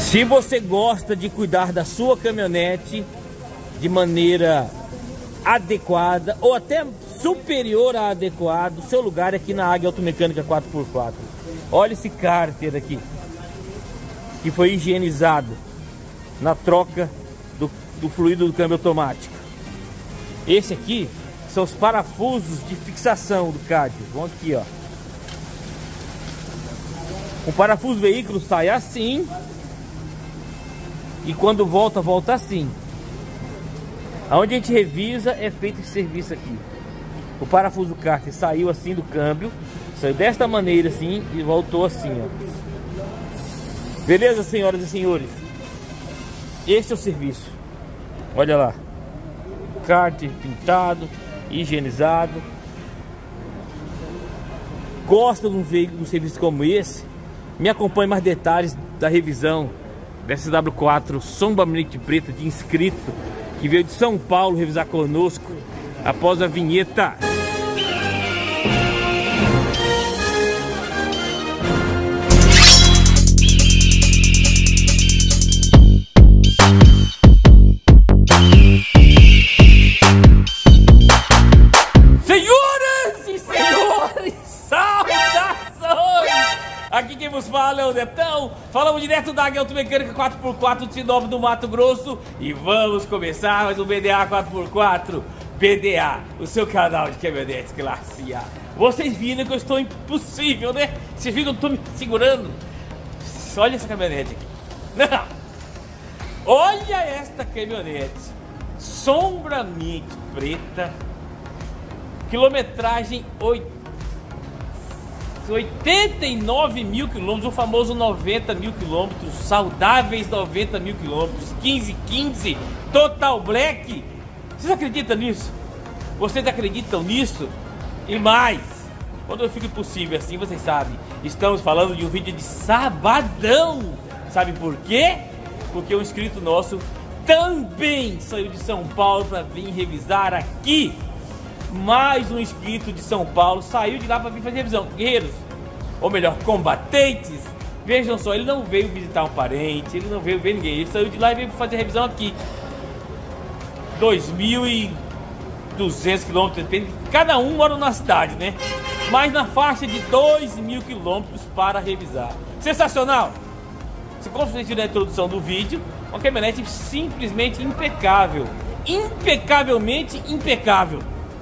Se você gosta de cuidar da sua caminhonete de maneira adequada ou até superior a adequado, seu lugar é aqui na Águia Automecânica 4x4. Olha esse cárter aqui, que foi higienizado na troca do fluido do câmbio automático. Esse aqui são os parafusos de fixação do cárter. Vão aqui, ó. O parafuso do veículo sai assim. E quando volta, volta assim. Aonde a gente revisa é feito esse serviço aqui. O parafuso do cárter saiu assim do câmbio. Saiu desta maneira assim e voltou assim, ó. Beleza, senhoras e senhores? Esse é o serviço. Olha lá. Cárter pintado, higienizado. Gosta de um veículo, de um serviço como esse? Me acompanhe mais detalhes da revisão da SW4 sombra preta de inscrito que veio de São Paulo revisar conosco após a vinheta. Senhoras e senhores, saudações! Aqui quem vos fala é o Netão. Falamos direto da Águia Automecânica 4x4 de Sinop do Mato Grosso. E vamos começar mais um BDA 4x4. BDA, o seu canal de caminhonetes classe A. Vocês viram que eu estou impossível, né? Vocês viram que eu estou me segurando? Olha essa caminhonete aqui. Não! Olha esta caminhonete. Sombramente preta. Quilometragem 89 mil quilômetros, o famoso 90 mil quilômetros, saudáveis 90 mil quilômetros, 15, total black. Vocês acreditam nisso? Vocês acreditam nisso? E mais, quando eu fico impossível assim, vocês sabem, estamos falando de um vídeo de sabadão. Sabe por quê? Porque um inscrito nosso também saiu de São Paulo para vir revisar aqui. Mais um inscrito de São Paulo saiu de lá para vir fazer revisão. Guerreiros, ou melhor, combatentes. Vejam só, ele não veio visitar um parente, ele não veio ver ninguém. Ele saiu de lá e veio fazer revisão aqui. 2.200 quilômetros, depende. Cada um mora na cidade, né? Mas na faixa de 2.000 quilômetros para revisar. Sensacional! Se confundir na introdução do vídeo, uma caminhonete simplesmente impecável. Impecavelmente impecável.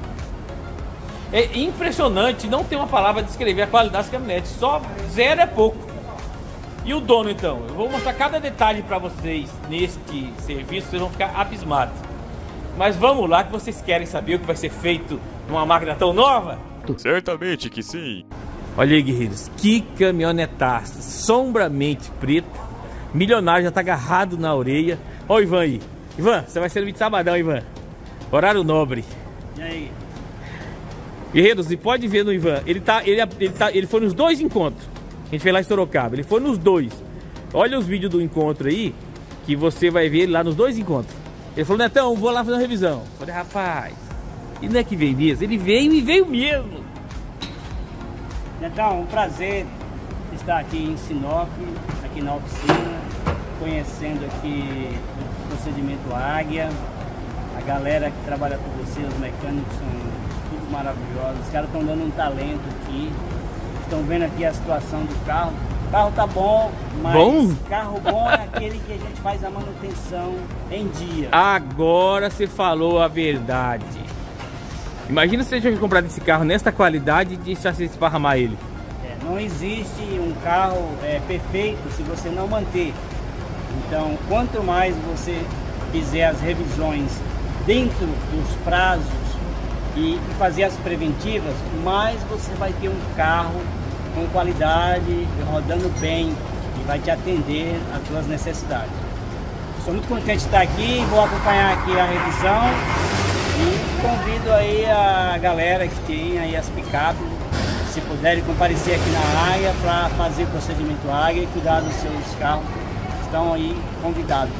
É impressionante, não tem uma palavra de descrever a qualidade das caminhonetes, só zero é pouco. E o dono então? Eu vou mostrar cada detalhe para vocês neste serviço, vocês vão ficar abismados. Mas vamos lá que vocês querem saber o que vai ser feito numa máquina tão nova? Certamente que sim. Olha aí, guerreiros, que caminhonetaça, sombramente preta, milionário, já tá agarrado na orelha. Ó o Ivan aí. Ivan, você vai servir de sabadão, Ivan. Horário nobre. E aí? Guerreiros, e pode ver no Ivan, ele foi nos dois encontros. A gente fez lá em Sorocaba, ele foi nos dois. Olha os vídeos do encontro aí, que você vai ver ele lá nos dois encontros. Ele falou, Netão, vou lá fazer uma revisão. Eu falei, rapaz, e não é que veio mesmo? Ele veio e veio mesmo. Netão, um prazer estar aqui em Sinop, aqui na oficina, conhecendo aqui o procedimento Águia. A galera que trabalha com você, os mecânicos são tudo maravilhosos, os caras estão dando um talento aqui, estão vendo aqui a situação do carro. O carro tá bom, mas carro bom é aquele que a gente faz a manutenção em dia. Agora você falou a verdade. Imagina se você tivesse comprado esse carro nesta qualidade e deixasse esparramar ele. Não existe um carro perfeito se você não manter. Então, quanto mais você fizer as revisões dentro dos prazos e fazer as preventivas, mais você vai ter um carro com qualidade, rodando bem e vai te atender às suas necessidades. Estou muito contente de estar aqui, vou acompanhar aqui a revisão e convido aí a galera que tem aí as picapes, se puderem comparecer aqui na Águia para fazer o procedimento Águia e cuidar dos seus carros, estão aí convidados.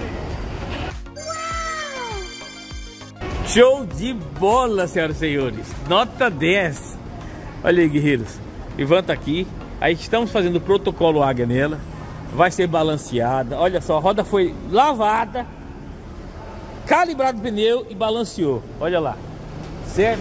Show de bola, senhoras e senhores. Nota 10. Olha aí, guerreiros. Ivan tá aqui. Aí estamos fazendo o protocolo Águia nela. vai ser balanceada. Olha só, a roda foi lavada, calibrado o pneu e balanceou. Olha lá, certo?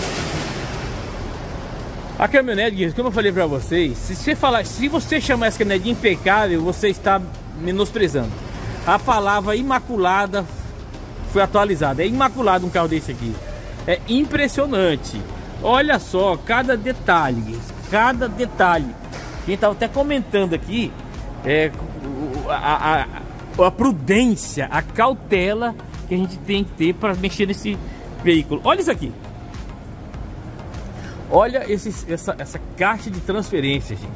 A caminhonete, como eu falei pra vocês, se você chamar essa caminhonete de impecável, você está menosprezando. A palavra imaculada foi atualizada. É imaculado um carro desse aqui. É impressionante. Olha só, cada detalhe, cada detalhe. Quem estava até comentando aqui, a prudência, a cautela que a gente tem que ter para mexer nesse veículo. Olha isso aqui. Olha essa caixa de transferência, gente.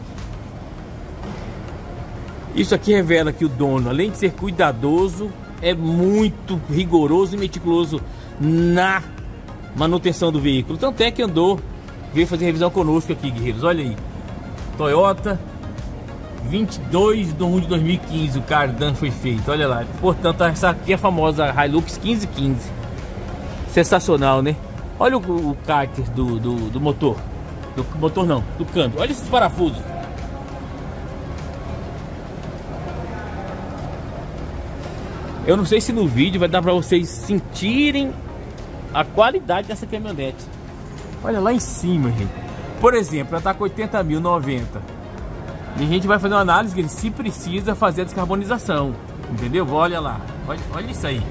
Isso aqui revela que o dono, além de ser cuidadoso, é muito rigoroso e meticuloso na manutenção do veículo. Tanto é que veio fazer revisão conosco aqui, guerreiros. Olha aí, Toyota 22 de 1 de 2015, o cardan foi feito. Olha lá, portanto essa aqui é a famosa Hilux 1515. Sensacional, né? Olha o cárter do motor. Do motor não, do câmbio. Olha esses parafusos. Eu não sei se no vídeo vai dar para vocês sentirem a qualidade dessa caminhonete. Olha lá em cima, gente. Por exemplo, ela tá com 80 mil, 90. E a gente vai fazer uma análise que se precisa fazer a descarbonização. Entendeu? Olha lá. Olha isso aí.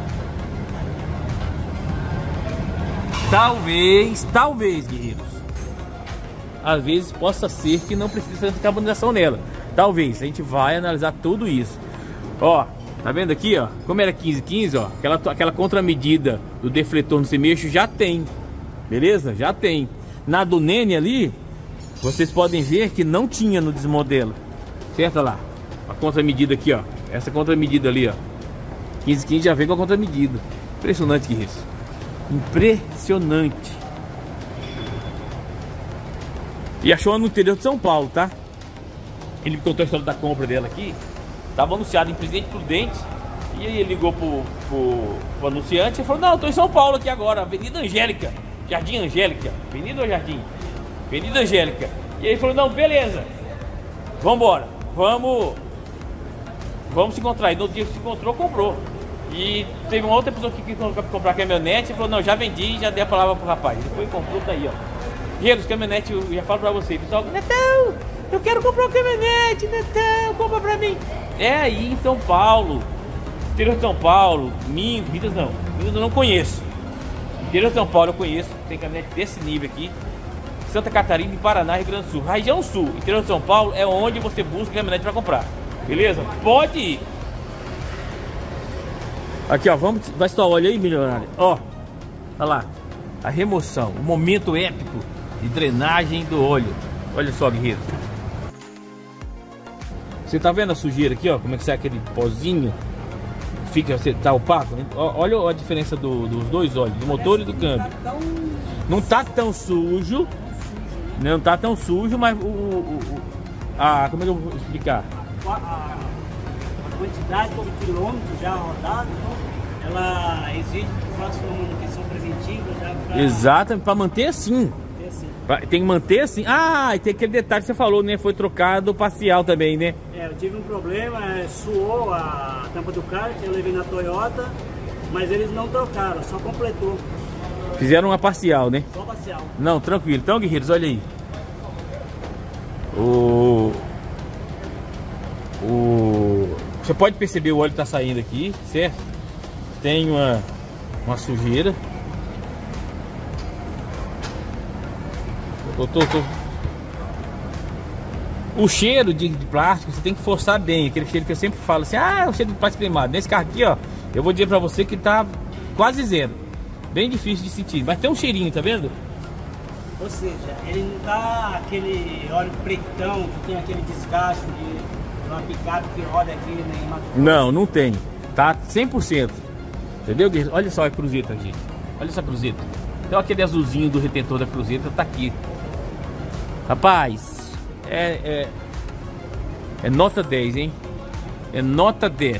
Talvez, guerreiros, às vezes possa ser que não precisa fazer descarbonização nela. Talvez. A gente vai analisar tudo isso. Ó. Tá vendo aqui, ó? Como era 1515, ó, aquela contramedida do defletor no semeixo já tem. Beleza? Já tem. Na do Nene ali, vocês podem ver que não tinha no desmodelo. Certo? Olha lá. A contramedida aqui, ó. Essa contramedida ali, ó. 1515 já vem com a contramedida. Impressionante que isso. Impressionante. E achou no interior de São Paulo, tá? Ele me contou a história da compra dela aqui. Estava anunciado em Presidente Prudente. E aí ele ligou pro anunciante e falou: não, eu tô em São Paulo aqui agora, Avenida Angélica, Jardim Angélica. Avenida ou Jardim? Avenida Angélica. E aí ele falou: não, beleza, vambora, vamos se encontrar. E no dia que se encontrou, comprou. E teve uma outra pessoa que quis comprar a caminhonete e falou: não, já vendi, já dei a palavra pro rapaz. Ele foi e comprou, tá aí, ó. Guerreiros, caminhonete, eu já falo pra vocês, pessoal: Netão, eu quero comprar uma caminhonete, Netão, compra pra mim. É aí em São Paulo, interior de São Paulo, Minas eu não conheço. Interior de São Paulo eu conheço, tem caminhonete desse nível aqui. Santa Catarina e Paraná, Rio Grande do Sul. Região Sul, interior de São Paulo é onde você busca caminhonete para comprar. Beleza? Pode ir. Aqui, ó, vai estar, olha aí, milionário. Ó, olha lá, a remoção, o momento épico de drenagem do óleo. Olha só, guerreiro. Você tá vendo a sujeira aqui, ó? Como é que sai aquele pozinho? Fica, tá opaco, né? Olha a diferença dos dois óleos, do motor e do câmbio. Não tá tão sujo. Não tá tão sujo, mas como é que eu vou explicar? A quantidade de quilômetros já rodados, ela exige que faça uma manutenção preventiva já pra... Exatamente, para manter assim. Tem que manter assim. Ah, e tem aquele detalhe que você falou, né? Foi trocado parcial também, né? É, eu tive um problema, suou a tampa do kart, eu levei na Toyota, mas eles não trocaram, só completou. Fizeram uma parcial, né? Só parcial. Não, tranquilo. Então, guerreiros, olha aí. Você pode perceber o óleo tá saindo aqui, certo? Tem uma sujeira. O cheiro de plástico você tem que forçar bem. Aquele cheiro que eu sempre falo assim: ah, o cheiro de plástico queimado. Nesse carro aqui, ó, eu vou dizer pra você que tá quase zero. Bem difícil de sentir, mas tem um cheirinho, tá vendo? Ou seja, ele não tá aquele óleo pretão que tem aquele desgaste de uma picape que roda aqui em Mato Grosso. Não tem. Tá 100%. Entendeu? Olha só a cruzeta, gente. Olha essa cruzeta. Então aquele azulzinho do retentor da cruzeta tá aqui. Rapaz, é nota 10, hein? É nota 10.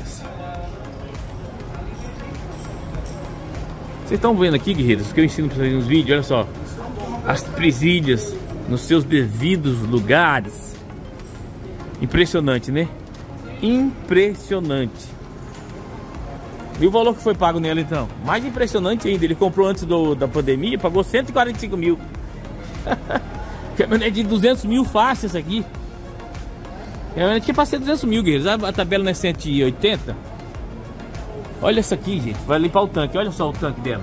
Vocês estão vendo aqui, guerreiros, que eu ensino para vocês nos vídeos, olha só. As presilhas nos seus devidos lugares. Impressionante, né? Impressionante. E o valor que foi pago nela então? Mais impressionante ainda, ele comprou antes da pandemia, pagou 145 mil. Caminhonete de 200 mil fácil essa aqui. Caminhonete que pra ser 200 mil, guerreiros. A tabela não é 180. Olha essa aqui, gente, vai limpar o tanque, olha só o tanque dela.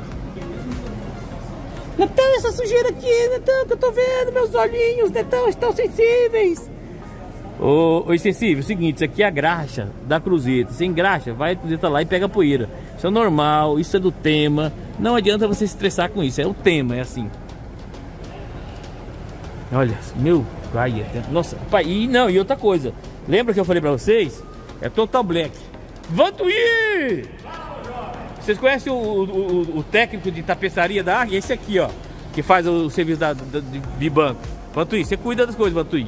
Netão, essa sujeira aqui, Netão, que eu tô vendo, meus olhinhos, Netão, estão sensíveis. Ô, insensível, é o seguinte, isso aqui é a graxa da cruzeta. Sem graxa, vai a cruzeta lá e pega a poeira. Isso é normal, isso é do tema. Não adianta você se estressar com isso, é o tema, é assim. Olha, meu, vai, nossa, pai, e outra coisa. Lembra que eu falei pra vocês? É Total Black. Vantuí! Vocês conhecem o técnico de tapeçaria da Águia? Esse aqui, ó, que faz o serviço de banco. Vantuí, você cuida das coisas, Vantuí.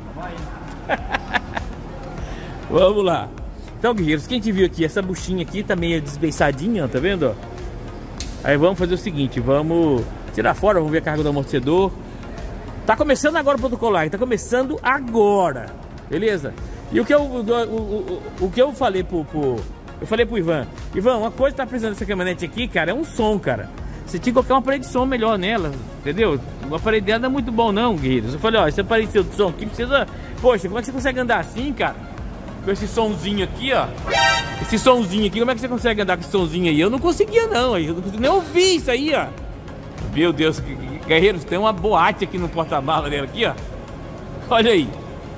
Vamos lá. Então, guerreiros, quem te viu aqui, essa buchinha aqui tá meio desbeiçadinha, ó, tá vendo? Ó? Aí vamos fazer o seguinte, vamos tirar fora, vamos ver a carga do amortecedor. Tá começando agora o protocolar, tá começando agora, beleza? E o que eu falei eu falei pro Ivan, uma coisa que tá precisando dessa caminhonete aqui, cara, é um som, cara. Você tinha que colocar uma parede de som melhor nela, entendeu? Uma parede dela não é muito bom não, guerreiros. Eu falei, ó, essa parede de som aqui precisa... Poxa, como é que você consegue andar assim, cara? Com esse somzinho aqui, ó. Esse somzinho aqui, como é que você consegue andar com esse somzinho aí? Eu não conseguia não, eu não conseguia nem ouvir isso aí, ó. Meu Deus, guerreiros, tem uma boate aqui no porta-mala dela aqui, ó. Olha aí.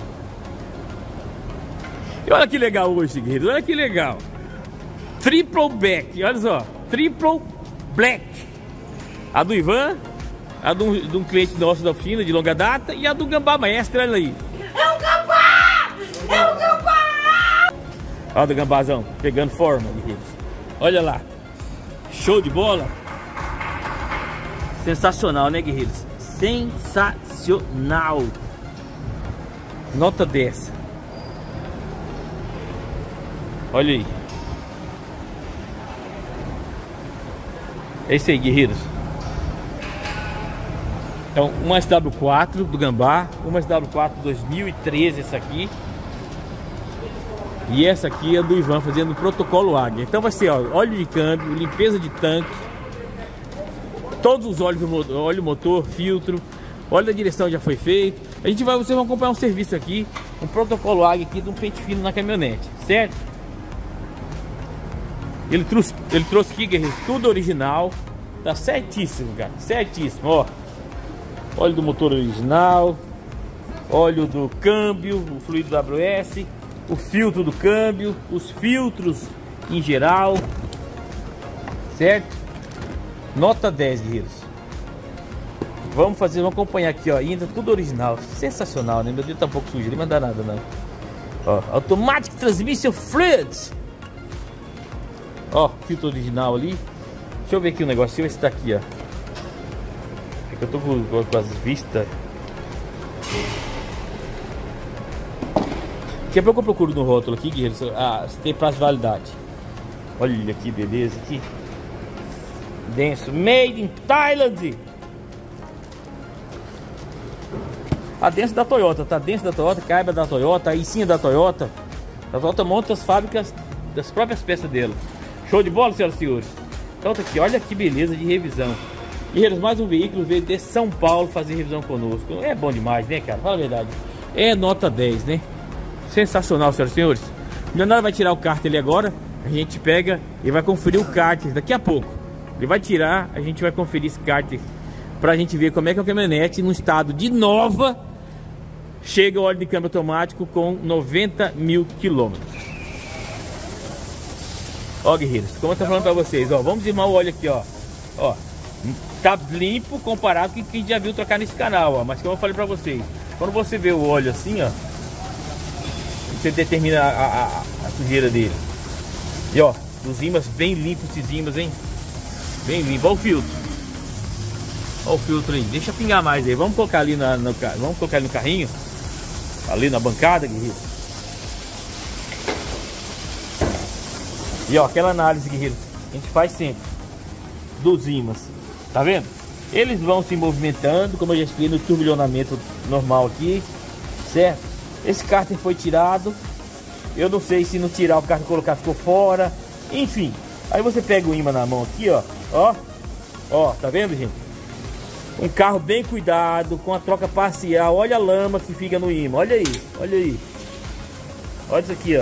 E olha que legal hoje, guerreiros, olha que legal. Triple Black, olha só. Triple Black. A do Ivan, a de um cliente nosso da oficina de longa data e a do Gambá Maestro, olha aí. É o Gambá! É o Gambá! Olha o do Gambazão, pegando forma, guerreiros. Olha lá. Show de bola. Sensacional, né, guerreiros? Sensacional. Nota 10. Olha aí. É isso aí, guerreiros. Então, uma SW4 do Gambá, uma SW4 2013, essa aqui. E essa aqui é do Ivan fazendo o protocolo Águia. Então vai ser, ó, óleo de câmbio, limpeza de tanque, todos os óleos do óleo motor, filtro, óleo da direção já foi feito. Vocês vão acompanhar um serviço aqui, um protocolo Águia aqui de um pente fino na caminhonete, certo? Ele trouxe aqui, guerreiro, tudo original. Tá certíssimo, cara, certíssimo, ó. Óleo do motor original, óleo do câmbio, o fluido WS, o filtro do câmbio, os filtros em geral, certo? Nota 10, guerreiros. Vamos acompanhar aqui, ó, ainda tudo original, sensacional, né? Meu dedo tá um pouco sujo, não dá nada não. Ó, Automatic Transmission Fluids. Ó, filtro original ali. Deixa eu ver aqui o negócio, esse tá aqui, ó. É que eu tô com as vistas. Daqui a pouco eu procuro no rótulo aqui, guerreiros, se tem prazo de validade. Olha que beleza aqui. Denso, made in Thailand. A denso da Toyota, tá? Denso da Toyota, caiba da Toyota, a Icinha da Toyota. A Toyota monta as fábricas das próprias peças dela. Show de bola, senhoras e senhores. Então tá aqui, olha que beleza de revisão. Guerreiros, mais um veículo veio de São Paulo fazer revisão conosco. É bom demais, né, cara? Fala a verdade. É nota 10, né? Sensacional, senhoras e senhores. O Leonardo vai tirar o cárter ali agora. A gente pega e vai conferir o cárter daqui a pouco. Ele vai tirar, a gente vai conferir esse cárter pra gente ver como é que a caminhonete, no estado de nova, chega o óleo de câmbio automático com 90 mil quilômetros. Ó, guerreiros, como eu tô falando pra vocês, ó, vamos irmar o óleo aqui, ó. Ó, tá limpo comparado com o que a gente já viu trocar nesse canal, ó. Mas como eu falei pra vocês, quando você vê o óleo assim, ó, você determina a sujeira dele. E ó, os ímãs bem limpos, esses ímãs, hein? Bem limpo. Olha o filtro. Olha o filtro aí. Deixa pingar mais aí. Vamos colocar ali vamos colocar ele no carrinho. Ali na bancada, guerreiro. E ó, aquela análise, guerreiro, a gente faz sempre dos ímãs. Tá vendo? Eles vão se movimentando, como eu já expliquei no turbilhonamento normal aqui, certo? Esse cárter foi tirado Eu não sei se não tirar o carro e colocar ficou fora. Enfim, aí você pega o imã na mão aqui, ó. Ó, tá vendo, gente? Um carro bem cuidado, com a troca parcial. Olha a lama que fica no imã. Olha aí, olha aí. Olha isso aqui, ó.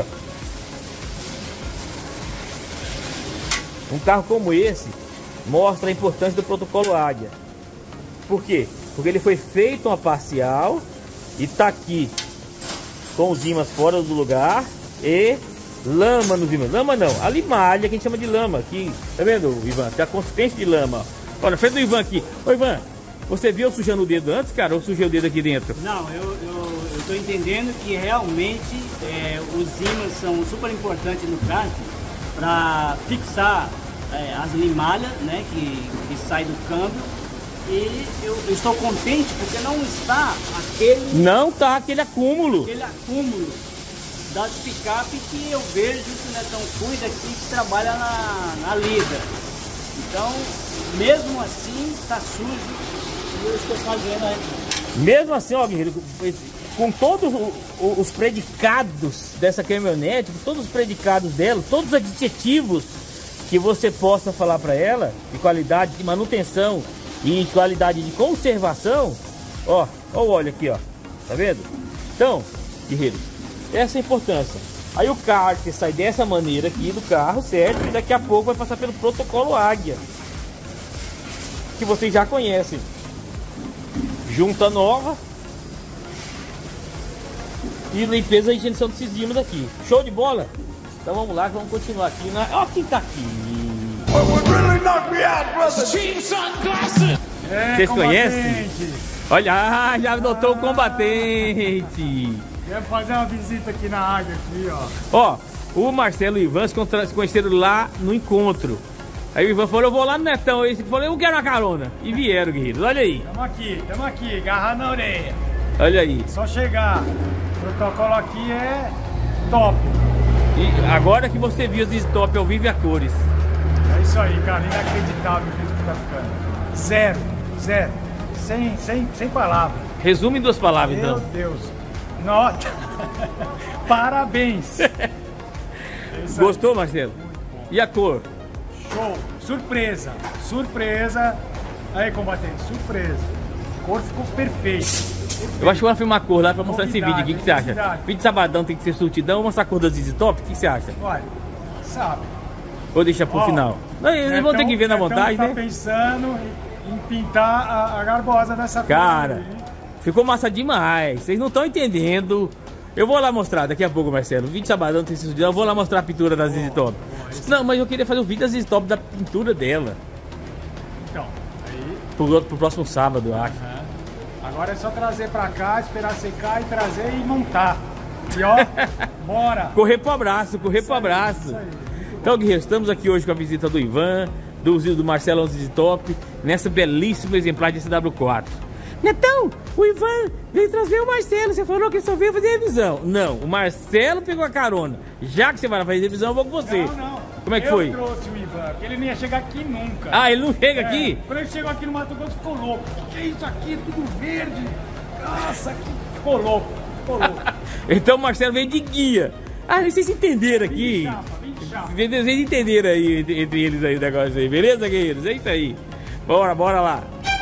Um carro como esse mostra a importância do protocolo Águia. Por quê? Porque ele foi feito uma parcial e tá aqui com os ímãs fora do lugar e lama nos ímãs. Lama não, a limalha que a gente chama de lama aqui. Tá vendo, Ivan? Tem a consistência de lama. Olha, frente do Ivan aqui. Ô, Ivan, você viu eu sujando o dedo antes, cara? Ou sujei o dedo aqui dentro? Não, eu tô entendendo que realmente os ímãs são super importantes no kart para fixar as limalhas, né, que sai do câmbio. E eu estou contente porque não está aquele acúmulo. Aquele acúmulo das picape que eu vejo que o Netão cuida aqui, que trabalha na lida. Então, mesmo assim, está sujo e eu estou fazendo aí. Mesmo assim, ó, guerreiro, com todos os predicados dessa caminhonete, com todos os predicados dela, todos os adjetivos que você possa falar para ela, de qualidade de manutenção e qualidade de conservação, ó o óleo aqui, ó, tá vendo? Então, guerreiros, essa é a importância. Aí o kart sai dessa maneira aqui do carro, certo? E daqui a pouco vai passar pelo protocolo Águia, que vocês já conhecem. Junta nova e limpeza e higienização desses ímãs aqui. Show de bola? Então vamos lá, vamos continuar aqui. Ó quem tá aqui. Vocês conhecem? Olha, já notou o combatente. Quero fazer uma visita aqui na Águia, aqui, ó. Ó, o Marcelo e o Ivan se conheceram lá no encontro. Aí o Ivan falou, eu vou lá no Netão. Aí ele falou, eu quero uma carona. E vieram, guerreiros, olha aí. Tamo aqui, agarrado na orelha. Olha aí. Só chegar. O protocolo aqui é top. E agora que você viu os stop ao vivo e a cores. É isso aí, cara, inacreditável o jeito que tá ficando. Zero. Sem palavras. Resume em 2 palavras, então. Meu Deus. Nota. Parabéns. Gostou, Marcelo? E a cor? Show. Surpresa. Aí, combatente, surpresa. A cor ficou perfeita. Eu acho que eu vou filmar a cor lá pra mostrar esse vídeo aqui. O que você acha? Novidade. Vídeo de sabadão tem que ser surtidão. Vou mostrar a cor das ZZ Top. O que você acha? Olha, sabe. Ou deixa pro final? Não, eles vão ter que ver na montagem, né? Tá pensando em pintar a garbosa dessa cor. Cara, ficou massa demais. Vocês não estão entendendo. Eu vou lá mostrar daqui a pouco, Marcelo. O vídeo de sabadão tem esse surtidão. Eu vou lá mostrar a pintura da ZZ Top. Não, mas eu queria fazer o vídeo da ZZ Top da pintura dela. Então, aí... Pro próximo sábado, eu acho. Agora é só trazer pra cá, esperar secar e trazer e montar. E ó, bora! Correr pro abraço. Então, guerreiros, estamos aqui hoje com a visita do Ivan, do Marcelo ZZ Top, nessa belíssima exemplar de SW4. Netão, o Ivan veio trazer o Marcelo, você falou que ele só veio fazer revisão. Não, o Marcelo pegou a carona. Já que você vai fazer revisão, eu vou com você. Não. Como é que foi? Eu trouxe o Ivan, porque ele não ia chegar aqui nunca. Ah, ele não chega aqui? Quando ele chegou aqui no Mato Grosso, ficou louco. O que é isso aqui? Tudo verde. Nossa, ficou louco. Então o Marcelo veio de guia. Ah, vocês entenderam aqui. Vem chapa. Vocês entenderam aí, entre eles aí o negócio aí. Beleza, guerreiros? É isso aí. Bora lá.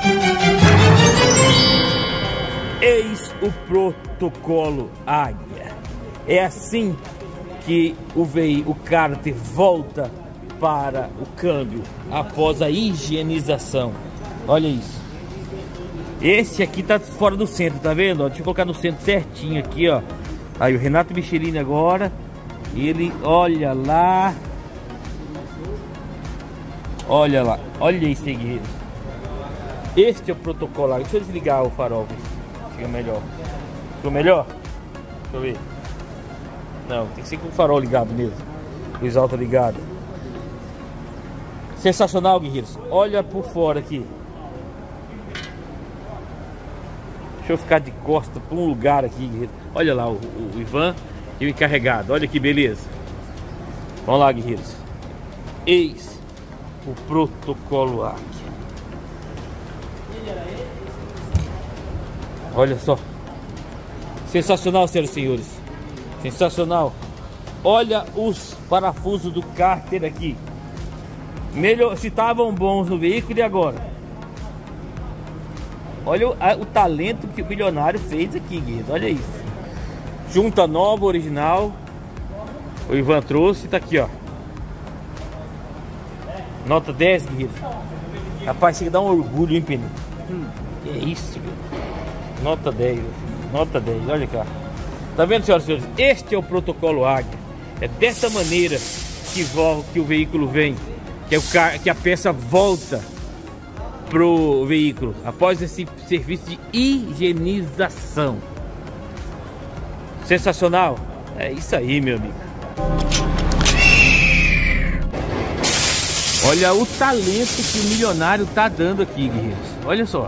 Eis o protocolo Águia. É assim que o kart volta para o câmbio após a higienização. Olha isso. Esse aqui tá fora do centro, tá vendo? Deixa eu colocar no centro certinho aqui, ó. Aí o Renato Michelini agora, ele, olha lá. Olha lá, olha isso aí, guerreiros. Este é o protocolo. Deixa eu desligar o farol, fica melhor. Ficou melhor? Deixa eu ver. Não, tem que ser com o farol ligado mesmo. Luz alta ligada. Sensacional, guerreiros. Olha por fora aqui. Deixa eu ficar de costa para um lugar aqui, guerreiro. Olha lá o Ivan e o encarregado. Olha que beleza. Vamos lá, guerreiros. Eis o protocolo Águia. Olha só. Sensacional, senhoras e senhores. Sensacional. olha os parafusos do cárter aqui. Melhor, se estavam bons no veículo, e agora? Olha o talento que o milionário fez aqui, guias. Olha isso. Junta nova, original. O Ivan trouxe, tá aqui, ó. Nota 10, guias. Rapaz, chega a dar um orgulho, hein, Pneu? Que é isso, meu. Nota 10, nota 10, olha cá. Tá vendo, senhoras e senhores? Este é o protocolo Águia. É dessa maneira que o veículo vem, que a peça volta pro veículo após esse serviço de higienização. Sensacional. É isso aí, meu amigo. Olha o talento que o milionário tá dando aqui, guerreiros. Olha só.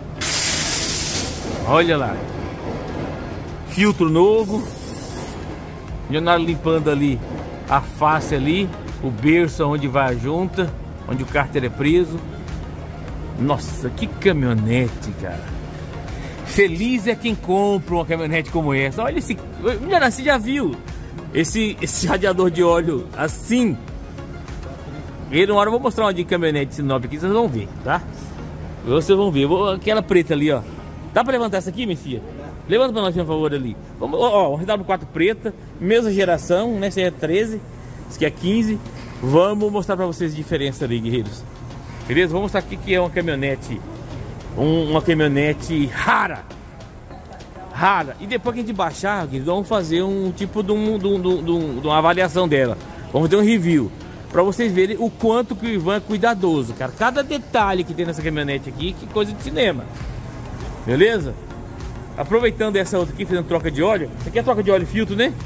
Olha lá. Filtro novo. Milionário limpando ali a face ali, o berço onde vai a junta, onde o cárter é preso. Nossa, que caminhonete, cara. Feliz é quem compra uma caminhonete como essa. Olha esse... Milionário, você já viu esse radiador de óleo assim? E uma hora eu vou mostrar uma de caminhonete Sinop aqui, vocês vão ver, tá? Vocês vão ver. Aquela preta ali, ó. Dá pra levantar essa aqui, Messias? Levanta pra nós, por favor, ali. Vamos, ó, um RW4 preta, mesma geração, né? Essa é 13, esse aqui é 15. Vamos mostrar pra vocês a diferença ali, guerreiros. Beleza? Vou mostrar aqui que é uma caminhonete. Uma caminhonete rara. Rara. E depois que a gente baixar, guerreiros, vamos fazer um tipo de uma avaliação dela. Vamos ter um review. Pra vocês verem o quanto que o Ivan é cuidadoso, cara. Cada detalhe que tem nessa caminhonete aqui, que coisa de cinema. Beleza? Aproveitando essa outra aqui, fazendo troca de óleo. Essa aqui é troca de óleo e filtro, né?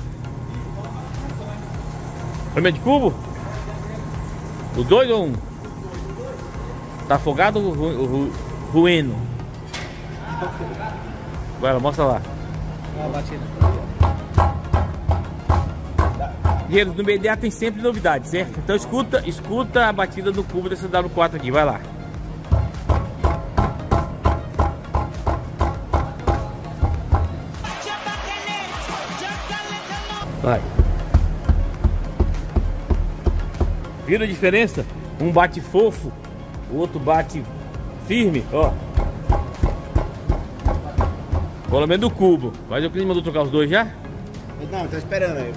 Remédio de cubo? O 2 ou 1? Tá afogado ou ruendo? Vai lá, mostra lá. Guerreiros, no BDA tem sempre novidade, certo? Então escuta a batida do cubo dessa W4 aqui, vai lá. Vai. Viram a diferença? Um bate fofo, o outro bate firme, ó. Pelo menos do cubo. Mas eu mandou trocar os dois já? Não, tô esperando aí.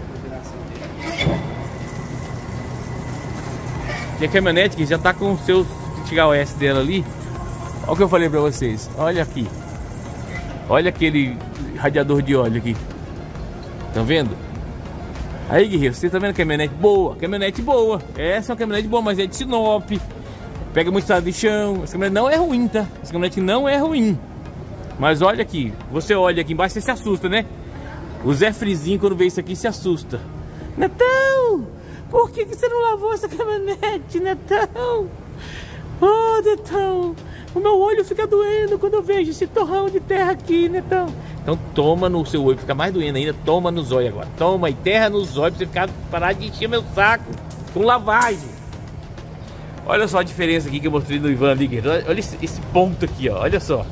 E a caminhonete que já tá com o seu THOS dela ali. Olha o que eu falei pra vocês. Olha aqui. Olha aquele radiador de óleo aqui. Estão vendo? Aí, guerreiro, você tá vendo caminhonete boa? Caminhonete boa. Essa é uma caminhonete boa, mas é de Sinop. Pega muito estrada de chão. Essa caminhonete não é ruim, tá? Essa caminhonete não é ruim. Mas olha aqui. Você olha aqui embaixo, você se assusta, né? O Zé Frizinho, quando vê isso aqui, se assusta. Netão! Por que você não lavou essa caminhonete, Netão? Oh, Netão! O meu olho fica doendo quando eu vejo esse torrão de terra aqui, Netão. Então toma no seu olho, fica mais doendo ainda. Toma no zóio agora. Toma e terra no zóio pra você ficar parar de encher meu saco com lavagem. Olha só a diferença aqui que eu mostrei no Ivan ali. Olha esse ponto aqui, ó. Olha só.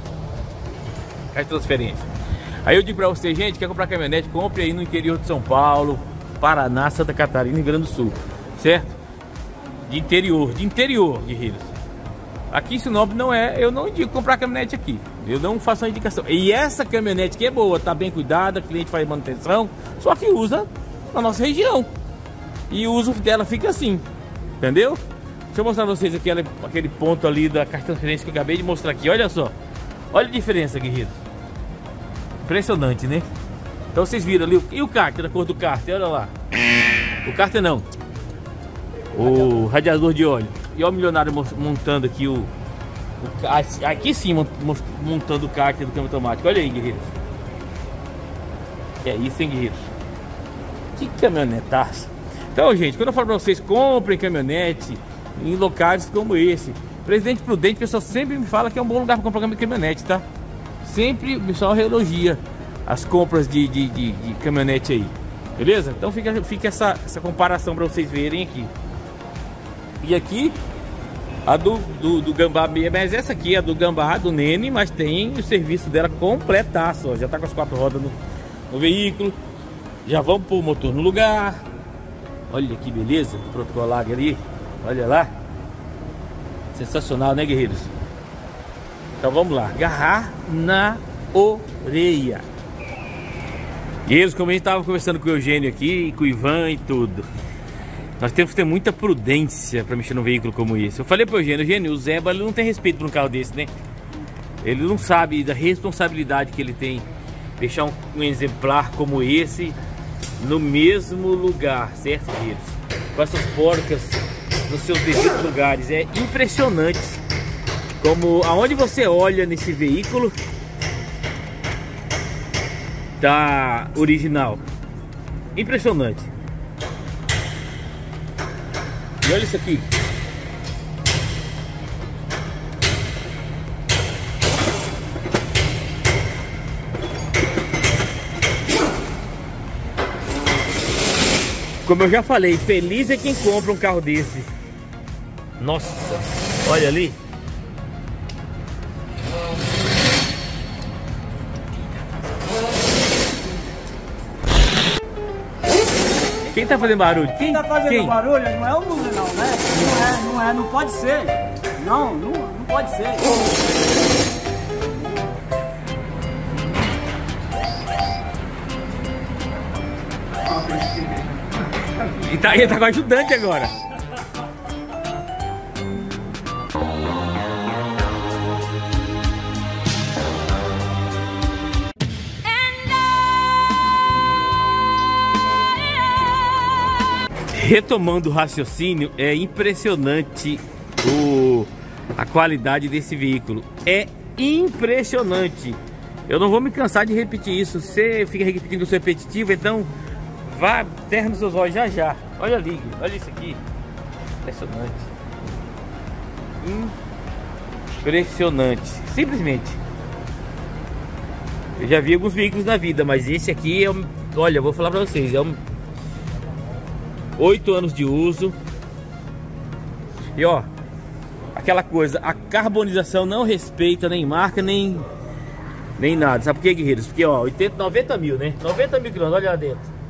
A transferência. Aí eu digo pra você, gente, quer comprar caminhonete, compre aí no interior de São Paulo, Paraná, Santa Catarina, Rio Grande do Sul. Certo? De interior, guerreiros. Aqui em Sinop não é, eu não indico comprar caminhonete aqui. Eu não faço a indicação. E essa caminhonete que é boa, tá bem cuidada, o cliente faz manutenção, só que usa na nossa região. E o uso dela fica assim, entendeu? Deixa eu mostrar pra vocês aqui aquele ponto ali da caixa de transferência que eu acabei de mostrar aqui. Olha só. Olha a diferença, guerreiros. Impressionante, né? Então vocês viram ali. E o cárter, a cor do cárter, olha lá. O cárter não. O radiador de óleo. E olha o milionário montando aqui aqui sim, montando o cárter do câmbio automático. Olha aí, guerreiros. Que é isso, hein, guerreiros? Que caminhonetaça. Então, gente, quando eu falo pra vocês, comprem caminhonete em locais como esse. Presidente Prudente, o pessoal sempre me fala que é um bom lugar para comprar caminhonete, tá? Sempre o pessoal elogia as compras de caminhonete aí. Beleza? Então fica essa comparação para vocês verem aqui. E aqui a do Gambá, mas essa aqui é a do Gambá, do Nene, mas tem o serviço dela completaço, ó. Já tá com as 4 rodas no veículo. Já vamos pôr o motor no lugar. Olha que beleza, protocolado ali. Olha lá. Sensacional, né, guerreiros? Então vamos lá, agarrar na orelha. Guerreiros, como a gente estava conversando com o Eugênio aqui, com o Ivan e tudo, nós temos que ter muita prudência para mexer num veículo como esse. Eu falei pro Eugênio, o Zeba ele não tem respeito por um carro desse, né? Ele não sabe da responsabilidade que ele tem deixar um exemplar como esse no mesmo lugar, certo, guerreiros? Com essas porcas nos seus devidos lugares. É impressionante como aonde você olha nesse veículo tá original. Impressionante. E olha isso aqui. Como eu já falei, feliz é quem compra um carro desse. Nossa, olha ali. Quem tá fazendo barulho? Quem tá fazendo barulho não é o Lula não, né? Não pode ser. Não pode ser. Ele tá com o ajudante agora. Retomando o raciocínio, é impressionante a qualidade desse veículo. É impressionante. Eu não vou me cansar de repetir isso. Você fica repetindo o seu repetitivo, então vá, terra nos seus olhos já. Olha ali, olha isso aqui. Impressionante. Impressionante. Simplesmente. Eu já vi alguns veículos na vida, mas esse aqui é olha, eu vou falar pra vocês, é 8 anos de uso. E ó, aquela coisa, a carbonização não respeita nem marca, nem nada. Sabe por quê, guerreiros? Porque ó, 90 mil, né? 90 mil quilômetros, olha lá dentro.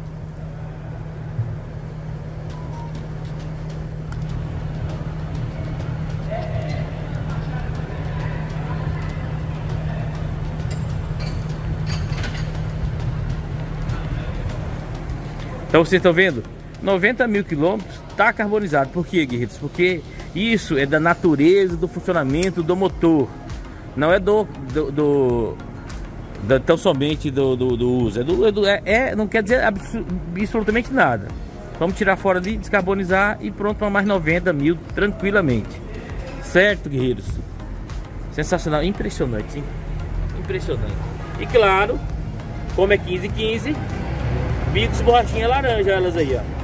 Então vocês estão vendo? 90 mil quilômetros está carbonizado. Por quê, guerreiros? Porque isso é da natureza do funcionamento do motor. Não é tão somente do uso. Não quer dizer absolutamente nada. Vamos tirar fora ali, descarbonizar e pronto para mais 90 mil tranquilamente. Certo, guerreiros? Sensacional, impressionante, hein? Impressionante. E claro, como é 1515, bicos borrachinha laranja, elas aí, ó.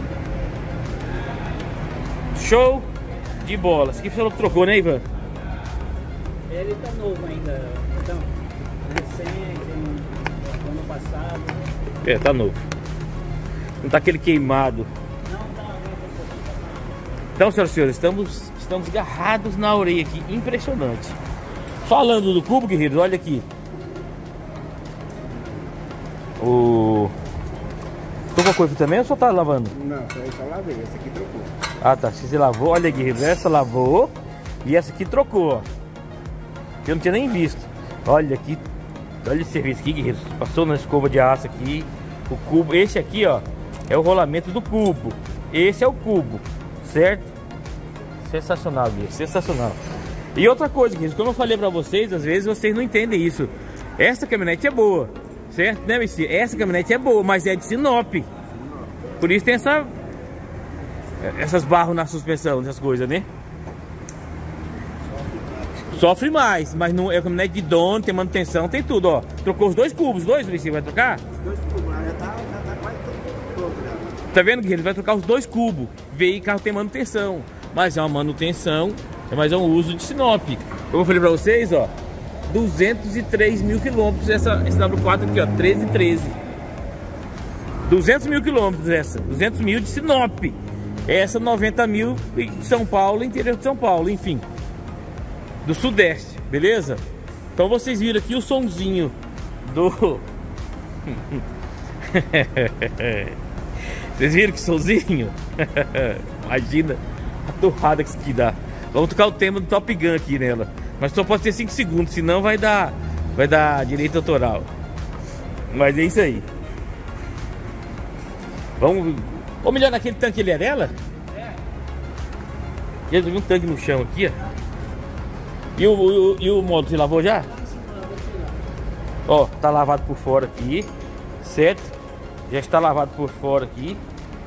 Show de bola. Esse aqui você trocou, né, Ivan? Ele tá novo ainda, então, recente, ano passado. É, tá novo. Não tá aquele queimado. Não, tá. Então, senhoras e senhores, estamos agarrados na orelha aqui. Impressionante. Falando do cubo, guerreiros, olha aqui. Trocou coisa também ou só tá lavando? Não, só lavei. Esse aqui trocou. Ah, tá. Se você lavou, olha, guerreiros, essa lavou e essa aqui trocou, ó. Eu não tinha nem visto. Olha aqui, olha esse serviço aqui, guerreiros. Passou na escova de aço aqui. O cubo, esse aqui, ó, é o rolamento do cubo. Esse é o cubo, certo? Sensacional, guerreiros, sensacional. E outra coisa, guerreiros, como eu falei pra vocês, às vezes vocês não entendem isso. Essa caminhonete é boa, certo? Né, Messi? Essa caminhonete é boa, mas é de Sinop. Por isso tem essas barras na suspensão, essas coisas, né? Sofre mais, mas não é caminhonete de dono, tem manutenção, tem tudo, ó. Trocou os dois cubos, Messi, vai trocar? Dois cubos, já tá quase todo. Tá vendo que ele vai trocar os dois cubos? Veio carro tem manutenção, mas é uma manutenção, mas é um uso de Sinop. Como eu falei pra vocês, ó, 203 mil quilômetros esse W4 aqui, ó, 1313. 200 mil quilômetros essa, 200 mil de Sinop. Essa 90 mil de São Paulo, interior de São Paulo, enfim. Do Sudeste, beleza? Então vocês viram aqui o sonzinho do... Vocês viram que solzinho? Imagina a torrada que isso aqui dá. Vamos tocar o tema do Top Gun aqui nela. Mas só pode ter 5 segundos, senão vai dar direito autoral. Mas é isso aí. Vamos. Ou melhor, naquele tanque ele é dela? Eu vi um tanque no chão aqui, ó. E o modo se lavou já? Ó, tá lavado por fora aqui, certo? Já está lavado por fora aqui.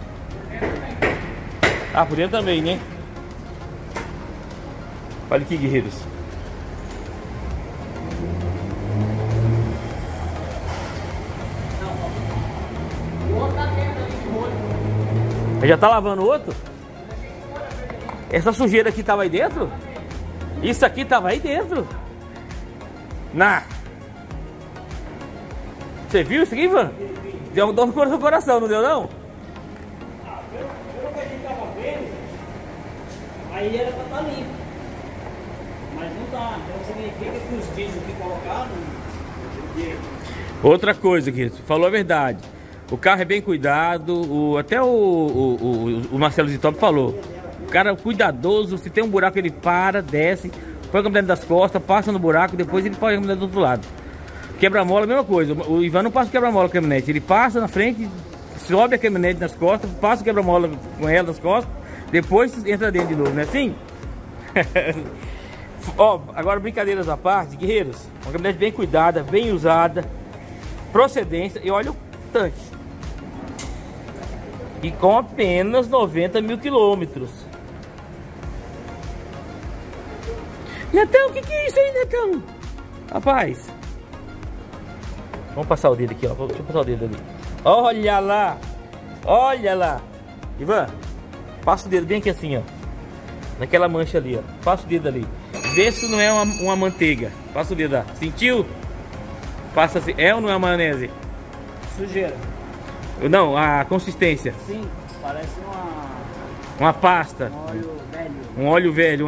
Ah, por dentro também, né? Olha aqui, guerreiros. Já tá lavando o outro? Essa sujeira aqui tava aí dentro? Isso aqui tava aí dentro? Você viu isso aqui, Ivan? Deu um dor no seu coração, não deu não? Pelo que a gente tava vendo, aí era pra estar limpo. Mas não tá. Então significa que os diesel que colocaram. Outra coisa, querido, falou a verdade. O carro é bem cuidado. Até o Marcelo Zitop falou. O cara é cuidadoso. Se tem um buraco, ele para, desce, põe a caminhonete das costas, passa no buraco, depois ele põe a caminhonete do outro lado. Quebra-mola, a mesma coisa. O Ivan não passa o quebra-mola com a caminhonete. Ele passa na frente, sobe a caminhonete nas costas, passa o quebra-mola com ela nas costas, depois entra dentro de novo, não é assim? Ó, agora brincadeiras à parte, guerreiros. Uma caminhonete bem cuidada, bem usada, procedência. E olha o tanque. E com apenas 90 mil quilômetros. Netão, o que é isso aí, Netão? Rapaz, vamos passar o dedo aqui, ó. Deixa eu passar o dedo ali. Olha lá. Olha lá. Ivan, passa o dedo bem aqui assim, ó. Naquela mancha ali, ó. Passa o dedo ali. Vê se não é uma manteiga. Passa o dedo lá. Sentiu? Passa assim. É ou não é maionese? Sujeira. Não, a consistência. Sim, parece uma pasta. um óleo velho. Um óleo velho,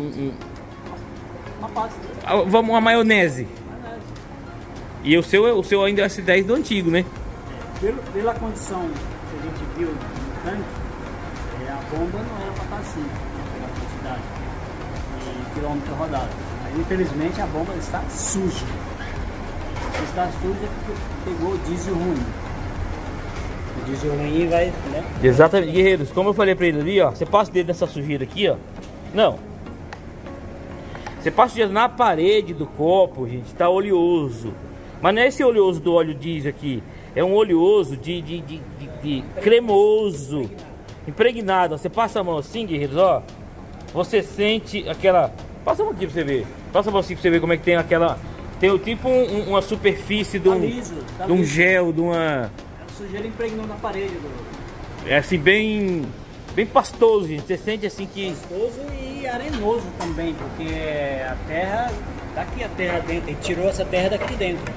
Uma pasta. Vamos, uma maionese. E o seu ainda é S10 do antigo, né? Pela condição que a gente viu no tanque, a bomba não era para estar assim, pela quantidade de quilômetro rodado. Aí, infelizmente, a bomba está suja. Está suja porque pegou o diesel ruim. O diesel ruim vai, né? Exatamente, guerreiros, como eu falei pra ele ali, ó. Você passa o dedo nessa sujeira aqui, ó. Não. Você passa o dedo na parede do copo, gente, tá oleoso. Mas não é esse oleoso do óleo diesel aqui. É um oleoso de cremoso, impregnado. Você passa a mão assim, guerreiros, ó. Você sente aquela... Passa a mão aqui pra você ver. Passa a mão assim pra você ver como é que tem aquela... Tem tipo uma superfície de um gel, de uma... A sujeira impregnou na parede É assim, bem pastoso, gente. Você sente assim que... Pastoso e arenoso também, porque a terra... Tá aqui a terra dentro, ele tirou essa terra daqui dentro.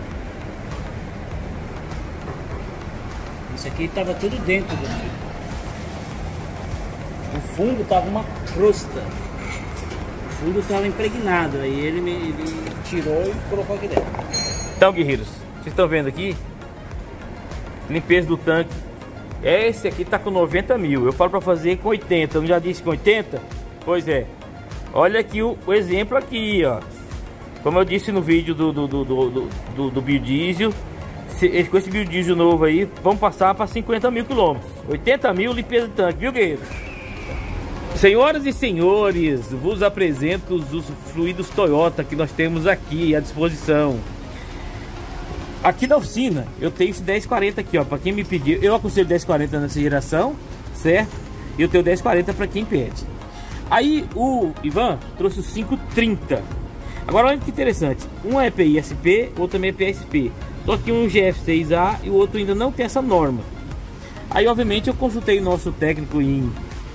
Isso aqui estava tudo dentro daqui. O fundo tava uma crosta. O fundo estava impregnado, aí ele tirou e colocou aqui dentro. Então, guerreiros, vocês estão vendo aqui? Limpeza do tanque. Esse aqui tá com 90 mil. Eu falo para fazer com 80. Eu não já disse com 80? Pois é. Olha aqui o exemplo aqui, ó. Como eu disse no vídeo do biodiesel, com esse biodiesel novo aí, vamos passar para 50 mil quilômetros. 80 mil limpeza de tanque, viu, guerreiro? Senhoras e senhores, vos apresento os fluidos Toyota que nós temos aqui à disposição. Aqui na oficina, eu tenho esse 1040 aqui, ó. Para quem me pediu, eu aconselho 1040 nessa geração, certo? E eu tenho 1040 para quem pede. Aí o Ivan trouxe o 530. Agora olha que interessante, um é EPI SP, outro também é PSP. Só que um GF6A e o outro ainda não tem essa norma. Aí obviamente eu consultei o nosso técnico em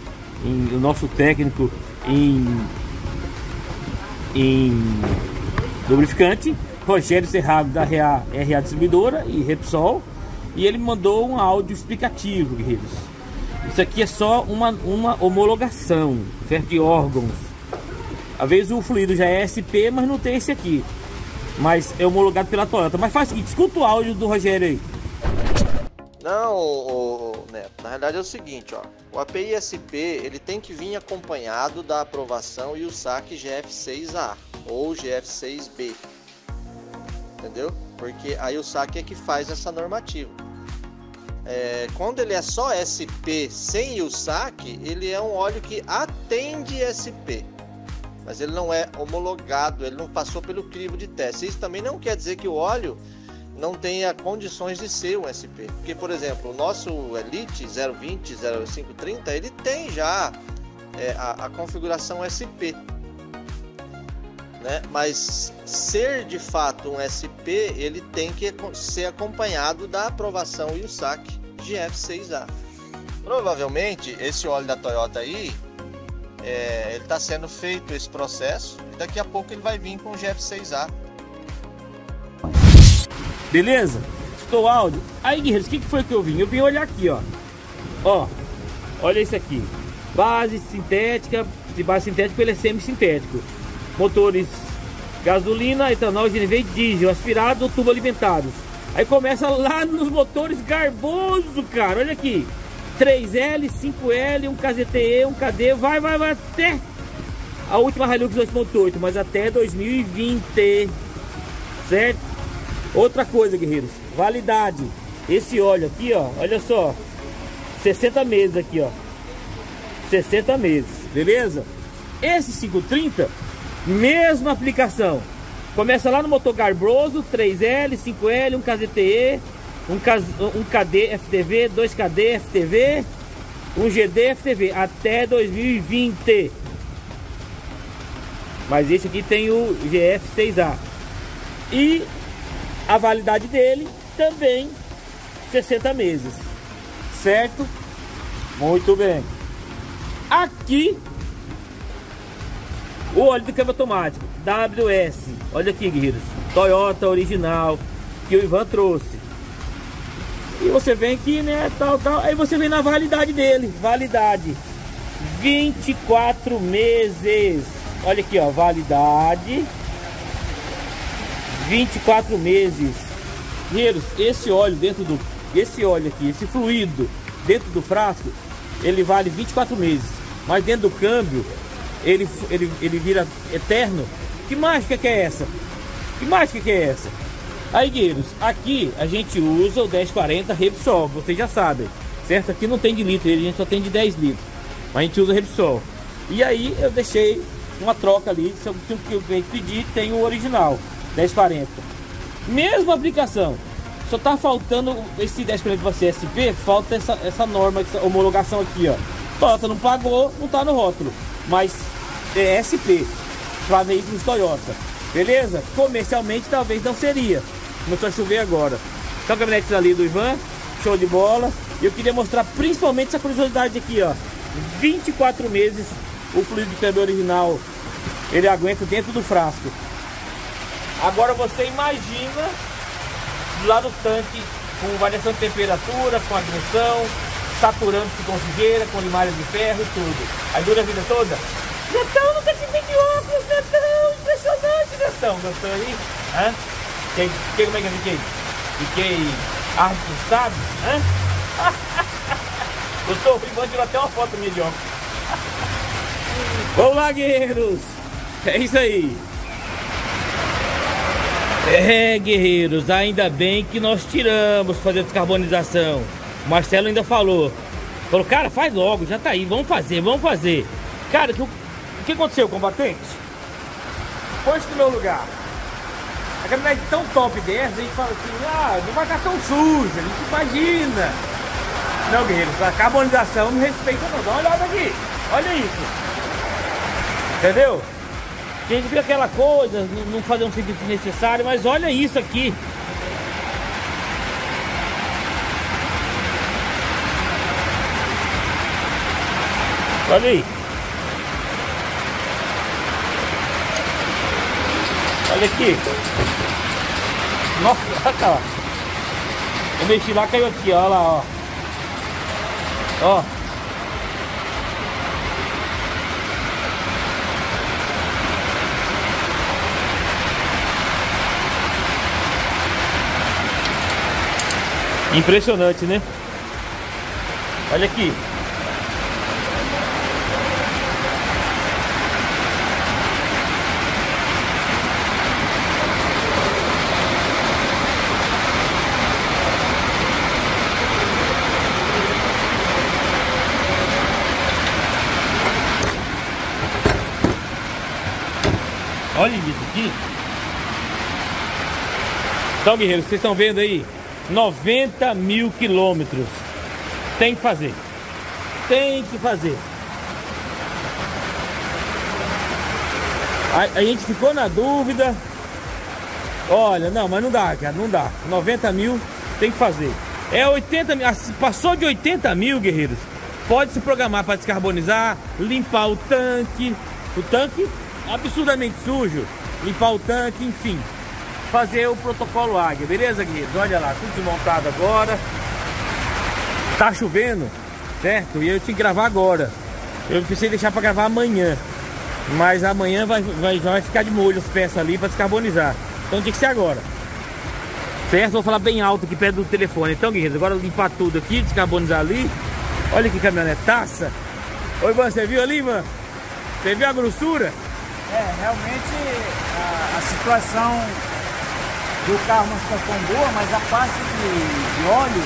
lubrificante, Rogério Serrado da RA Distribuidora e Repsol, e ele me mandou um áudio explicativo, guerreiros. Isso aqui é só uma homologação, certo, de órgãos. Às vezes o fluido já é SP, mas não tem esse aqui. Mas é homologado pela Toyota. Mas faz o seguinte, escuta o áudio do Rogério aí. Não, Neto, na realidade é o seguinte, ó. O API SP, ele tem que vir acompanhado da aprovação e o saque GF6A ou GF6B. Entendeu? Porque aí o saque é que faz essa normativa. Quando ele é só SP sem o saque, ele é um óleo que atende SP. Mas ele não é homologado, ele não passou pelo crivo de teste. Isso também não quer dizer que o óleo não tenha condições de ser um SP. Porque, por exemplo, o nosso Elite 020, 0530, ele tem já a configuração SP. Né? Mas ser de fato um SP, ele tem que ser acompanhado da aprovação e o saque GF6A. Provavelmente, esse óleo da Toyota aí, ele está sendo feito esse processo e daqui a pouco ele vai vir com o GF6A. Beleza? Escutou o áudio? Aí, guerreiros, o que foi que eu vim? Eu vim olhar aqui, ó. Ó, olha isso aqui. Base sintética, de base sintética ele é semi-sintético. Motores gasolina, etanol, GNV e diesel, aspirados ou tubo alimentados. Aí começa lá nos motores garboso, cara. Olha aqui. 3L, 5L, um KZTE, um KD, vai até a última Hilux 2.8, mas até 2020, certo? Outra coisa, guerreiros, validade. Esse óleo aqui, ó, olha só, 60 meses aqui, ó, 60 meses, beleza? Esse 530, mesma aplicação. Começa lá no motor garboso, 3L, 5L, um KZTE, um KD FTV, 2KD FTV, um GD FTV, até 2020. Mas esse aqui tem o GF6A. E a validade dele também 60 meses. Certo? Muito bem. Aqui o óleo do câmbio automático WS. Olha aqui, guerreiros. Toyota original que o Ivan trouxe. E você vem aqui, né, tal. Aí você vem na validade dele. Validade 24 meses. Olha aqui, ó, validade 24 meses. Guerreiros, esse óleo dentro do... Esse óleo aqui, esse fluido dentro do frasco, ele vale 24 meses. Mas dentro do câmbio, ele vira eterno. Que mágica que é essa? Que mágica que é essa? Aí, guerreiros, aqui a gente usa o 1040 Repsol, vocês já sabem, certo? Aqui não tem de litro, a gente só tem de 10 litros. Mas a gente usa Repsol. E aí eu deixei uma troca ali, se o que eu pedir, tem o original 1040. Mesma aplicação. Só tá faltando esse 1040 para CSP, falta essa norma, essa homologação aqui, ó. Toyota não pagou, não tá no rótulo. Mas é SP para veículos Toyota. Beleza? Comercialmente talvez não seria. Começou a chover agora. Então a caminhonete ali do Ivan, show de bola. E eu queria mostrar principalmente essa curiosidade aqui, ó. 24 meses o fluido de câmbio original, ele aguenta dentro do frasco. Agora você imagina lá no tanque, com variação de temperatura, com agressão, saturando-se com sujeira, com limalha de ferro e tudo. Aí dura a vida toda. Netão, nunca te vi de óculos, Netão, impressionante, Netão. Gostou aí? Hã? Como é que eu fiquei? Fiquei arrepiado, hã? Gostou? O Ivan tirou até uma foto minha de óculos. Vamos lá, guerreiros! É isso aí! Guerreiros, ainda bem que nós tiramos fazer descarbonização. O Marcelo ainda falou, cara, faz logo, já tá aí, vamos fazer. Cara, o que aconteceu, combatente? Põe-se no meu lugar. A caminhonete tão top dessa, a gente fala assim, não vai estar tão suja, a gente imagina. Não, guerreiros, a carbonização não respeita não. Dá uma olhada aqui, olha isso. Entendeu? A gente fica aquela coisa, não fazer um serviço necessário, mas olha isso aqui. Olha aí. Olha aqui. Nossa, olha lá. Eu mexi lá, caiu aqui, ó lá, ó. Ó. Impressionante, né? Olha aqui. Olha isso aqui. Então, guerreiros, vocês estão vendo aí 90 mil quilômetros. Tem que fazer. Tem que fazer. A gente ficou na dúvida. Olha, não, mas não dá, cara, não dá. 90 mil tem que fazer. É 80 mil. Passou de 80 mil, guerreiros, pode se programar para descarbonizar, limpar o tanque. O tanque absurdamente sujo. Limpar o tanque, enfim. Fazer o protocolo Águia, beleza, guerreiros? Olha lá, tudo desmontado agora. Tá chovendo, certo? E eu tinha que gravar agora. Eu pensei em deixar para gravar amanhã, mas amanhã vai ficar de molho as peças ali para descarbonizar. Então tinha que ser agora, certo? Vou falar bem alto aqui perto do telefone. Então, guerreiros, agora limpar tudo aqui, descarbonizar ali. Olha que caminhonetaça. Oi, Ivan, você viu ali, Ivan? Você viu a grossura? É, realmente a situação do carro não está tão boa, mas a parte de óleo,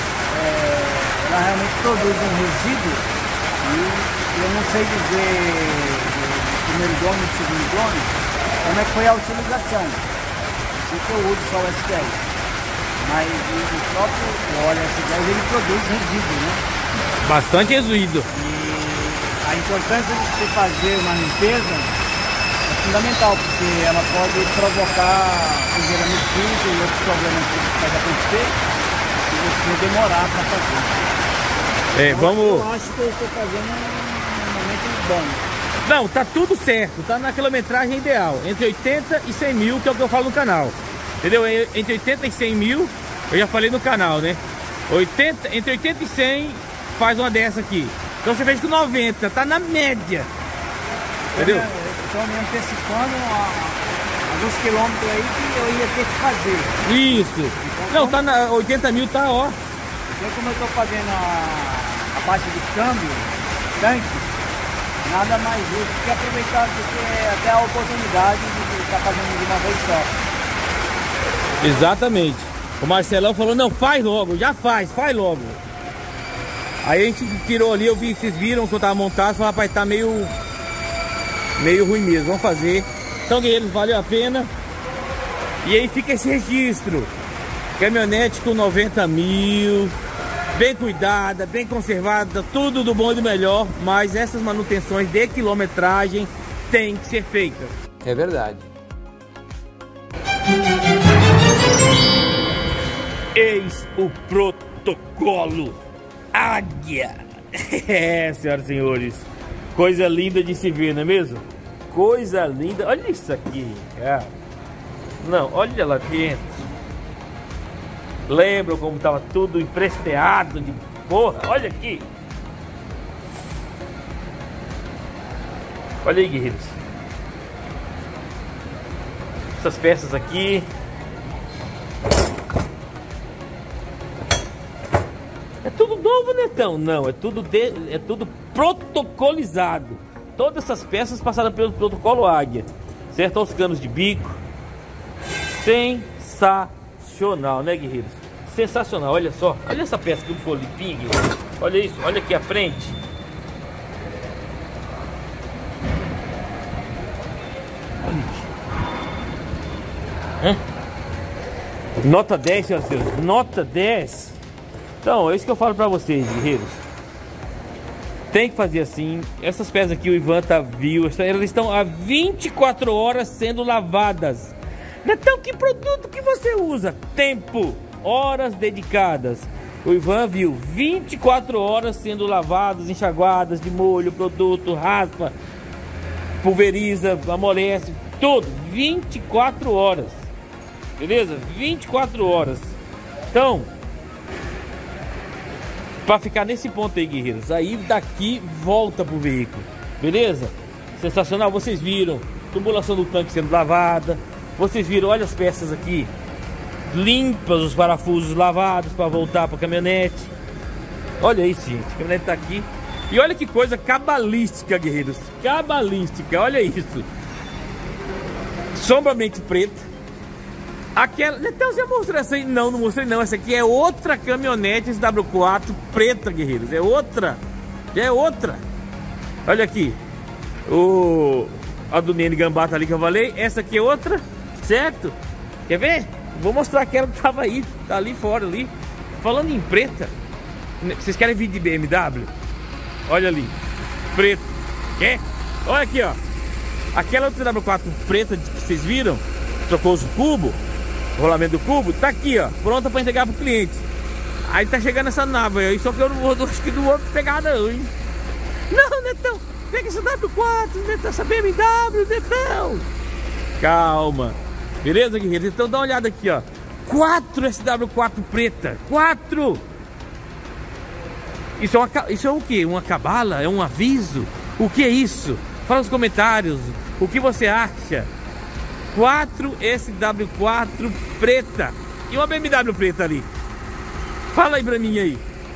ela realmente produz um resíduo e eu não sei dizer do primeiro dono e do segundo dono como é que foi a utilização. Sei que eu uso só o S10, mas o próprio óleo S10 ele produz resíduo, né? Bastante resíduo. E a importância de você fazer uma limpeza é fundamental, porque ela pode provocar sujeira no filtro e outros problemas que podem acontecer se você demorar para fazer. Vamos... Eu acho que eu estou fazendo um momento bom. Não, tá tudo certo, tá na quilometragem ideal, entre 80 e 100 mil, que é o que eu falo no canal, entendeu? Entre 80 e 100 mil, eu já falei no canal, né? Entre 80 e 100, faz uma dessa aqui. Então você fez com 90, tá na média, entendeu? Estou me antecipando a alguns quilômetros aí que eu ia ter que fazer. Isso. Então, não, tá na 80 mil, tá ó. Então, como eu estou fazendo a parte de câmbio, tanque, nada mais justo que aproveitar até a oportunidade de estar fazendo de uma vez só. Exatamente. O Marcelão falou, não, faz logo, já faz logo. Aí a gente tirou ali, eu vi, vocês viram que eu tava montado, falei, rapaz, tá meio ruim mesmo, vamos fazer. Então, guerreiros, valeu a pena. E aí fica esse registro. Caminhonete com 90 mil, bem cuidada, bem conservada, tudo do bom e do melhor. Mas essas manutenções de quilometragem têm que ser feitas. É verdade. Eis o protocolo Águia. É, senhoras e senhores, coisa linda de se ver, não é mesmo? Coisa linda. Olha isso aqui, cara. Não, olha lá dentro. Lembram como tava tudo empresteado de porra? Olha aqui. Olha aí, guerreiros. Essas peças aqui. É tudo novo, Netão? Não, é tudo protocolizado. Todas essas peças passaram pelo protocolo Águia, certo? Olha os canos de bico. Sensacional, né, guerreiros? Sensacional, olha só. Olha essa peça que ficou limpinha, guerreiros. Olha isso, olha aqui a frente. Olha. Nota 10, senhoras e senhores. Nota 10. Então, é isso que eu falo pra vocês, guerreiros. Tem que fazer assim. Essas peças aqui o Ivan viu, elas estão há 24 horas sendo lavadas. Então, que produto que você usa? Tempo, horas dedicadas. O Ivan viu 24 horas sendo lavadas, enxaguadas de molho, produto, raspa, pulveriza, amolece, tudo. 24 horas. Beleza? 24 horas. Então, para ficar nesse ponto aí, guerreiros, aí daqui volta pro veículo, beleza? Sensacional, vocês viram tubulação do tanque sendo lavada, vocês viram, olha as peças aqui limpas, os parafusos lavados para voltar para a caminhonete. Olha isso, gente. A caminhonete tá aqui. E olha que coisa cabalística, guerreiros. Cabalística, olha isso. Sombramente preta. Aquela... Então você mostrou essa aí? Não, não mostrei não. Essa aqui é outra caminhonete SW4 preta, guerreiros. É outra. Já é outra. Olha aqui. A do Nene Gambata ali que eu falei. Essa aqui é outra. Certo? Quer ver? Vou mostrar aquela que tava aí. Tá ali fora ali. Falando em preta. Vocês querem vídeo de BMW? Olha ali. Preto. Quer? Olha aqui, ó. Aquela outra W4 preta que vocês viram. Trocou os cubos. O rolamento do cubo. Tá aqui, ó. Pronta pra entregar pro cliente. Aí tá chegando essa nave aí. Só que eu não vou, acho que não vou pegar não, hein? Não, Netão. Pega essa W4, Netão. Essa BMW, Netão. Calma. Beleza, guerreiros? Então dá uma olhada aqui, ó. 4 SW4 preta. 4. Isso é o que? Uma cabala? É um aviso? O que é isso? Fala nos comentários. O que você acha? 4 SW4 preta. E uma BMW preta ali. Fala aí pra mim aí.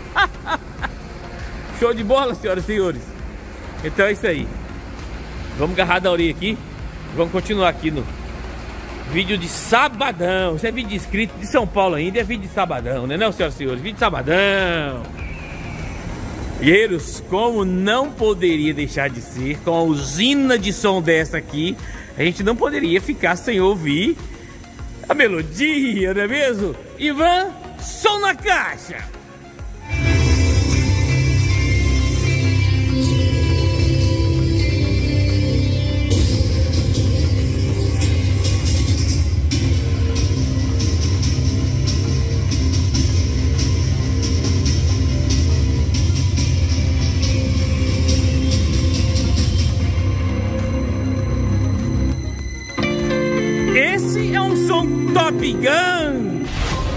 Show de bola, senhoras e senhores. Então é isso aí. Vamos agarrar da orelha aqui. Vamos continuar aqui no vídeo de sabadão. Isso é vídeo de inscrito de São Paulo ainda. É vídeo de sabadão, né, não, senhoras e senhores? Vídeo de sabadão. Guerreiros, como não poderia deixar de ser, com a usina de som dessa aqui, a gente não poderia ficar sem ouvir a melodia, não é mesmo? Ivan, som na caixa! Esse é um som Top Gun!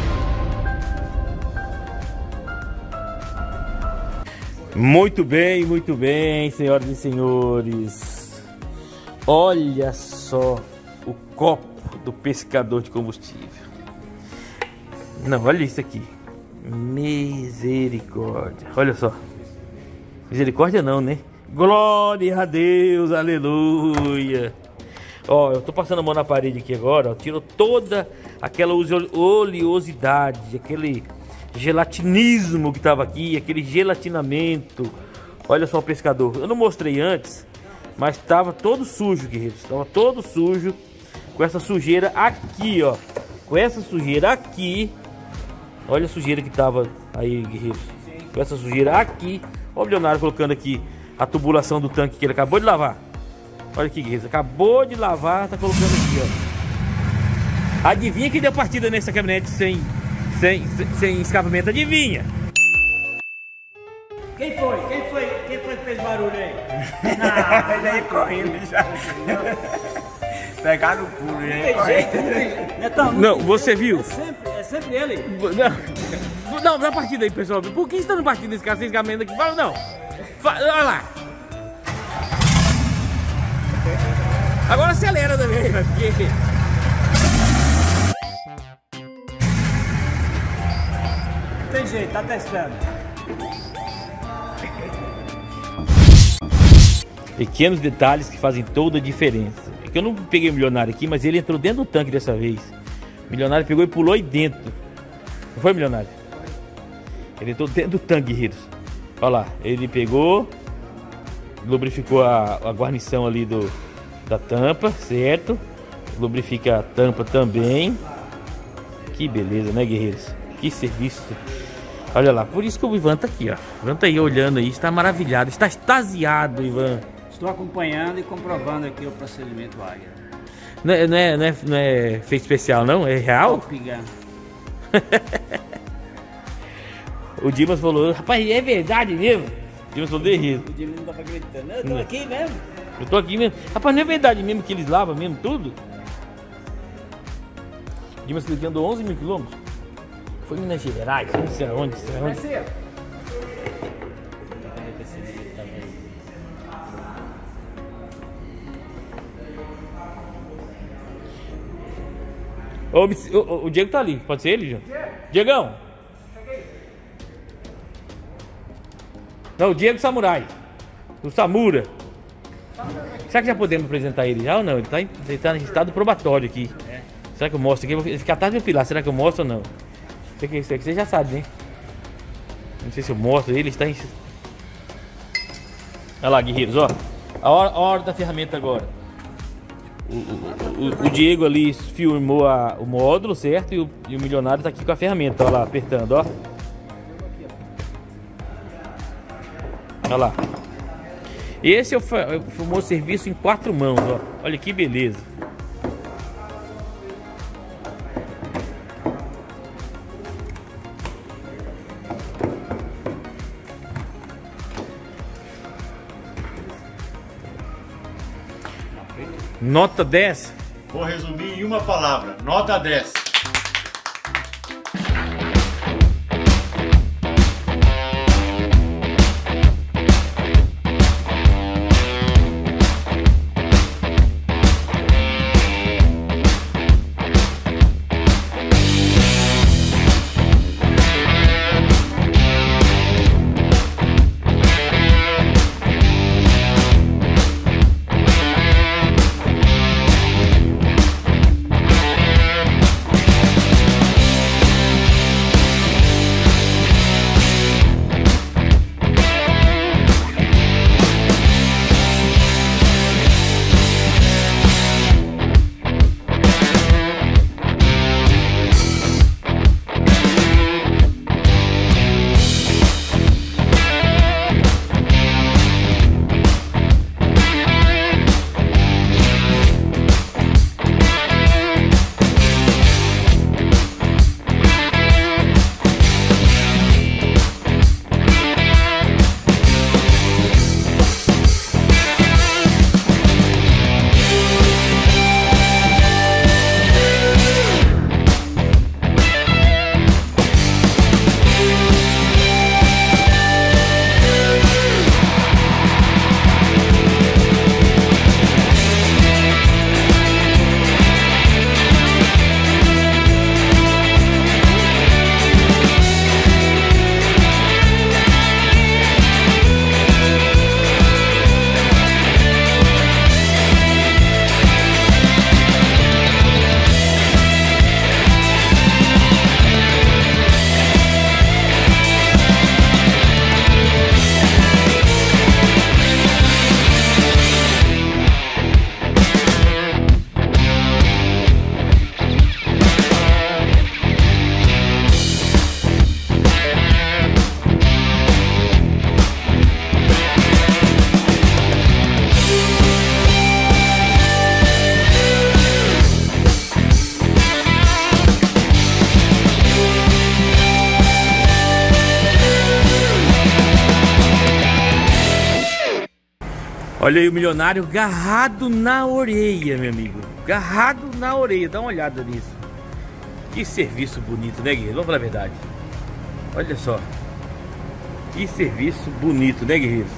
Muito bem, senhoras e senhores. Olha só o copo do pescador de combustível. Não, olha isso aqui. Misericórdia. Olha só. Misericórdia não, né? Glória a Deus, aleluia. Ó, eu tô passando a mão na parede aqui agora, ó, tirou toda aquela oleosidade, aquele gelatinismo que tava aqui, aquele gelatinamento. Olha só o pescador. Eu não mostrei antes, mas tava todo sujo, guerreiros. Tava todo sujo, com essa sujeira aqui, ó. Com essa sujeira aqui. Olha a sujeira que tava aí, guerreiros. Com essa sujeira aqui. Olha o Leonardo colocando aqui a tubulação do tanque que ele acabou de lavar. Olha aqui, guerreiros, acabou de lavar, tá colocando aqui, ó. Adivinha quem deu partida nessa caminhonete sem escapamento? Adivinha? Quem foi que fez barulho aí? Não, ele aí correndo já. Pegaram o pulo, né? Não, você viu? É sempre ele. Não, dá partida aí, pessoal. Por que está no partido desse cara sem escapamento aqui? Fala, não. Olha lá. Agora acelera também, porque... Tem jeito, tá testando. Pequenos detalhes que fazem toda a diferença. É que eu não peguei o milionário aqui, mas ele entrou dentro do tanque dessa vez. O milionário pegou e pulou aí dentro. Não foi, milionário? Ele entrou dentro do tanque, guerreiros. Olha lá, ele pegou, lubrificou a guarnição ali da tampa, certo? Lubrifica a tampa também. Que beleza, né, guerreiros? Que serviço. Olha lá, por isso que o Ivan tá aqui, ó. O Ivan tá aí olhando aí, está maravilhado, está extasiado, Ivan. Estou acompanhando e comprovando aqui o procedimento Águia. Não é feito especial, não? É real? Top Gun. O Dimas falou, rapaz, é verdade mesmo? O Dimas falou de rir. O Dimas não tava acreditando. Eu tô aqui mesmo. Eu tô aqui mesmo. Rapaz, não é verdade mesmo que eles lavam mesmo tudo? O Dimas que ele andou 11 mil quilômetros. Foi em Minas Gerais, não sei aonde, O Diego tá ali, pode ser ele, João? Diegão! Não, o Diego Samurai. O Samura. Será que já podemos apresentar ele já ou não? Ele tá em estado probatório aqui. Será que eu mostro aqui? Eu vou ficar atrás do pilar. Será que eu mostro ou não? Isso aqui você já sabe, né? Não sei se eu mostro ele. Está em... Olha lá, guerreiros, ó. A hora da ferramenta agora. O Diego ali filmou o módulo, certo? E o milionário tá aqui com a ferramenta, ó lá, apertando, ó. Olha lá. Esse é o famoso serviço em 4 mãos, ó. Olha que beleza. Nota 10. Vou resumir em uma palavra. Nota 10. Olha aí o milionário agarrado na orelha, meu amigo. Agarrado na orelha, dá uma olhada nisso. Que serviço bonito, né, guerreiro? Vamos falar a verdade. Olha só. Que serviço bonito, né, guerreiros?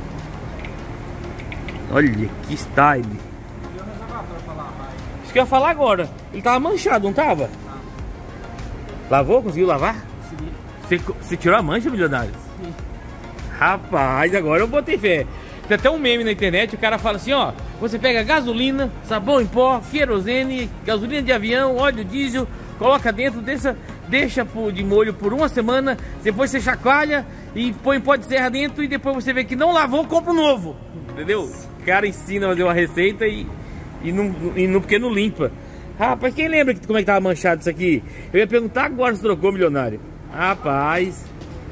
Olha que style. Isso que eu ia falar agora. Ele tava manchado, não tava? Lavou? Conseguiu lavar? Você tirou a mancha, milionário? Sim. Rapaz, agora eu botei fé. Tem até um meme na internet, o cara fala assim, ó. Você pega gasolina, sabão em pó, querosene, gasolina de avião, óleo diesel, coloca dentro, deixa de molho por 1 semana, depois você chacoalha e põe pó de serra dentro e depois você vê que não lavou, compra um novo. Entendeu? O cara ensina a fazer uma receita e não porque não limpa. Rapaz, quem lembra como é que tava manchado isso aqui? Eu ia perguntar agora se trocou, milionário. Rapaz,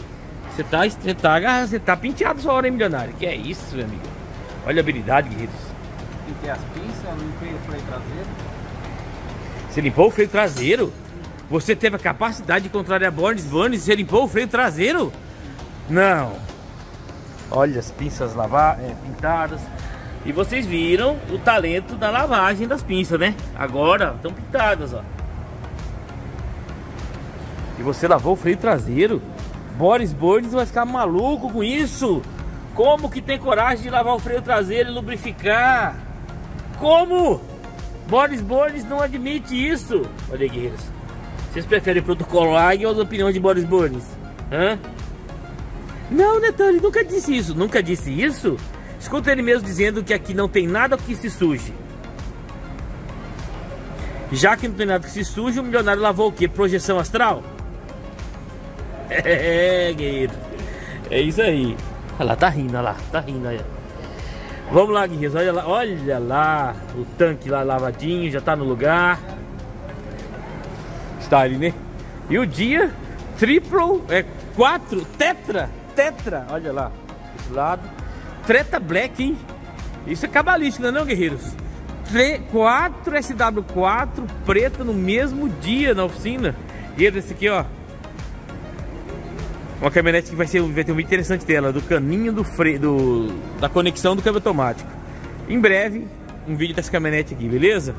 você tá penteado sua hora, hein, milionário? Que é isso, meu amigo? Olha a habilidade, guerreiros. Limpei as pinças, limpei o freio traseiro. Você limpou o freio traseiro? Você teve a capacidade de contrariar Burns e você limpou o freio traseiro? Não. Olha as pinças pintadas. E vocês viram o talento da lavagem das pinças, né? Agora estão pintadas, ó. E você lavou o freio traseiro? Boris Burns vai ficar maluco com isso. Como que tem coragem de lavar o freio traseiro e lubrificar? Como? Boris Burns não admite isso. Olha aí, guerreiros. Vocês preferem protocolo Águia ou as opiniões de Boris Burns? Hã? Não, Netão, ele nunca disse isso. Nunca disse isso? Escuta ele mesmo dizendo que aqui não tem nada que se suje. Já que não tem nada que se suje, o milionário lavou o quê? Projeção astral? É, guerreiro. É isso aí. Olha lá, tá rindo, olha lá. Tá rindo aí. Vamos lá, guerreiros. Olha lá. O tanque lá lavadinho, já tá no lugar. Está ali, né? E o dia triple, 4, tetra. Olha lá. Desse lado. Treta black, hein? Isso é cabalístico, não é não, guerreiros? 4 SW4 preta no mesmo dia na oficina. E esse aqui, ó, uma caminhonete que vai ter um vídeo interessante dela, do caninho do freio, da conexão do câmbio automático. Em breve, um vídeo dessa caminhonete aqui, beleza?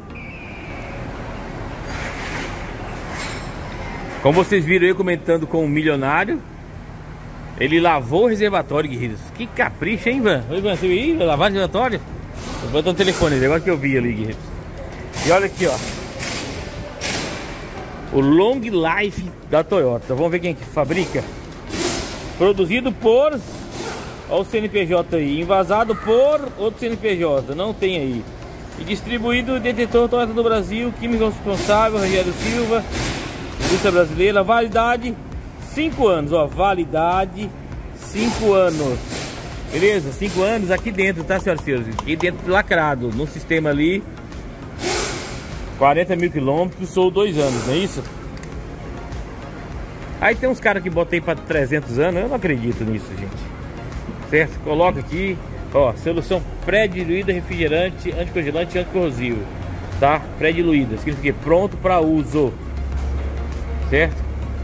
Como vocês viram eu comentando com o milionário, ele lavou o reservatório, guerreiros. Que capricho, hein, Ivan? Oi, Ivan, você viu aí? Lavar o reservatório? Eu vou dar um telefone ali, agora que eu vi ali, guerreiros. E olha aqui, ó, o Long Life da Toyota. Vamos ver quem que fabrica. Produzido por... Olha o CNPJ aí. Envasado por outro CNPJ. Não tem aí. E distribuído detentor Toyota do Brasil. Químico responsável, Rogério Silva. Indústria brasileira. Validade 5 anos, ó. Validade 5 anos. Beleza? 5 anos aqui dentro, tá, senhoras e senhores? Aqui dentro lacrado, no sistema ali. 40 mil quilômetros, sou 2 anos, não é isso? Aí tem uns caras que botam aí pra 300 anos, eu não acredito nisso, gente. Certo? Coloca aqui, ó, solução pré-diluída, refrigerante, anticongelante e anticorrosivo. Tá? Pré-diluída, escrito aqui, pronto para uso. Certo?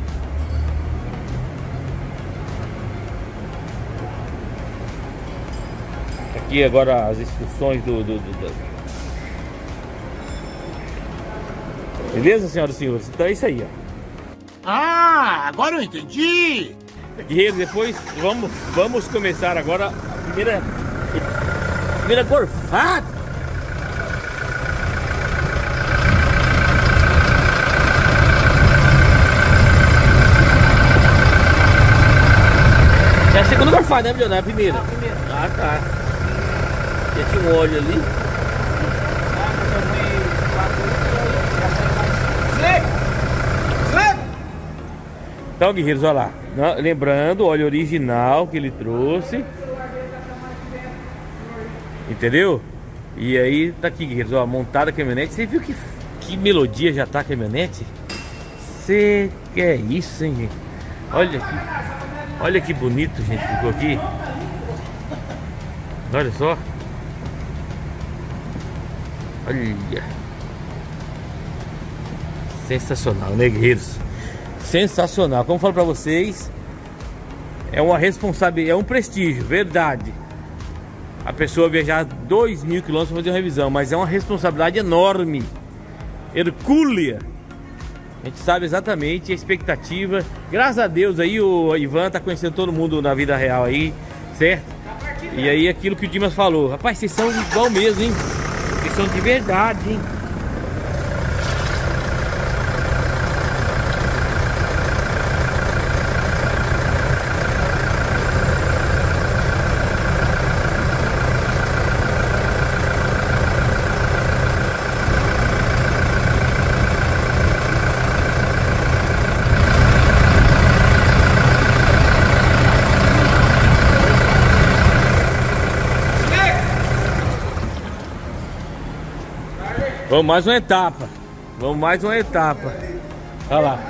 Aqui agora as instruções Beleza, senhoras e senhores? Então é isso aí, ó. Ah, agora eu entendi! Guerreiros, depois vamos começar agora a primeira gorfada. É a segunda gorfada, né, milionário? A primeira? A primeira. Ah, tá. Já tinha um óleo ali. Então, guerreiros, olha lá. Lembrando, óleo original que ele trouxe. Entendeu? E aí tá aqui, guerreiros, ó, montada a caminhonete. Você viu que melodia já tá a caminhonete? Você que é isso, hein, gente? Olha aqui. Olha que bonito, gente, ficou aqui. Olha só. Olha. Sensacional, né, guerreiros? Sensacional. Como eu falo pra vocês, é uma responsabilidade, é um prestígio, verdade. A pessoa viajar 2.000 km para fazer uma revisão, mas é uma responsabilidade enorme, hercúlea. A gente sabe exatamente a expectativa. Graças a Deus aí o Ivan tá conhecendo todo mundo na vida real aí, certo? E aí aquilo que o Dimas falou, rapaz, vocês são igual mesmo, hein? Vocês são de verdade, hein? Vamos mais uma etapa. Vamos mais uma etapa. Olha lá.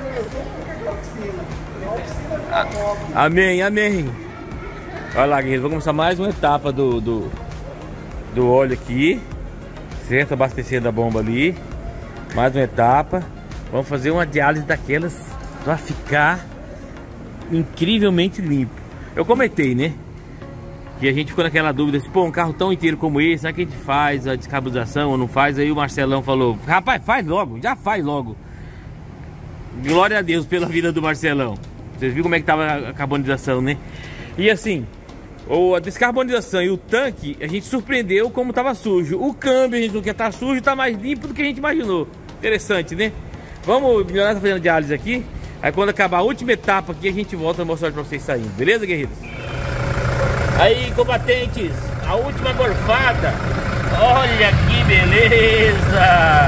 Amém, amém. Olha lá, guerreiros. Vamos começar mais uma etapa do óleo aqui. Certo? Abastecendo a bomba ali. Mais uma etapa. Vamos fazer uma diálise daquelas para ficar incrivelmente limpo. Eu comentei, né? E a gente ficou naquela dúvida, se pô, um carro tão inteiro como esse, será que a gente faz a descarbonização ou não faz? Aí o Marcelão falou, rapaz, faz logo, já faz logo. Glória a Deus pela vida do Marcelão. Vocês viram como é que tava a carbonização, né? E assim, a descarbonização e o tanque, a gente surpreendeu como tava sujo. O câmbio, a gente não quer estar sujo, tá mais limpo do que a gente imaginou. Interessante, né? Vamos, o milionário tá fazendo diálise aqui. Aí quando acabar a última etapa aqui, a gente volta a mostrar pra vocês saindo. Beleza, guerreiros? Aí, combatentes, a última gorfada. Olha que beleza!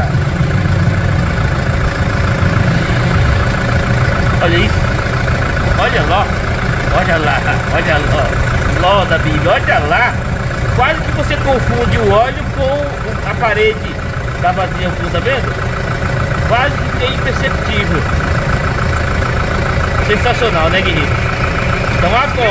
Olha isso. Olha lá. Olha lá. Olha lá. Loda, biga. Olha lá. Quase que você confunde o óleo com a parede da vasilha fundo, tá vendo? Quase que é imperceptível. Sensacional, né, guerreiros? Então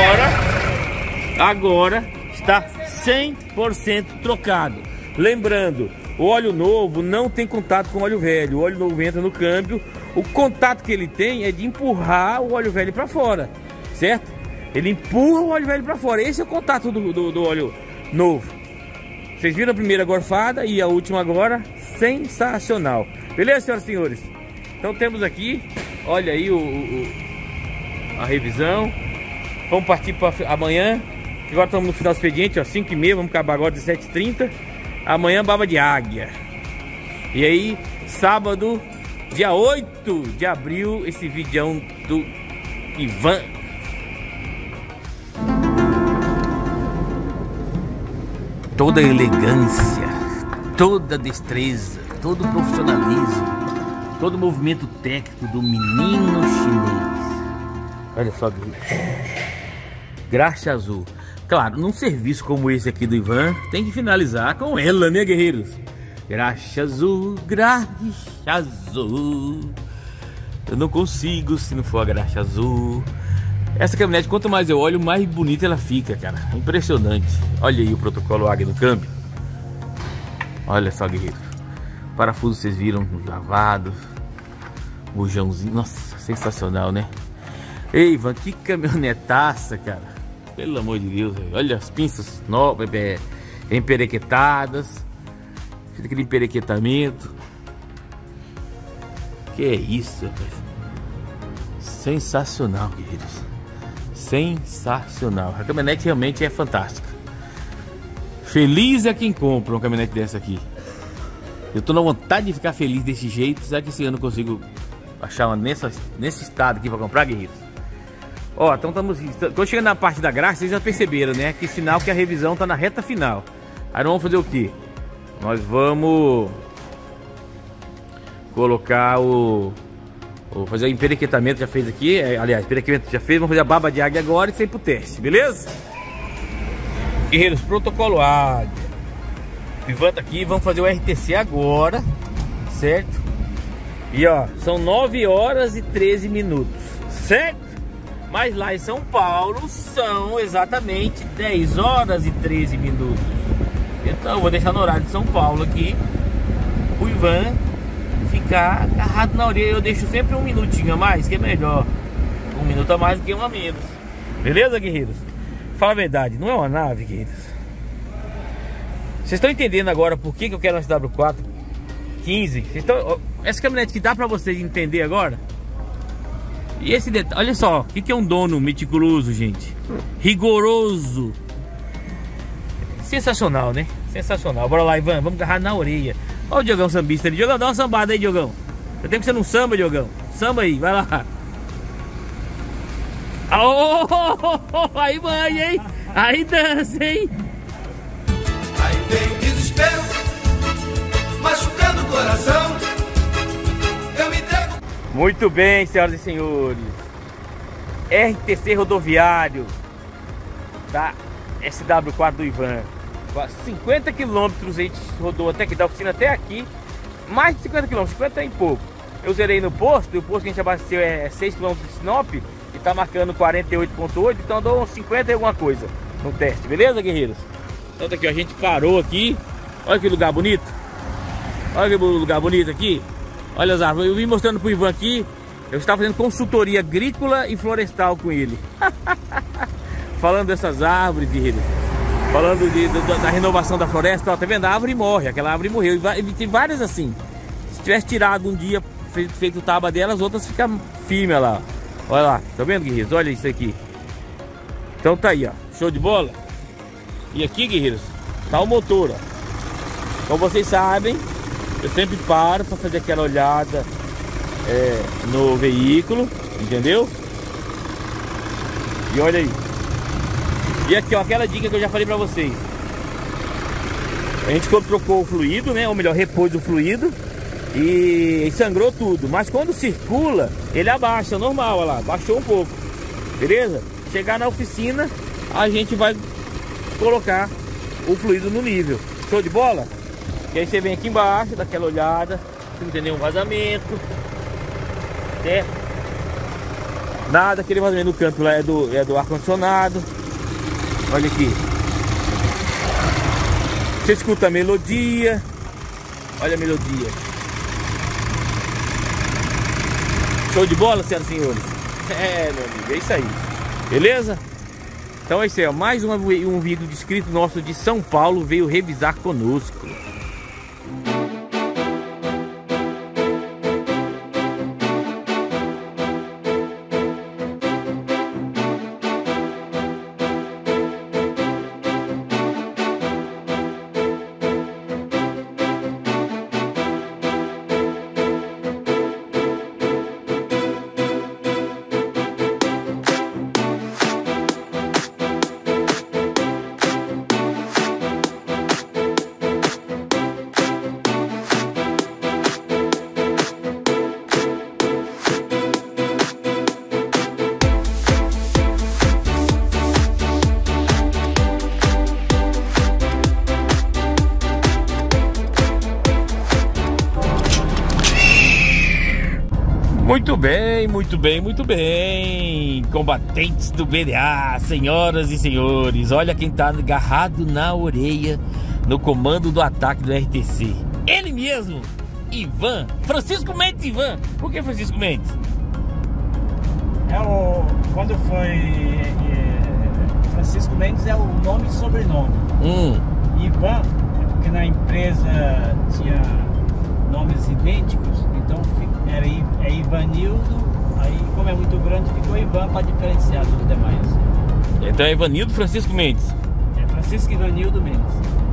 agora está 100% trocado. Lembrando, o óleo novo não tem contato com o óleo velho. O óleo novo entra no câmbio. O contato que ele tem é de empurrar o óleo velho para fora, certo? Ele empurra o óleo velho para fora. Esse é o contato do óleo novo. Vocês viram a primeira gorfada e a última agora. Sensacional. Beleza, senhoras e senhores? Então temos aqui, olha aí a revisão. Vamos partir para amanhã. Agora estamos no final do expediente, ó, 5h30. Vamos acabar agora de 7h30. Amanhã baba de águia. E aí, sábado, dia 8 de abril, esse vídeo do Ivan. Toda elegância, toda destreza, todo profissionalismo, todo movimento técnico do menino chinês. Olha só, graxa azul. Claro, num serviço como esse aqui do Ivan, tem que finalizar com ela, né, guerreiros? Graxa azul, graxa azul. Eu não consigo se não for a graxa azul. Essa caminhonete, quanto mais eu olho, mais bonita ela fica, cara. Impressionante. Olha aí o protocolo águia do câmbio. Olha só, guerreiro. Parafuso vocês viram lavado. Bujãozinho. Nossa, sensacional, né? Ei, Ivan, que caminhonetaça, cara. Pelo amor de Deus, véio. Olha as pinças novas, emperequetadas. Fiz aquele emperequetamento. Que é isso, rapaz? Sensacional, guerreiros. Sensacional. A caminhonete realmente é fantástica. Feliz é quem compra uma caminhonete dessa aqui. Eu tô na vontade de ficar feliz desse jeito. Será que esse ano eu consigo achar uma nesse estado aqui para comprar, guerreiros? Ó, então tô chegando na parte da graxa. Vocês já perceberam, né? Que sinal que a revisão tá na reta final. Aí nós vamos fazer o que? Nós vamos colocar vou fazer o emperequetamento, já fez aqui. Aliás, emperequetamento já fez. Vamos fazer a baba de águia agora e sair pro teste, beleza? Guerreiros, protocolo águia. Ivan tá aqui, vamos fazer o RTC agora, certo? E ó, são 9 horas e 13 minutos, certo? Mas lá em São Paulo são exatamente 10 horas e 13 minutos. Então eu vou deixar no horário de São Paulo aqui o Ivan ficar agarrado na orelha. Eu deixo sempre um minutinho a mais, que é melhor. Um minuto a mais do que um a menos. Beleza, guerreiros? Fala a verdade, não é uma nave, guerreiros. Vocês estão entendendo agora por que eu quero uma SW4 15? Essa caminhonete que dá pra vocês entender agora. E esse detalhe, olha só, o que é um dono meticuloso, gente? Rigoroso. Sensacional, né? Sensacional. Bora lá, Ivan, vamos agarrar na orelha. Olha o Diogão sambista ali. Diogão, dá uma sambada aí, Diogão. Eu tenho que ser num samba, Diogão. Samba aí, vai lá. Aí manja, hein? Aí dança, hein? Aí vem o desespero, machucando o coração. Eu me entrego. Muito bem, senhoras e senhores. RTC rodoviário da SW4 do Ivan. 50 quilômetros a gente rodou até aqui, da oficina até aqui. Mais de 50 quilômetros, 50 e pouco. Eu zerei no posto, e o posto que a gente abasteceu é 6 km de Sinop. E tá marcando 48,8, então andou uns 50 e alguma coisa no teste, beleza, guerreiros? Então tá aqui, ó, a gente parou aqui. Olha que lugar bonito. Olha que lugar bonito aqui. Olha as árvores, eu vim mostrando pro Ivan aqui. Eu estava fazendo consultoria agrícola e florestal com ele. Falando dessas árvores, guerreiros. Falando da renovação da floresta, ó, tá vendo? A árvore morre, aquela árvore morreu. E tem várias assim. Se tivesse tirado um dia, feito o taba dela, as outras ficam firmes lá. Olha lá, tá vendo, guerreiros? Olha isso aqui. Então tá aí, ó. Show de bola? E aqui, guerreiros, tá o motor, ó. Como vocês sabem, eu sempre paro para fazer aquela olhada no veículo. Entendeu? E olha aí. E aqui, ó, aquela dica que eu já falei pra vocês. A gente quando trocou o fluido, né? Ou melhor, repôs o fluido e sangrou tudo. Mas quando circula, ele abaixa, normal, olha lá, baixou um pouco. Beleza? Chegar na oficina, a gente vai colocar o fluido no nível. Show de bola? E aí você vem aqui embaixo, dá aquela olhada, se não tem nenhum vazamento, certo? Nada, aquele vazamento no canto lá é do ar-condicionado. Olha aqui. Você escuta a melodia. Olha a melodia. Show de bola, senhoras e senhores? É, meu amigo, é isso aí. Beleza? Então é isso aí, ó. Mais um vídeo de inscrito nosso de São Paulo veio revisar conosco. Muito bem, muito bem, muito bem. Combatentes do BDA, senhoras e senhores. Olha quem tá agarrado na orelha no comando do ataque do RTC. Ele mesmo, Ivan, Francisco Mendes Ivan. Por que Francisco Mendes? Quando foi Francisco Mendes é o nome e sobrenome. Ivan, porque na empresa tinha nomes idênticos, então era Ivanildo, aí como é muito grande ficou Ivan para diferenciar dos demais. Então é Ivanildo Francisco Mendes. É Francisco Ivanildo Mendes.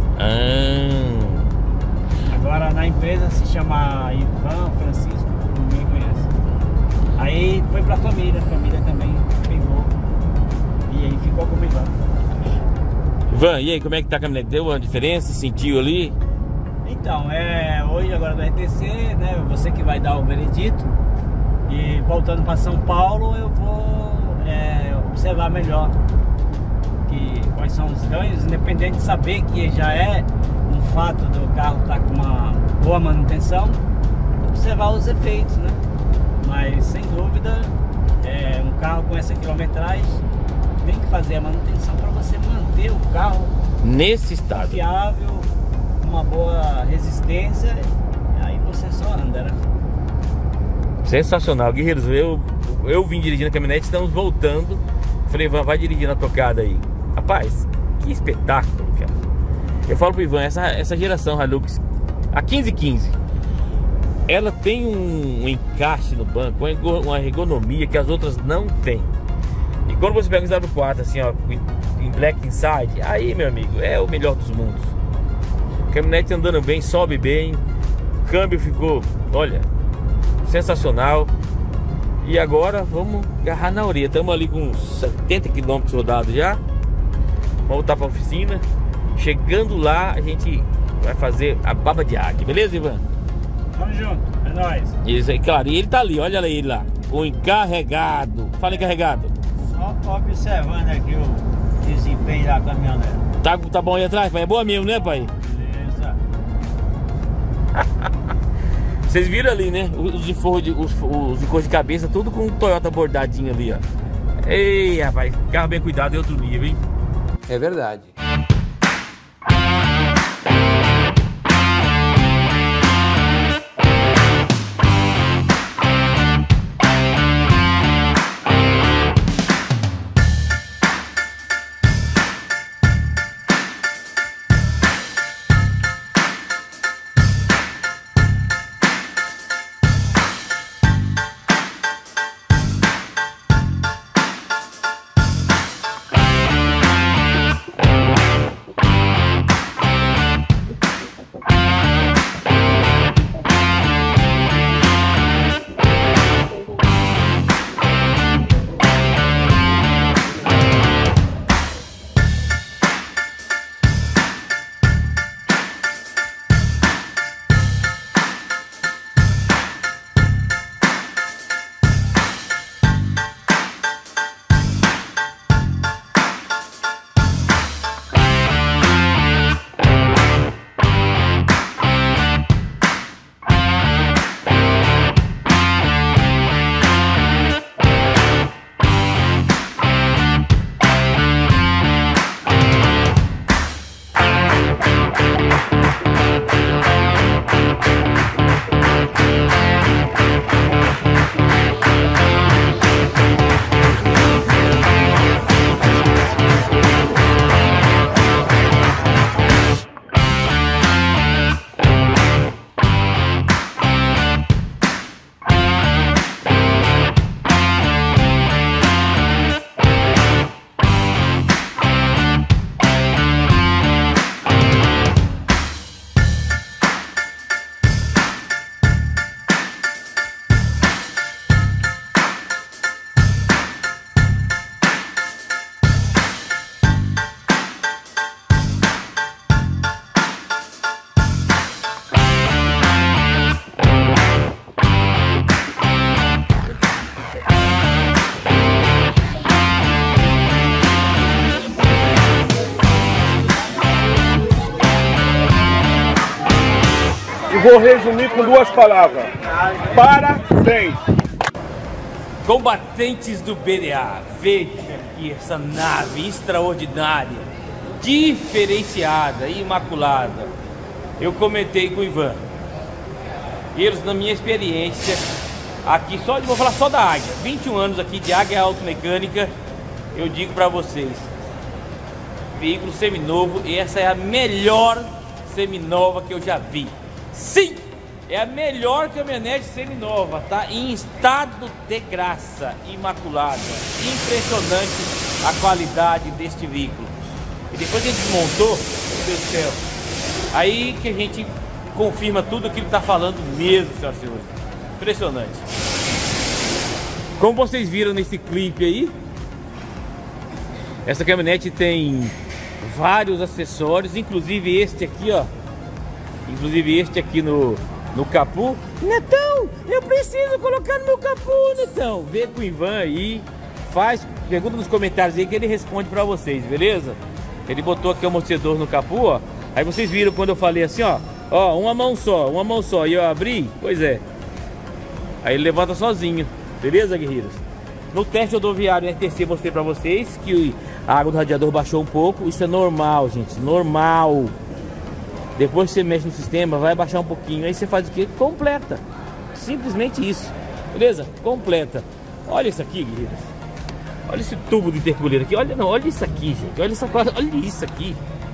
Agora na empresa se chama Ivan Francisco, ninguém conhece. Aí foi pra família, a família também pegou e aí ficou como Ivan. Ivan, e aí, como é que tá a caminhonete? Deu uma diferença? Sentiu ali? Então, hoje agora do RTC, né, você que vai dar o veredito. E voltando para São Paulo, eu vou observar melhor quais são os ganhos, independente de saber que já é um fato do carro estar com uma boa manutenção, observar os efeitos, né? Mas sem dúvida, um carro com essa quilometragem tem que fazer a manutenção para você manter o carro nesse estado confiável, uma boa resistência, aí você só anda, né? Sensacional, guerreiros. Eu vim dirigindo a caminhonete, estamos voltando. Falei, Ivan, vai dirigir na tocada aí. Rapaz, que espetáculo, cara. Eu falo pro Ivan, essa geração Hilux, a 1515, ela tem um encaixe no banco, uma ergonomia que as outras não tem. E quando você pega o 04 assim, ó, em Black Inside, aí, meu amigo, é o melhor dos mundos. Caminhonete andando bem, sobe bem. O câmbio ficou, olha, sensacional. E agora vamos agarrar na orelha. Estamos ali com 70 km rodados já. Vamos voltar para a oficina. Chegando lá, a gente vai fazer a baba de águia. Beleza, Ivan? Tamo junto, é nóis. Isso aí, claro. E ele tá ali, olha ele lá. O encarregado. Fala, encarregado. Só observando aqui o desempenho da caminhonete. Tá bom aí atrás, pai? É boa mesmo, né, pai? Vocês viram ali, né? Os enforros de cabeça, tudo com o Toyota bordadinho ali, ó. Ei, rapaz, carro bem cuidado é outro nível, hein? É verdade. e vou resumir com 2 palavras. Parabéns! Combatentes do BDA, veja aqui essa nave extraordinária, diferenciada, imaculada. Eu comentei com o Ivan. Eles, na minha experiência, aqui vou falar só da Águia, 21 anos aqui de Águia Automecânica, eu digo pra vocês, veículo seminovo, e essa é a melhor seminova que eu já vi. Sim! É a melhor caminhonete seminova, tá? Em estado de graça, imaculada. Impressionante a qualidade deste veículo. E depois que a gente desmontou, meu Deus do céu, aí que a gente confirma tudo aquilo que tá falando mesmo, senhoras e senhores. Impressionante. Como vocês viram nesse clipe aí, essa caminhonete tem vários acessórios, inclusive este aqui, ó. Inclusive este aqui no capô. Netão, eu preciso colocar no meu capô, Netão. Vê com o Ivan aí, pergunta nos comentários aí que ele responde pra vocês, beleza? Ele botou aqui o amortecedor no capô, ó. Aí vocês viram quando eu falei assim, ó, uma mão só, e eu abri, pois é. Aí ele levanta sozinho, beleza, guerreiros? No teste rodoviário RTC mostrei pra vocês que a água do radiador baixou um pouco. Isso é normal, gente, normal. Depois que você mexe no sistema, vai baixar um pouquinho. Aí você faz o que? Completa. Simplesmente isso. Beleza? Completa. Olha isso aqui, guerreiros. Olha esse tubo de intercooler aqui. Olha isso aqui, gente. Olha isso aqui.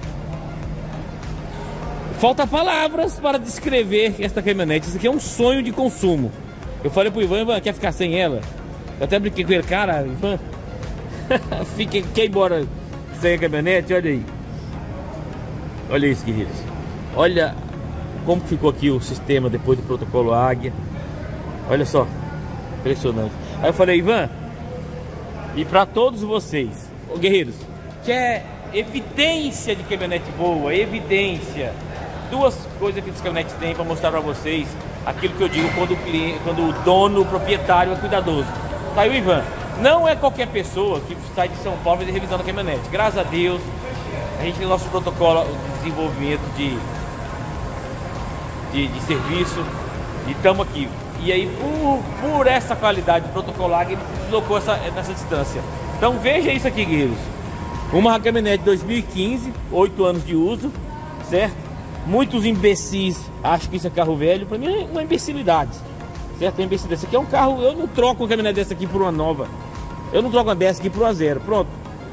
Falta palavras para descrever esta caminhonete. Isso aqui é um sonho de consumo. Eu falei pro Ivan, quer ficar sem ela? Eu até brinquei com ele, cara, Ivan, quer ir embora sem a caminhonete? Olha aí. Olha isso, guerreiros. Olha como ficou aqui o sistema depois do protocolo Águia. Olha só, impressionante. Aí eu falei, Ivan, e para todos vocês, guerreiros, quer evidência de caminhonete boa, evidência. 2 coisas que esse caminhonete tem para mostrar para vocês aquilo que eu digo quando o dono, o proprietário é cuidadoso. Tá aí o Ivan. Não é qualquer pessoa que sai de São Paulo e revisando a caminhonete. Graças a Deus, a gente tem nosso protocolo de desenvolvimento de serviço e estamos aqui. E aí, por essa qualidade protocolar, ele colocou nessa distância. Então veja isso aqui, guerreiros. Uma caminhonete 2015, 8 anos de uso, certo? Muitos imbecis acham que isso é carro velho. Para mim é uma imbecilidade, certo? É imbecilidade. Esse aqui é um carro, eu não troco uma caminhonete dessa aqui por uma nova. Eu não troco uma dessa aqui por uma zero. Pronto.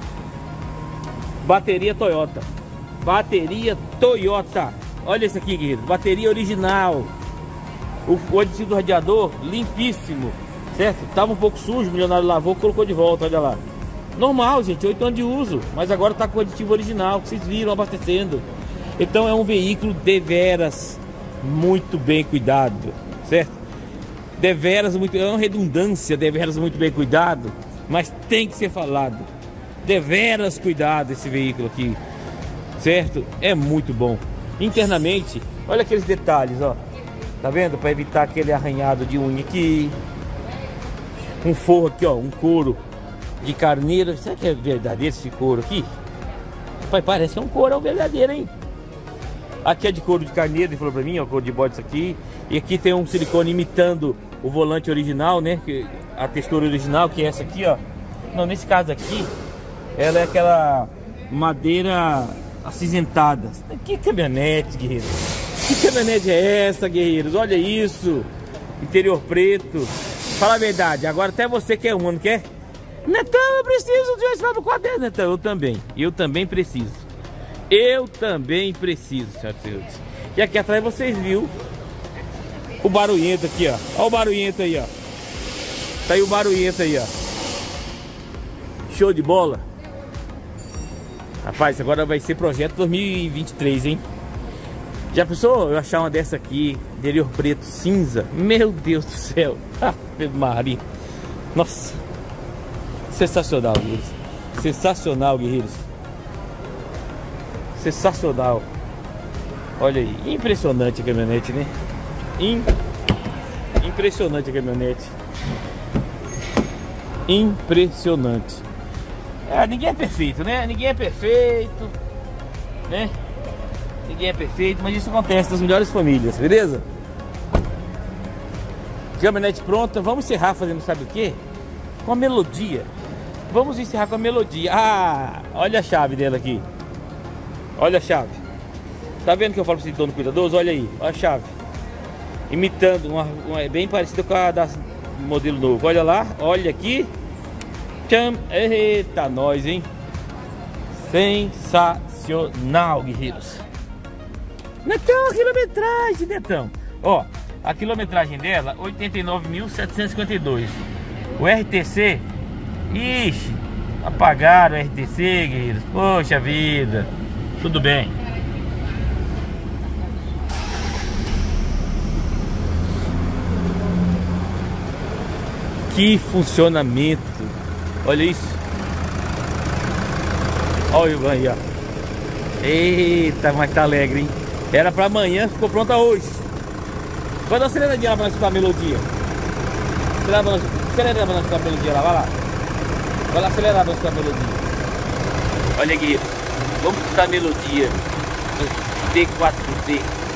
Bateria Toyota. Bateria Toyota. Olha esse aqui, guerreiro. Bateria original. O aditivo do radiador limpíssimo, certo? Tava um pouco sujo, o milionário lavou, colocou de volta, olha lá. Normal, gente, 8 anos de uso. Mas agora tá com o aditivo original, que vocês viram abastecendo. Então é um veículo deveras muito bem cuidado, certo? Deveras muito, é uma redundância, deveras muito bem cuidado, mas tem que ser falado. Deveras cuidado esse veículo aqui, certo? É muito bom. Internamente, olha aqueles detalhes, ó. Tá vendo? Para evitar aquele arranhado de unha aqui. Um forro aqui, ó, um couro de carneiro. Será que é verdadeiro esse couro aqui? Pai, parece que é um couro verdadeiro, hein? Aqui é de couro de carneiro, ele falou pra mim, ó, couro de bode isso aqui. E aqui tem um silicone imitando o volante original, né? A textura original, que é essa aqui, ó. Não, nesse caso aqui, ela é aquela madeira acinzentada. Que caminhonete, guerreiro. Que caminhonete é essa, guerreiros? Olha isso. Interior preto. Fala a verdade, agora até você quer uma, não quer? Netão, eu preciso de uma para 4 Netão, eu também. Eu também preciso. Eu também preciso, senhoras e senhores. E aqui atrás vocês viram o barulhento aqui, ó. Olha o barulhento aí, ó. Tá aí o barulhento aí, ó. Show de bola. Rapaz, agora vai ser projeto 2023, hein? Já pensou eu achar uma dessa aqui, interior preto, cinza? Meu Deus do céu. Ave Maria. Nossa. Sensacional, guerreiros. Sensacional, guerreiros. Sensacional. Olha aí. Impressionante a caminhonete, né? Impressionante a caminhonete. Impressionante. Ninguém é perfeito, né? Ninguém é perfeito, né? ninguém é perfeito, mas isso acontece nas melhores famílias, beleza? Caminhonete pronta, vamos encerrar fazendo sabe o quê? Com a melodia. Vamos encerrar com a melodia. Ah, olha a chave dela aqui. Olha a chave. Tá vendo que eu falo pra esse dono cuidadoso? Olha aí, olha a chave. Imitando uma bem parecida com a da modelo novo. Olha lá, olha aqui. Tcham, eita, nós, hein? Sensacional, guerreiros. Netão, a quilometragem, Netão. Ó, a quilometragem dela, 89.752. O RTC, ixi, apagaram o RTC, guerreiros. Poxa vida, tudo bem. Que funcionamento. Olha isso. Olha o Ivan aí, ó. Eita, mas tá alegre, hein? Era pra amanhã, ficou pronta hoje. Vai dar uma aceleradinha lá pra nós escutar a melodia. Acelera pra nós escutar a melodia lá, vai lá. Vai lá acelerar pra nós escutar a melodia. Olha aqui, vamos escutar a melodia do D4D.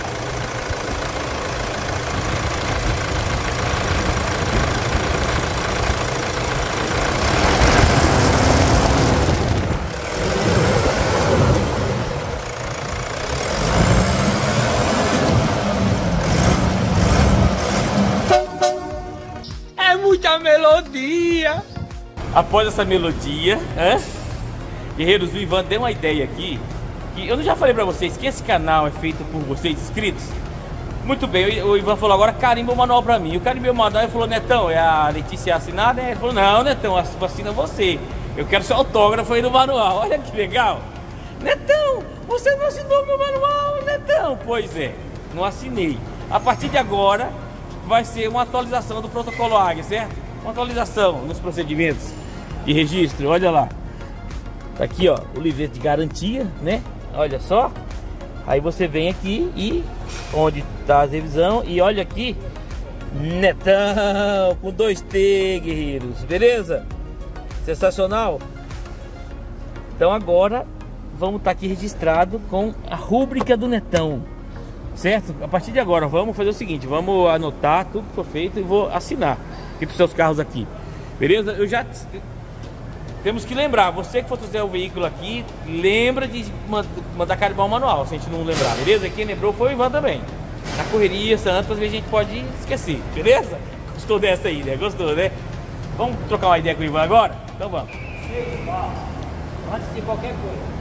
Muita melodia. Após essa melodia, guerreiros, o Ivan deu uma ideia aqui. Que eu já falei pra vocês que esse canal é feito por vocês inscritos. Muito bem, o Ivan falou agora carimba o manual pra mim. Eu carimbei o manual e falou: Netão, é a Letícia assinada? Ele falou: não, Netão, assina você. Eu quero seu autógrafo aí no manual. Olha que legal. Netão, você não assinou meu manual, Netão? Pois é, não assinei. A partir de agora vai ser uma atualização do protocolo Águia, certo? Uma atualização nos procedimentos de registro. Olha lá, tá aqui, ó, o livreto de garantia, né? Olha só. Aí você vem aqui e onde tá a revisão e olha aqui, Netão com 2T, guerreiros, beleza? Sensacional. Então agora vamos estar aqui registrado com a rúbrica do Netão, certo? A partir de agora vamos fazer o seguinte, vamos anotar tudo que for feito e vou assinar aqui para os seus carros aqui, beleza? Temos que lembrar, você que for trazer o veículo aqui, lembra de mandar carimbar o manual, se a gente não lembrar, beleza? Quem lembrou foi o Ivan também. Na correria, Santos, às vezes a gente pode esquecer, beleza? Gostou dessa aí, né? Gostou, né? Vamos trocar uma ideia com o Ivan agora? Então vamos. Antes de qualquer coisa,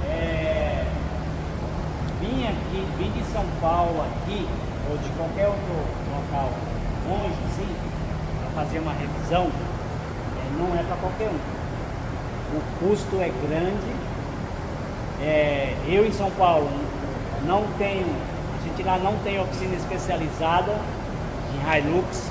vim de São Paulo aqui, ou de qualquer outro local longe, assim, para fazer uma revisão, não é para qualquer um. O custo é grande. Eu em São Paulo não tenho, a gente lá não tem oficina especializada em Hilux.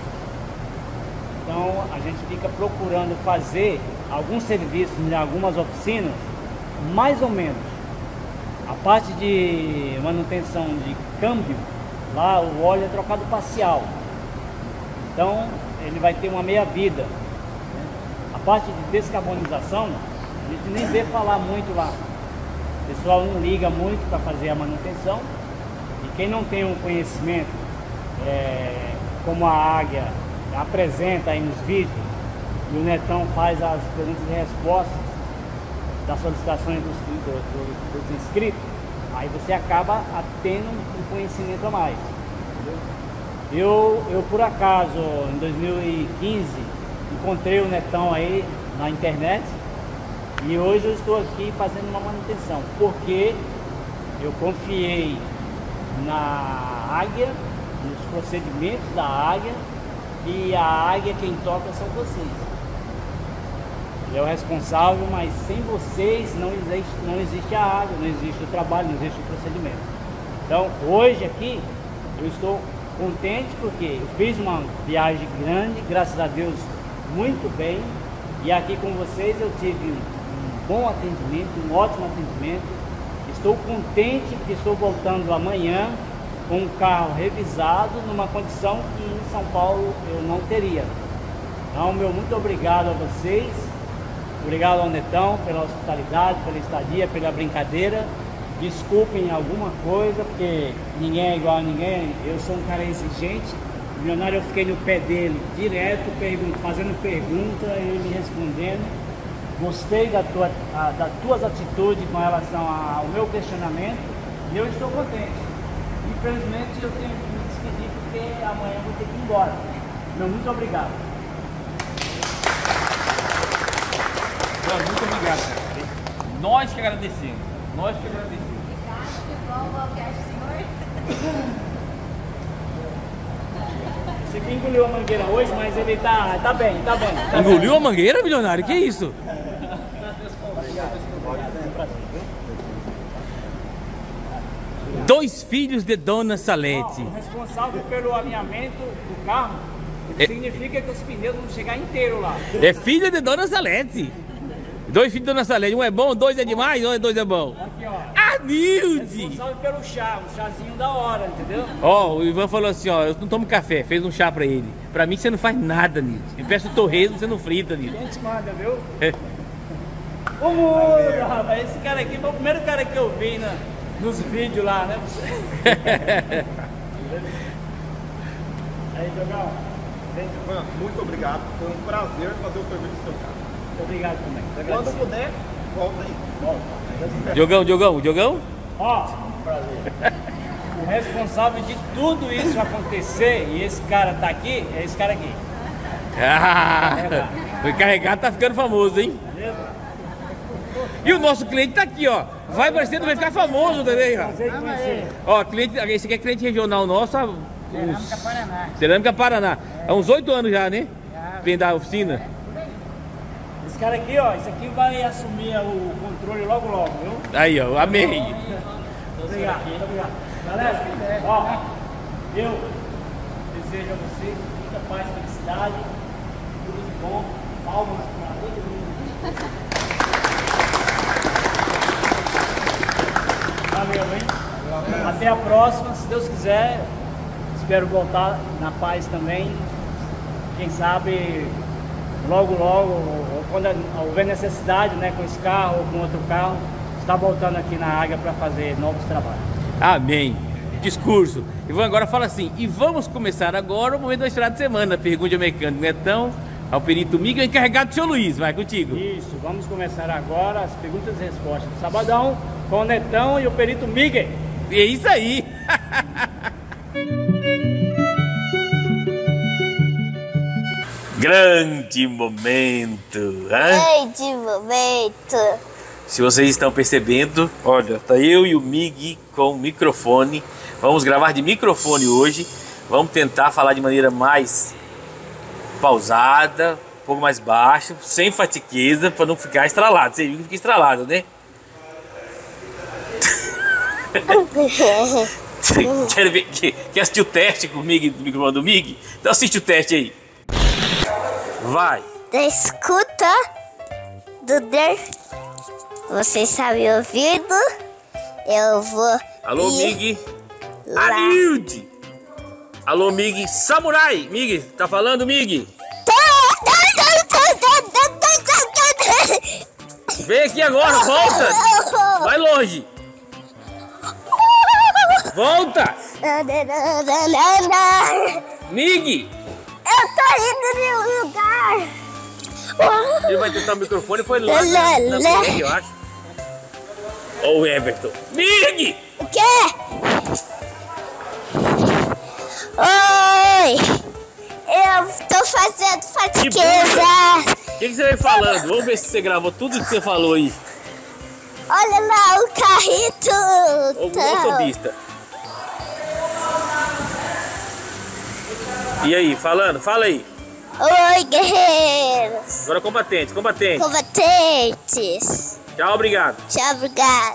Então a gente fica procurando fazer alguns serviços em algumas oficinas, mais ou menos. A parte de manutenção de câmbio, lá o óleo é trocado parcial. Então ele vai ter uma meia vida. A parte de descarbonização, a gente nem vê falar muito lá. O pessoal não liga muito para fazer a manutenção. E quem não tem um conhecimento, como a Águia apresenta aí nos vídeos, e o Netão faz as perguntas e respostas das solicitações dos inscritos, aí você acaba tendo um conhecimento a mais. Entendeu? Eu por acaso, em 2015, encontrei o Netão aí na internet e hoje eu estou aqui fazendo uma manutenção, porque eu confiei na Águia, nos procedimentos da Águia, e a Águia quem toca são vocês. Ele é o responsável, mas sem vocês não existe a Águia, não existe o trabalho, não existe o procedimento. Então hoje aqui eu estou contente porque eu fiz uma viagem grande, graças a Deus, muito bem, e aqui com vocês eu tive um bom atendimento, um ótimo atendimento. Estou contente porque estou voltando amanhã com um carro revisado numa condição que em São Paulo eu não teria. Então, meu muito obrigado a vocês, obrigado ao Netão pela hospitalidade, pela estadia, pela brincadeira, desculpem alguma coisa, porque ninguém é igual a ninguém. Eu sou um cara exigente. O milionário, eu fiquei no pé dele direto, fazendo pergunta, ele me respondendo. Gostei das tuas atitudes com relação ao meu questionamento e eu estou contente. Infelizmente eu tenho que me despedir porque amanhã eu vou ter que ir embora. Meu muito obrigado. Muito obrigado, cara. Nós que agradecemos. Nós que agradecemos. Você que engoliu a mangueira hoje, mas ele tá bem, tá bem. Engoliu a mangueira, milionário? Que isso? Dois filhos de Dona Salete. O responsável pelo alinhamento do carro significa que os pneus vão chegar inteiros lá. É filho de Dona Salete. Dois filhos de Dona Salete. Um é bom, dois é demais, ou dois é bom? Aqui, ó. Nilde! Responsável pelo chá, um chazinho da hora, entendeu? Ó, o Ivan falou assim, ó, eu não tomo café, fez um chá pra ele. Pra mim você não faz nada, Nilde. Eu peço torresmo, você não frita, Nilde. A gente manda, viu? Ô mundo, rapaz, esse cara aqui foi o primeiro cara que eu vi nos vídeos lá, né? Aí, Diogão. Mano, muito obrigado. Foi um prazer fazer o serviço do seu carro. Muito obrigado também. Quando puder, volta aí. Volta. Diogão? Ó, prazer. O responsável de tudo isso acontecer, e esse cara tá aqui, é esse cara aqui. Ah, o encarregado tá ficando famoso, hein? Beleza? E o nosso cliente tá aqui, ó. Vai parecendo, vai ficar famoso também, ó. Prazer em conhecer. Ó, cliente, esse aqui é cliente regional nosso. Cerâmica Paraná. Há uns 8 anos já, né? Vem da oficina. Esse cara aqui, ó, esse aqui vai assumir o controle logo, viu? Aí, ó, amei. Obrigado, muito obrigado. Galera, ó, eu desejo a você muita paz, felicidade, tudo de bom, palmas para todo mundo. Valeu, hein? Até a próxima, se Deus quiser. Espero voltar na paz também. Quem sabe logo, ou quando houver necessidade, né, com esse carro ou com outro carro, está voltando aqui na Águia para fazer novos trabalhos. Amém. Discurso. Ivan agora fala assim, e vamos começar agora o momento da estrada de semana. Pergunte ao mecânico Netão, ao perito Miguel, encarregado do seu Luiz. Vai contigo. Isso, vamos começar agora as perguntas e respostas do Sabadão com o Netão e o perito Miguel. E é isso aí. Grande momento, Grande momento. Se vocês estão percebendo, olha, tá eu e o Mig com o microfone. Vamos gravar de microfone hoje. Vamos tentar falar de maneira mais pausada, um pouco mais baixo, sem fatiqueza, para não ficar estralado. Você viu que fica estralado, né? Quer assistir o teste comigo do microfone do Mig? Então assiste o teste aí. Vai. Da escuta do Vocês sabem ouvido? Eu vou. Alô, Mig. Anilde. Alô, Mig. Samurai. Mig, tá falando, Mig? Vem aqui agora, volta. Vai longe. Volta. Mig. Eu tô indo em um lugar. Ele vai tentar o microfone, foi lá na BR, eu acho. Ó o Everton. Mig! O quê? Oi! Eu tô fazendo fatiqueza. O que você vem falando? Vamos ver se você gravou tudo que você falou aí. Olha lá o carrito. Ô, motorista. E aí, fala aí. Oi, guerreiros. Agora combatentes. Combatentes. Tchau, obrigado. Tchau, obrigado.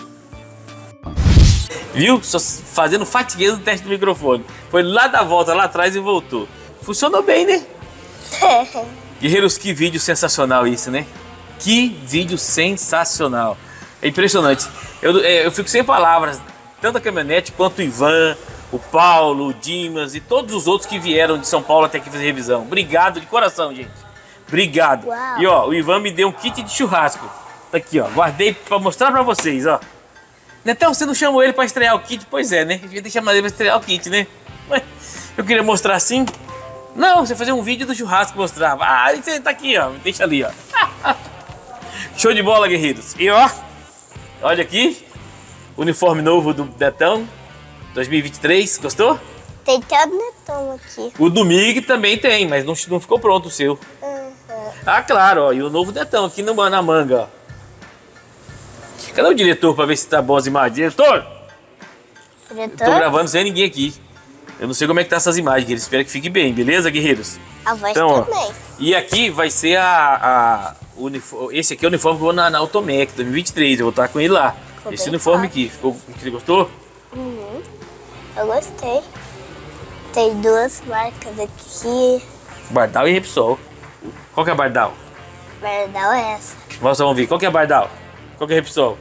Viu? Só fazendo fatigueza no teste do microfone. Foi lá da volta, lá atrás e voltou. Funcionou bem, né? Guerreiros, que vídeo sensacional isso, né? Que vídeo sensacional. É impressionante. Eu fico sem palavras. Tanto a caminhonete quanto o Ivan, o Paulo, o Dimas e todos os outros que vieram de São Paulo até aqui fazer revisão. Obrigado de coração, gente. Obrigado. Uau. E ó, o Ivan me deu um kit de churrasco. Tá aqui, ó. Guardei pra mostrar pra vocês, ó. Netão, você não chamou ele pra estrear o kit? Pois é, né? Devia ter chamado ele pra estrear o kit, né? Mas eu queria mostrar assim. Não, você fazer um vídeo do churrasco mostrava. Ah, você tá aqui, ó. Deixa ali, ó. Show de bola, guerreiros. E ó, olha aqui. Uniforme novo do Netão 2023. Gostou? Tem até o Netão aqui. O do Mig também tem, mas não ficou pronto o seu. Ah, claro, ó. E o novo Netão aqui na manga, ó. Cadê o diretor pra ver se tá bom as imagens? Diretor! Diretor? Eu tô gravando sem ninguém aqui. Eu não sei como é que tá essas imagens, guerreiros. Espero que fique bem, beleza, guerreiros? A voz então, também. Ó, e aqui vai ser esse aqui é o uniforme que eu vou na Automec 2023. Eu vou estar com ele lá. Ficou esse bem uniforme fácil. aqui. Você gostou? Uhum. Eu gostei. Tem duas marcas aqui. Bardal e Repsol. Qual que é a Bardal? Bardal é essa. Vamos ver. Qual que é a Bardal? Qual que é a Repsol?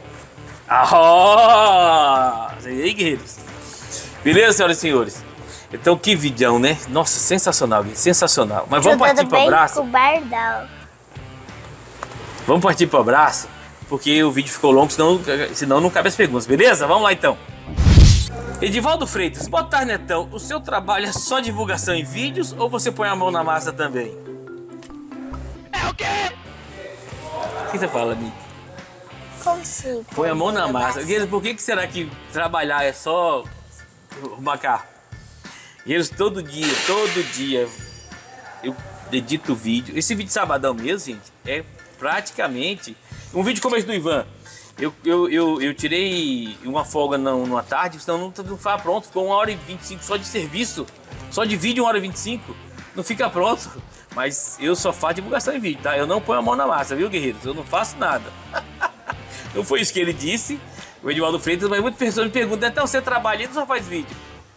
Ah! E aí, guerreiros? Beleza, senhoras e senhores? Então, que vidão, né? Nossa, sensacional, sensacional. Mas vamos partir para o abraço? Com o Bardal. Vamos partir para o abraço? Porque o vídeo ficou longo, senão não cabe as perguntas, beleza? Vamos lá, então. Edivaldo Freitas, boa tarde, Netão. O seu trabalho é só divulgação em vídeos ou você põe a mão na massa também? É o quê? O que você fala, amigo? Como assim? Põe a mão na massa. Por que será que trabalhar é só arrumar carro? E eles todo dia eu edito vídeo. Esse vídeo de sabadão mesmo, gente, é praticamente um vídeo como esse do Ivan. Eu tirei uma folga numa tarde, senão não ficava pronto. Ficou 1h25 só de serviço, só de vídeo 1h25. Não fica pronto. Mas eu só faço divulgação em vídeo, tá? Eu não ponho a mão na massa, viu, guerreiros? Eu não faço nada. Não foi isso que ele disse, o Edivaldo Freitas, mas muitas pessoas me perguntam, então você trabalha e não só faz vídeo?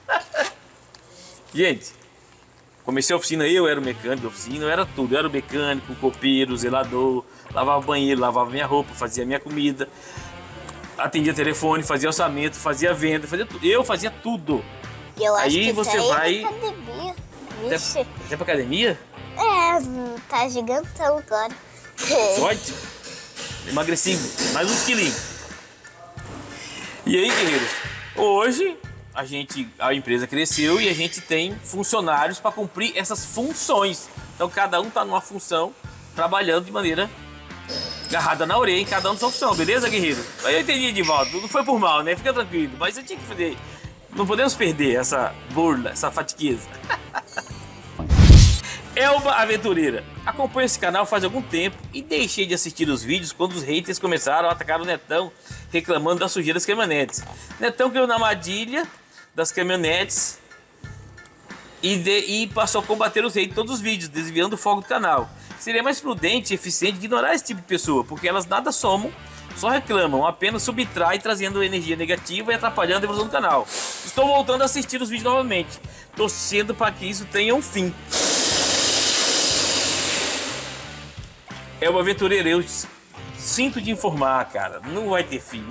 Gente, comecei a oficina, eu era o mecânico da oficina, eu era tudo. Eu era o mecânico, o copeiro, o zelador, lavava o banheiro, lavava minha roupa, fazia minha comida, atendia telefone, fazia orçamento, fazia venda, fazia tudo. Eu fazia tudo. Eu acho aí que você vai... pra academia. Até pra academia? É, tá gigantão agora. Pode? Emagreci mais uns quilinhos. E aí, guerreiros, hoje a empresa cresceu e a gente tem funcionários para cumprir essas funções. Então cada um tá numa função, trabalhando de maneira agarrada na orelha, em cada um na sua função, beleza, guerreiro? Aí eu entendi, Edivaldo, não foi por mal, né? Fica tranquilo, mas eu tinha que fazer. Não podemos perder essa burla, essa fatiqueza. Elba Aventureira. Acompanho esse canal faz algum tempo e deixei de assistir os vídeos quando os haters começaram a atacar o Netão, reclamando da sujeira das caminhonetes. Netão caiu na armadilha das caminhonetes e passou a combater os haters em todos os vídeos, desviando o foco do canal. Seria mais prudente e eficiente ignorar esse tipo de pessoa, porque elas nada somam, só reclamam, apenas subtraem, trazendo energia negativa e atrapalhando a evolução do canal. Estou voltando a assistir os vídeos novamente, torcendo para que isso tenha um fim. É uma aventureira, eu sinto de informar, cara, não vai ter fim.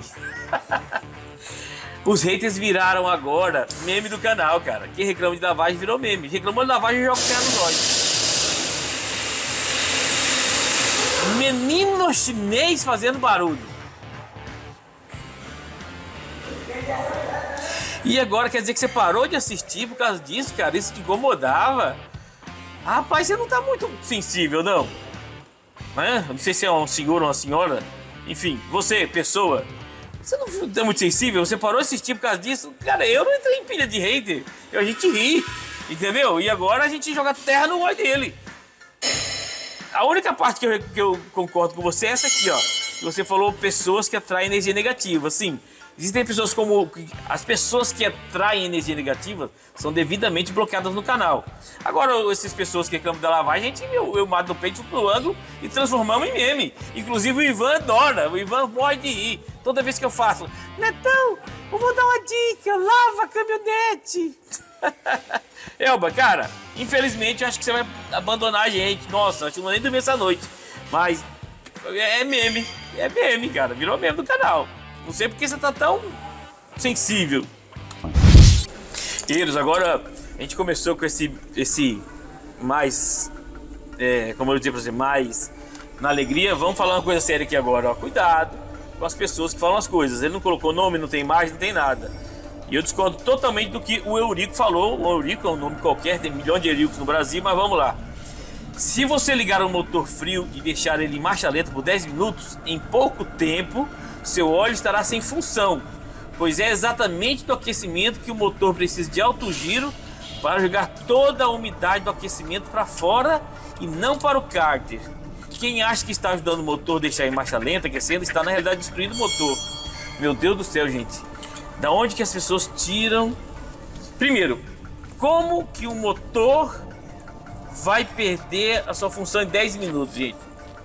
Os haters viraram agora meme do canal, cara. Quem reclama de lavagem virou meme. Reclamou de lavagem e joga o cara nos olhos. Menino chinês fazendo barulho. E agora quer dizer que você parou de assistir por causa disso, cara? Isso te incomodava? Rapaz, você não tá muito sensível, não? Não sei se é um senhor ou uma senhora. Enfim, você, pessoa, você não é muito sensível? Você parou de assistir por causa disso? Cara, eu não entrei em pilha de hater. A gente ri, entendeu? E agora a gente joga terra no olho dele. A única parte que eu concordo com você é essa aqui, ó. Você falou pessoas que atraem energia negativa. Sim, existem pessoas como... As pessoas que atraem energia negativa são devidamente bloqueadas no canal. Agora, essas pessoas que reclamam da lavagem, eu mato no peito do ângulo e transformamos em meme. Inclusive o Ivan adora, o Ivan morre de rir. Toda vez que eu faço, Netão, eu vou dar uma dica, lava a caminhonete. Elba, cara, infelizmente eu acho que você vai abandonar a gente. Nossa, acho que não vou nem dormir essa noite. Mas é meme, cara, virou meme do canal. Não sei porque você tá tão sensível. Queridos, agora a gente começou com esse mais, como eu dizia pra você, mais na alegria. Vamos falar uma coisa séria aqui agora, ó. Cuidado com as pessoas que falam as coisas. Ele não colocou nome, não tem imagem, não tem nada. E eu discordo totalmente do que o Eurico falou. O Eurico é um nome qualquer, tem milhões de Euricos no Brasil, mas vamos lá. Se você ligar um motor frio e deixar ele em marcha lenta por 10 minutos, em pouco tempo, seu óleo estará sem função, pois é exatamente do aquecimento que o motor precisa de alto giro para jogar toda a umidade do aquecimento para fora e não para o cárter. Quem acha que está ajudando o motor a deixar em marcha lenta, aquecendo, está na realidade destruindo o motor. Meu Deus do céu, gente. Da onde que as pessoas tiram... Primeiro, como que o motor vai perder a sua função em 10 minutos, gente?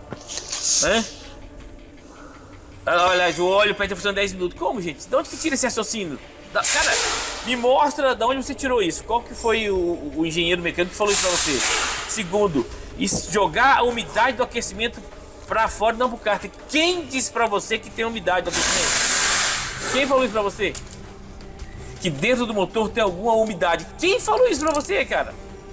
Olha, o óleo perde a função em 10 minutos. Como, gente? De onde que tira esse raciocínio? Cara, me mostra de onde você tirou isso. Qual que foi o engenheiro mecânico que falou isso pra você? Segundo, jogar a umidade do aquecimento pra fora e não pro cárter. Quem disse pra você que tem umidade do aquecimento? Quem falou isso pra você? Que dentro do motor tem alguma umidade. Quem falou isso pra você, cara?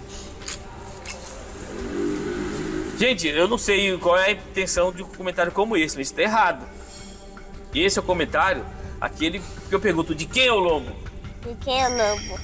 Gente, eu não sei qual é a intenção de um comentário como esse, mas isso tá errado. Esse é o comentário, aquele que eu pergunto, de quem é o lombo? De quem é o lombo?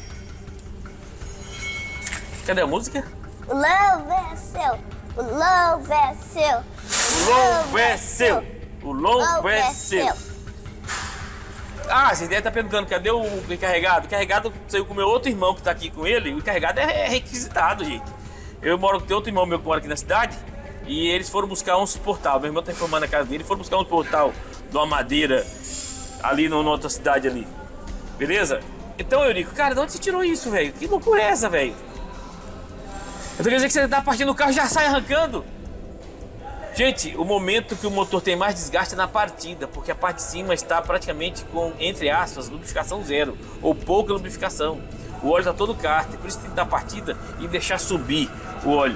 Cadê a música? O lombo é seu, o lombo é seu, o lombo é seu, o lombo é seu. Ah, vocês devem estar perguntando, cadê o encarregado? O encarregado saiu com o meu outro irmão que está aqui com ele. O encarregado é requisitado, gente. Eu moro com outro irmão meu que mora aqui na cidade e eles foram buscar uns portal. Meu irmão está informando a casa dele, foram buscar um portal de uma madeira ali na outra cidade ali. Beleza? Então, Eurico, cara, de onde você tirou isso, velho? Que loucura é essa, velho? Eu tô querendo dizer que você dá a partida no carro e já sai arrancando. Gente, o momento que o motor tem mais desgaste é na partida, porque a parte de cima está praticamente com, entre aspas, lubrificação zero, ou pouca lubrificação. O óleo está todo cárter, por isso tem que dar partida e deixar subir o óleo.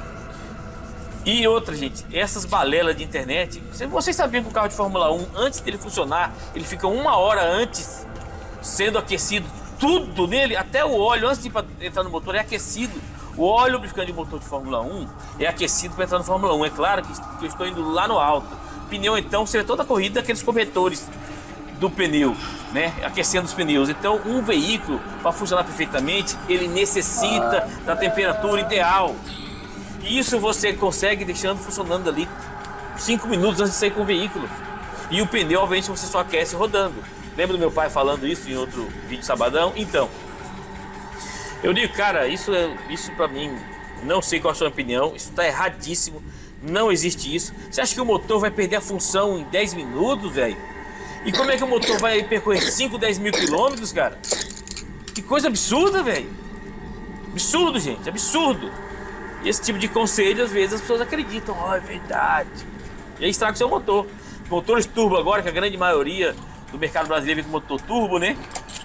E outra, gente, essas balelas de internet, vocês sabiam que o carro de Fórmula 1, antes dele funcionar, ele fica 1 hora antes sendo aquecido, tudo nele, até o óleo, antes de entrar no motor, é aquecido. O óleo lubrificante de motor de Fórmula 1 é aquecido para entrar no Fórmula 1. É claro que eu estou indo lá no alto. Pneu, então, você vê toda a corrida daqueles cobertores do pneu, né? Aquecendo os pneus. Então, um veículo, para funcionar perfeitamente, ele necessita da temperatura ideal. E isso você consegue deixando funcionando ali 5 minutos antes de sair com o veículo. E o pneu, obviamente, você só aquece rodando. Lembra do meu pai falando isso em outro vídeo sabadão? Então, eu digo, cara, isso pra mim, não sei qual a sua opinião, isso tá erradíssimo, não existe isso. Você acha que o motor vai perder a função em 10 minutos, velho? E como é que o motor vai percorrer 5, 10 mil quilômetros, cara? Que coisa absurda, velho. Absurdo, gente, absurdo. E esse tipo de conselho, às vezes, as pessoas acreditam, é verdade. E aí estraga o seu motor. Motores turbo agora, que a grande maioria do mercado brasileiro vem com motor turbo, né?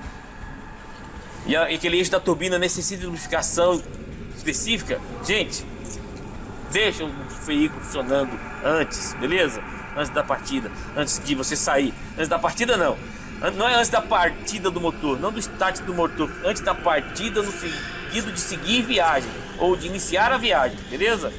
E aquele eixo da turbina necessita de lubrificação específica. Gente, deixa o veículo funcionando antes, beleza? Antes da partida, antes de você sair. Antes da partida não. Não é antes da partida do motor, não do start do motor. Antes da partida, no sentido de seguir viagem ou de iniciar a viagem, beleza?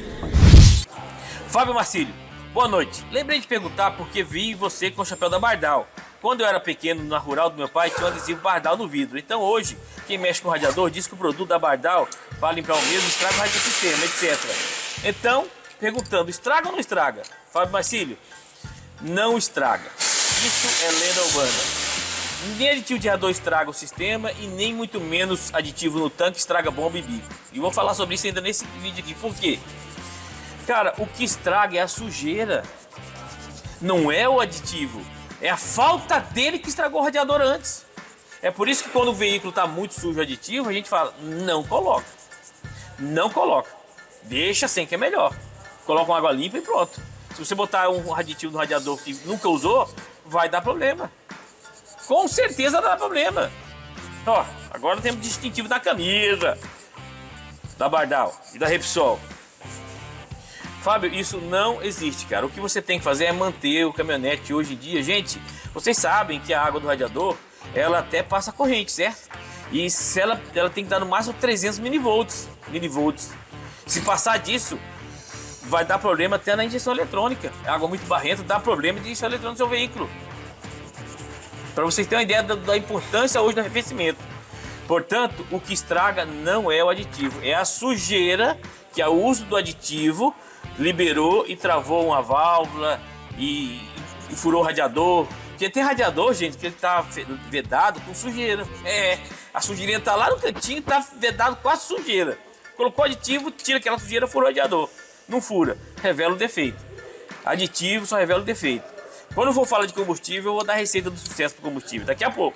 Fábio Marcílio, boa noite. Lembrei de perguntar porque vi você com o chapéu da Bardal. Quando eu era pequeno, na rural do meu pai, tinha um adesivo Bardal no vidro. Então hoje, quem mexe com o radiador diz que o produto da Bardal, para limpar o mesmo, estraga o radiosistema, etc. Então, perguntando, estraga ou não estraga? Fábio Marcílio, não estraga. Isso é lenda urbana. Nem aditivo de radiador estraga o sistema e nem muito menos aditivo no tanque estraga bomba e bico. E vou falar sobre isso ainda nesse vídeo aqui. Por quê? Cara, o que estraga é a sujeira. Não é o aditivo. É a falta dele que estragou o radiador antes. É por isso que quando o veículo está muito sujo aditivo, a gente fala, não coloca. Não coloca. Deixa sem que é melhor. Coloca uma água limpa e pronto. Se você botar um aditivo no radiador que nunca usou, vai dar problema. Com certeza dá problema. Ó, agora temos distintivo da camisa da Bardal e da Repsol. Fábio, isso não existe, cara. O que você tem que fazer é manter o caminhonete hoje em dia. Gente, vocês sabem que a água do radiador, ela até passa corrente, certo? E se ela tem que dar no máximo 300 milivolts. Se passar disso, vai dar problema até na injeção eletrônica. Água muito barrenta dá problema de injeção eletrônica no seu veículo. Para vocês terem uma ideia da importância hoje do arrefecimento. Portanto, o que estraga não é o aditivo, é a sujeira que o uso do aditivo liberou e travou uma válvula e furou o radiador. Porque tem radiador, gente, que ele tá vedado com sujeira. A sujeirinha tá lá no cantinho, tá vedado com a sujeira. Colocou aditivo, tira aquela sujeira, furou o radiador. Não fura, revela o defeito. Aditivo só revela o defeito. Quando eu for falar de combustível, eu vou dar a receita do sucesso para combustível, daqui a pouco.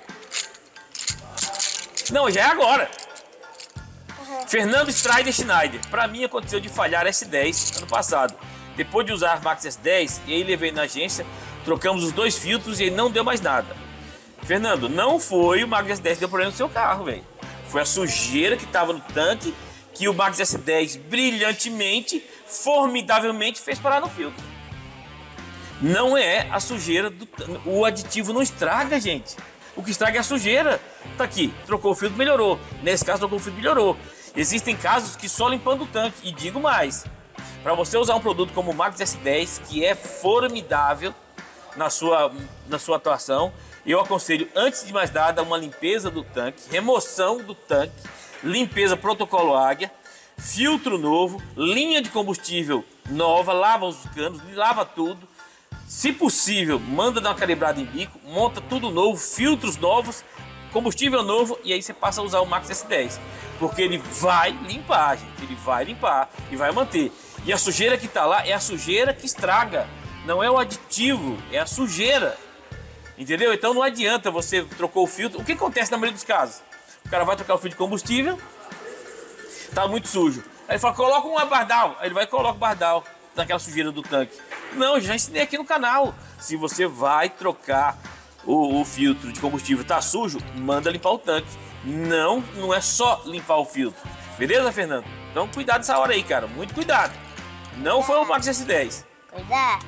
Não, já é agora. Fernando Strider Schneider. Para mim aconteceu de falhar S10 ano passado. Depois de usar Max S10, e aí levei na agência, trocamos os 2 filtros e aí não deu mais nada. Fernando, não foi o Max S10 que deu problema no seu carro, velho. Foi a sujeira que estava no tanque que o Max S10 brilhantemente, formidavelmente fez parar no filtro. Não é a sujeira, o aditivo não estraga, gente. O que estraga é a sujeira. Tá aqui, trocou o filtro, melhorou. Nesse caso, trocou o filtro, melhorou. Existem casos que só limpando o tanque. E digo mais, para você usar um produto como o Max S10, que é formidável na sua atuação, eu aconselho, antes de mais nada, uma limpeza do tanque, remoção do tanque, limpeza protocolo Águia, filtro novo, linha de combustível nova, lava os canos, lava tudo. Se possível, manda dar uma calibrada em bico, monta tudo novo, filtros novos, combustível novo, e aí você passa a usar o Max S10. Porque ele vai limpar, gente, ele vai limpar e vai manter. E a sujeira que está lá é a sujeira que estraga, não é o aditivo, é a sujeira. Entendeu? Então não adianta você trocar o filtro. O que acontece na maioria dos casos? O cara vai trocar o filtro de combustível, tá muito sujo. Aí ele fala, coloca um bardal. Aí ele vai e coloca o bardal naquela sujeira do tanque. Não, já ensinei aqui no canal. Se você vai trocar o filtro de combustível, tá sujo, manda limpar o tanque. Não é só limpar o filtro. Beleza, Fernando? Então cuidado dessa hora aí, cara. Muito cuidado. Não foi o Max S10. Cuidado.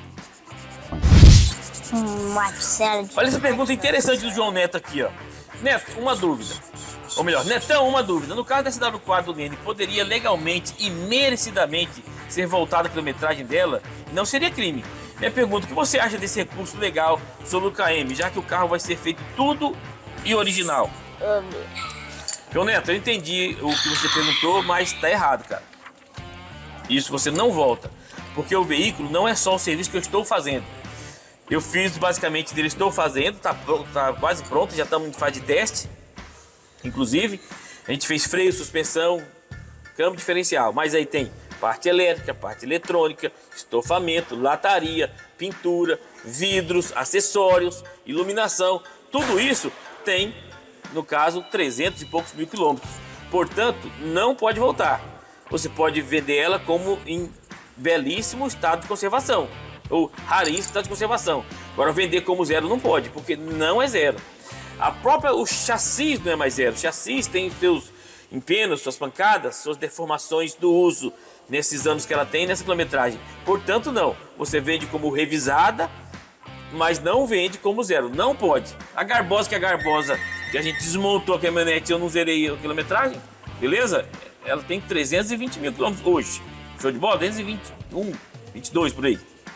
Marcelo. Olha essa pergunta interessante do João Neto aqui, ó. Neto, uma dúvida. Ou melhor, Netão, uma dúvida. No caso da SW4 do Nene, poderia legalmente e merecidamente ser voltada a quilometragem dela? Não seria crime. Minha pergunta, o que você acha desse recurso legal sobre o KM, já que o carro vai ser feito tudo e original? João Neto, eu entendi o que você perguntou, mas tá errado, cara. Isso você não volta. Porque o veículo não é só o serviço que eu estou fazendo. Eu fiz basicamente dele, estou fazendo, tá quase pronto, já estamos em fase de teste. Inclusive, a gente fez freio, suspensão, câmbio diferencial. Mas aí tem parte elétrica, parte eletrônica, estofamento, lataria, pintura, vidros, acessórios, iluminação. Tudo isso tem, no caso, 300 e poucos mil quilômetros. Portanto, não pode voltar. Você pode vender ela como em belíssimo estado de conservação. Ou raríssimo estado de conservação. Agora vender como zero não pode, porque não é zero. O chassi não é mais zero. O chassi tem seus empenos, suas pancadas, suas deformações do uso nesses anos que ela tem nessa quilometragem. Portanto, não. Você vende como revisada, mas não vende como zero. Não pode. A Garbosa, que a gente desmontou a caminhonete, eu não zerei a quilometragem, beleza? Ela tem 320 mil quilômetros hoje. Show de bola? 221, 22 por aí.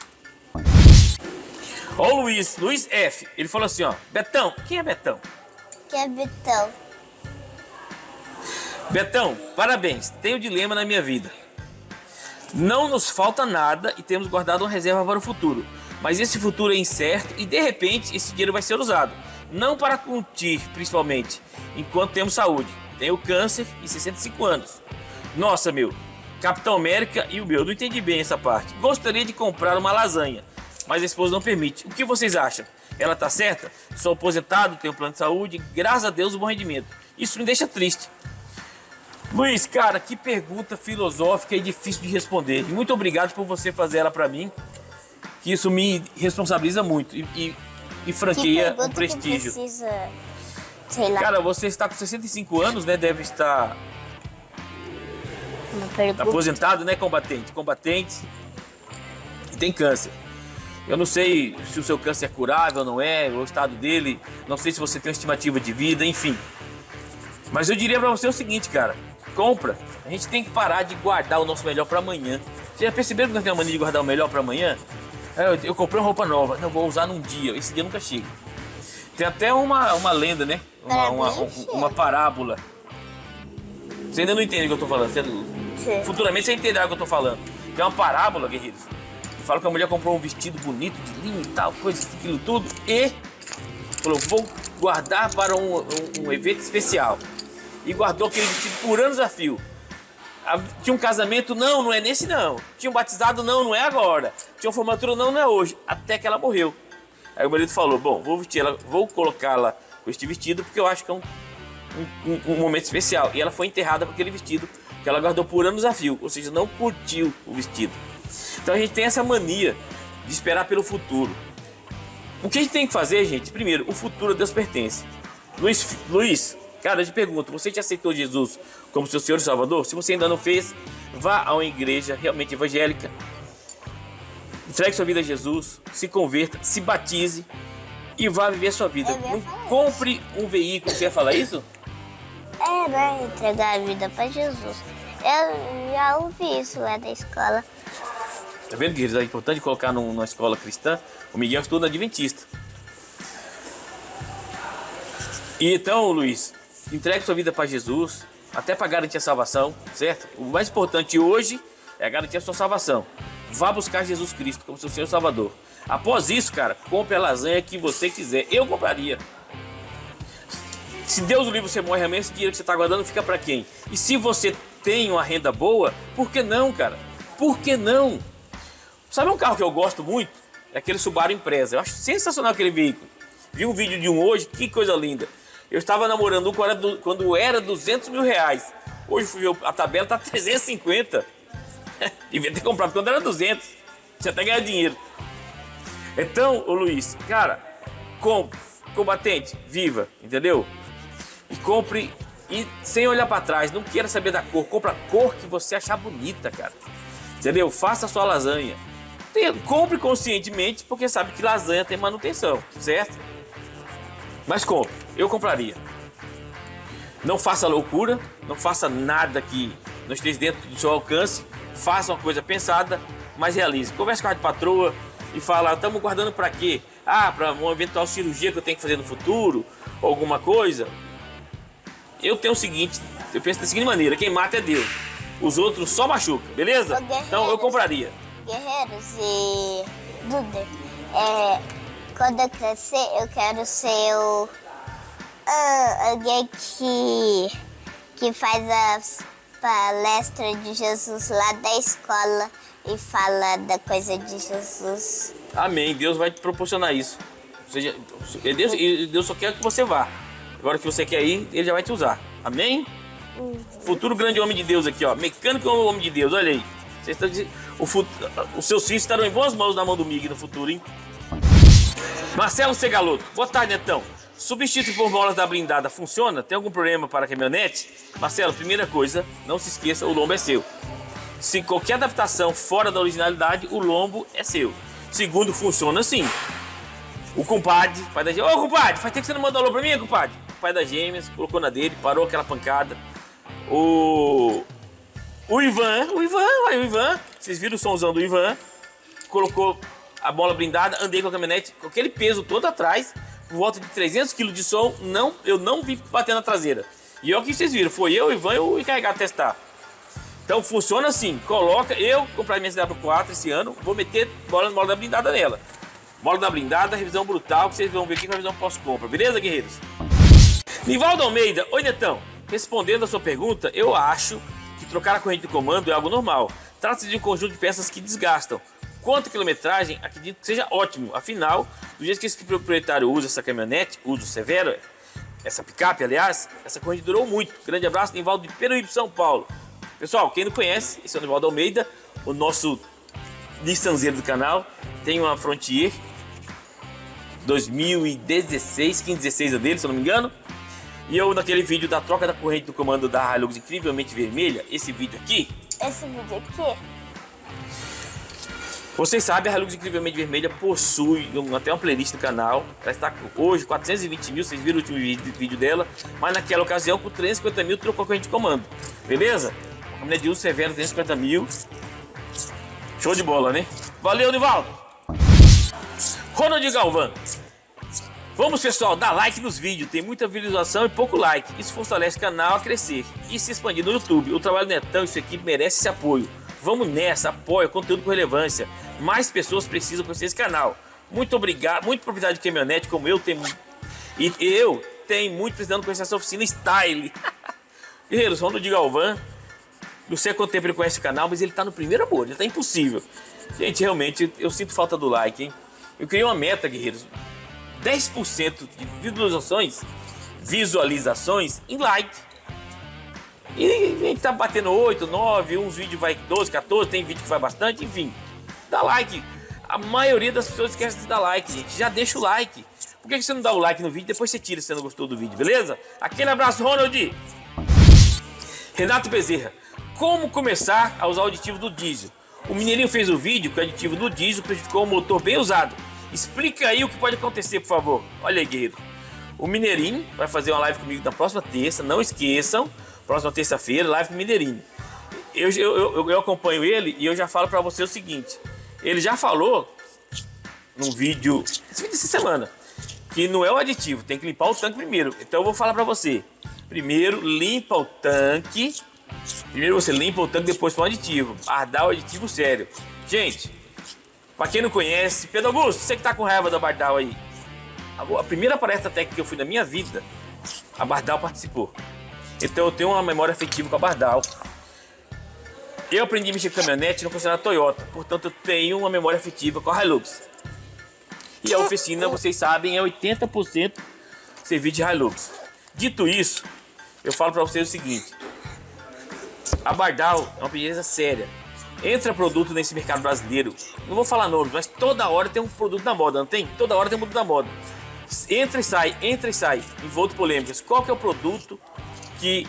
Ó o Luiz F, ele falou assim, ó, Betão, quem é Betão? Quem é Betão? Betão, parabéns, tenho dilema na minha vida. Não nos falta nada e temos guardado uma reserva para o futuro. Mas esse futuro é incerto e de repente esse dinheiro vai ser usado. Não para curtir, principalmente, enquanto temos saúde. Tenho câncer e 65 anos. Nossa, meu, Capitão América e o meu, não entendi bem essa parte. Gostaria de comprar uma lasanha, mas a esposa não permite. O que vocês acham? Ela tá certa? Sou aposentado, tenho plano de saúde, graças a Deus, um bom rendimento. Isso me deixa triste. Luiz, cara, que pergunta filosófica e difícil de responder. E muito obrigado por você fazer ela pra mim, que isso me responsabiliza muito e franqueia o prestígio. Que precisa, sei lá. Cara, você está com 65 anos, né? Deve estar aposentado, né, combatente? Combatente e tem câncer. Eu não sei se o seu câncer é curável ou não é, o estado dele, não sei se você tem uma estimativa de vida, enfim. Mas eu diria pra você o seguinte, cara, compra, a gente tem que parar de guardar o nosso melhor para amanhã. Vocês já perceberam que nós temos a mania de guardar o melhor para amanhã? Eu comprei uma roupa nova, não vou usar num dia, esse dia nunca chega. Tem até uma lenda, né? Uma parábola. Você ainda não entende o que eu tô falando. Futuramente você entenderá o que eu tô falando. Tem uma parábola, guerreiros, que fala que a mulher comprou um vestido bonito de linho e tal, coisa, aquilo tudo, e falou, vou guardar para um evento especial. E guardou aquele vestido por anos a fio. Tinha um casamento, não é nesse não. Tinha um batizado, não é agora. Tinha uma formatura, não é hoje. Até que ela morreu. Aí o marido falou, bom, vou colocá-la com este vestido porque eu acho que é um momento especial. E ela foi enterrada com aquele vestido que ela guardou por anos a fio. Ou seja, não curtiu o vestido. Então a gente tem essa mania de esperar pelo futuro. O que a gente tem que fazer, gente? Primeiro, o futuro a Deus pertence. Luiz, cara, eu te pergunto, você já aceitou Jesus como seu Senhor e Salvador? Se você ainda não fez, vá a uma igreja realmente evangélica. Entregue sua vida a Jesus, se converta, se batize e vá viver a sua vida. Não compre um veículo. Você ia falar isso? Né? Entregar a vida para Jesus. Eu já ouvi isso lá da escola. Tá vendo que é importante colocar numa escola cristã? O Miguel estuda adventista. E então, Luiz, entregue sua vida para Jesus, até para garantir a salvação, certo? O mais importante hoje é garantir a sua salvação. Vá buscar Jesus Cristo como seu Senhor e Salvador. Após isso, cara, compre a lasanha que você quiser. Eu compraria. Se Deus o livre, você morre amanhã, esse dinheiro que você está guardando fica para quem? E se você tem uma renda boa, por que não, cara? Por que não? Sabe um carro que eu gosto muito? É aquele Subaru Impreza. Eu acho sensacional aquele veículo. Vi um vídeo de um hoje, que coisa linda. Eu estava namorando um quando era 200 mil reais. Hoje fui ver a tabela, tá 350. Devia ter comprado quando era 200. Você até ganhar dinheiro. Então, ô Luiz, cara, compre, combatente, viva, entendeu? E compre e sem olhar para trás, não queira saber da cor. Compra a cor que você achar bonita, cara. Entendeu? Faça a sua lasanha. Compre conscientemente, porque sabe que lasanha tem manutenção, certo? Mas compre, eu compraria. Não faça loucura, não faça nada que não esteja dentro do seu alcance. Faça uma coisa pensada, mas realize. Converse com a patroa e fala, estamos guardando para quê? Para uma eventual cirurgia que eu tenho que fazer no futuro, ou alguma coisa. Eu tenho o seguinte, eu penso da seguinte maneira, quem mata é Deus. Os outros só machucam, beleza? Então eu compraria. Guerreiros e Duda, quando eu crescer, eu quero ser alguém que faz as palestras de Jesus lá da escola e fala da coisa de Jesus. Amém, Deus vai te proporcionar isso. Ou seja, Deus só quer que você vá. Agora que você quer ir, Ele já vai te usar. Amém? Futuro grande homem de Deus aqui, ó. Mecânico homem de Deus, olha aí. Os seus filhos estarão em boas mãos na mão do Mig no futuro, hein? Marcelo Segaloto. Boa tarde, Netão. Substituir por molas da blindada funciona? Tem algum problema para a caminhonete? Marcelo, primeira coisa, não se esqueça, o lombo é seu. Se qualquer adaptação fora da originalidade, o lombo é seu. Segundo, funciona sim. O compadre, pai da Gêmeas. Ô, compadre, faz tempo que você não mandou alô pra mim, compadre? O pai das Gêmeas, colocou na dele, parou aquela pancada. O Ivan, vocês viram o somzão do Ivan? Colocou a mola blindada, andei com a caminhonete, com aquele peso todo atrás, por volta de 300 kg de som, eu não vi bater na traseira. E olha o que vocês viram, foi eu, o Ivan e o encarregado testar. Então funciona assim, eu comprei minha CW4 esse ano, vou meter mola da blindada nela. Mola da blindada, revisão brutal, que vocês vão ver aqui com a revisão pós-compra, beleza, guerreiros? Nivaldo Almeida, oi Netão, respondendo a sua pergunta, eu acho que trocar a corrente de comando é algo normal. Trata-se de um conjunto de peças que desgastam. Quanto a quilometragem, acredito que seja ótimo. Afinal, do jeito que esse proprietário usa essa caminhonete, uso severo, essa picape, aliás, essa corrente durou muito. Grande abraço, Nivaldo de Peruíbe, São Paulo. Pessoal, quem não conhece, esse é o Nivaldo Almeida, o nosso Nissanzeiro do canal. Tem uma Frontier 2016, 15-16 dele, se eu não me engano. E eu, naquele vídeo da troca da corrente do comando da Hilux incrivelmente vermelha, esse vídeo aqui. Esse vídeo aqui? Vocês sabem, a Hilux incrivelmente vermelha possui até uma playlist no canal. Ela está hoje 420 mil, vocês viram o último vídeo dela. Mas naquela ocasião, com 350 mil, trocou a corrente de comando. Beleza? Uma caminhonete de uso severo, 250 mil. Show de bola, né? Valeu, Nivaldo! Ronald Galvão. Vamos, pessoal, dar like nos vídeos. Tem muita visualização e pouco like. Isso fortalece o canal a crescer e se expandir no YouTube. O trabalho do Netão e sua equipe merece esse apoio. Vamos nessa, apoia, conteúdo com relevância. Mais pessoas precisam conhecer esse canal. Muito obrigado. Muito proprietário de caminhonete como eu tenho. E eu tenho muito precisando conhecer essa oficina Style. Guerreiros, Ronald Galvão. Não sei há quanto tempo ele conhece o canal, mas ele tá no primeiro amor. Ele tá impossível. Gente, realmente, eu sinto falta do like, hein? Eu criei uma meta, guerreiros. 10% de visualizações em like. E a gente tá batendo 8, 9, uns vídeos vai 12, 14, tem vídeo que vai bastante, enfim. Dá like. A maioria das pessoas esquece de dar like, gente. Já deixa o like. Por que você não dá o like no vídeo? Depois você tira se você não gostou do vídeo, beleza? Aquele abraço, Ronald. Renato Bezerra. Como começar a usar o aditivo do diesel? O Mineirinho fez o vídeo que o aditivo do diesel prejudicou o motor bem usado. Explica aí o que pode acontecer, por favor. Olha aí, guerreiro. O Mineirinho vai fazer uma live comigo na próxima terça. Não esqueçam. Próxima terça-feira, live com o Mineirinho. Eu acompanho ele e eu já falo pra você o seguinte. Ele já falou num vídeo, esse vídeo dessa semana, que não é o aditivo, tem que limpar o tanque primeiro. Então eu vou falar pra você. Primeiro limpa o tanque. Primeiro você limpa o tanque, depois põe o aditivo. Bardal é aditivo sério. Gente, pra quem não conhece, Pedro Augusto, você que tá com raiva da Bardal aí. A primeira palestra técnica que eu fui na minha vida, a Bardal participou. Então eu tenho uma memória afetiva com a Bardal. Eu aprendi a mexer com caminhonete no concessionário Toyota. Portanto, eu tenho uma memória afetiva com a Hilux. E a oficina, vocês sabem, é 80% serviço de Hilux. Dito isso, eu falo pra vocês o seguinte. A Bardal é uma empresa séria. Entra produto nesse mercado brasileiro. Não vou falar nomes, mas toda hora tem um produto na moda, não tem? Toda hora tem um produto na moda. Entra e sai. Envolto polêmicas. Qual que é o produto que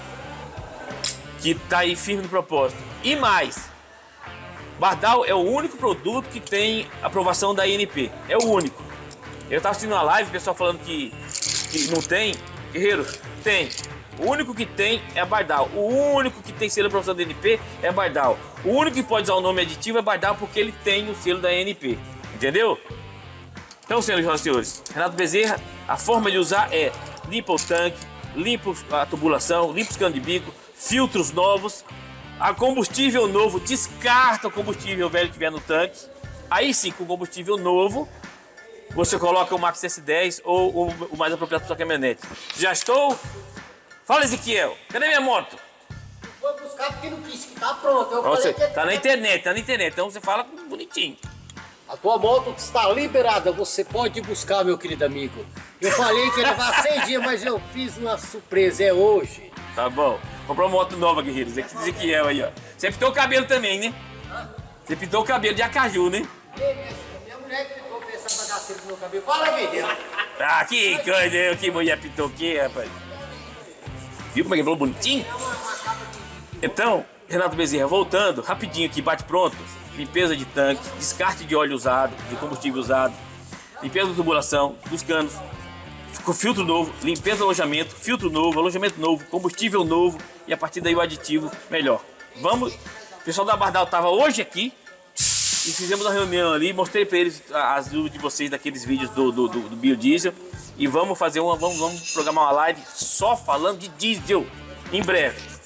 tá aí firme no propósito? E mais, Bardal é o único produto que tem aprovação da ANP. É o único. Eu tava assistindo uma live, o pessoal falando que não tem. Guerreiro, tem. O único que tem é a Bardal. O único que tem selo de aprovação da ANP é a Bardal. O único que pode usar o nome aditivo é Bardal porque ele tem o selo da ANP. Entendeu? Então, senhoras e senhores, Renato Bezerra, a forma de usar é limpa o tanque, limpa a tubulação, limpa os canos de bico, filtros novos, a combustível novo, descarta o combustível velho que tiver no tanque. Aí sim, com combustível novo, você coloca o Max S10 ou o mais apropriado para sua caminhonete. Já estou? Fala, Ezequiel, cadê minha moto? Foi buscar porque não quis, que tá pronto. Eu Você, falei que tá na internet, então você fala bonitinho. A tua moto está liberada, você pode buscar, meu querido amigo. Eu falei que ia levar 100 dias, mas eu fiz uma surpresa, é hoje. Tá bom. Comprou uma moto nova, guerreiros. Ezequiel aí, ó. Você pintou o cabelo também, né? Você pintou o cabelo de acaju, né? Minha mulher que pintou essa bagaceira do meu cabelo. Fala, menino. Ah, que coisa, que mulher pintou o quê, rapaz? Viu como é que falou bonitinho? Então, Renato Bezerra, voltando, rapidinho aqui, bate pronto. Limpeza de tanque, descarte de óleo usado, de combustível usado, limpeza da tubulação, dos canos, filtro novo, limpeza do alojamento, filtro novo, alojamento novo, combustível novo e a partir daí o aditivo melhor. Vamos, o pessoal da Bardal estava hoje aqui e fizemos uma reunião ali, mostrei para eles as dúvidas de vocês daqueles vídeos do biodiesel e vamos fazer vamos programar uma live só falando de diesel em breve.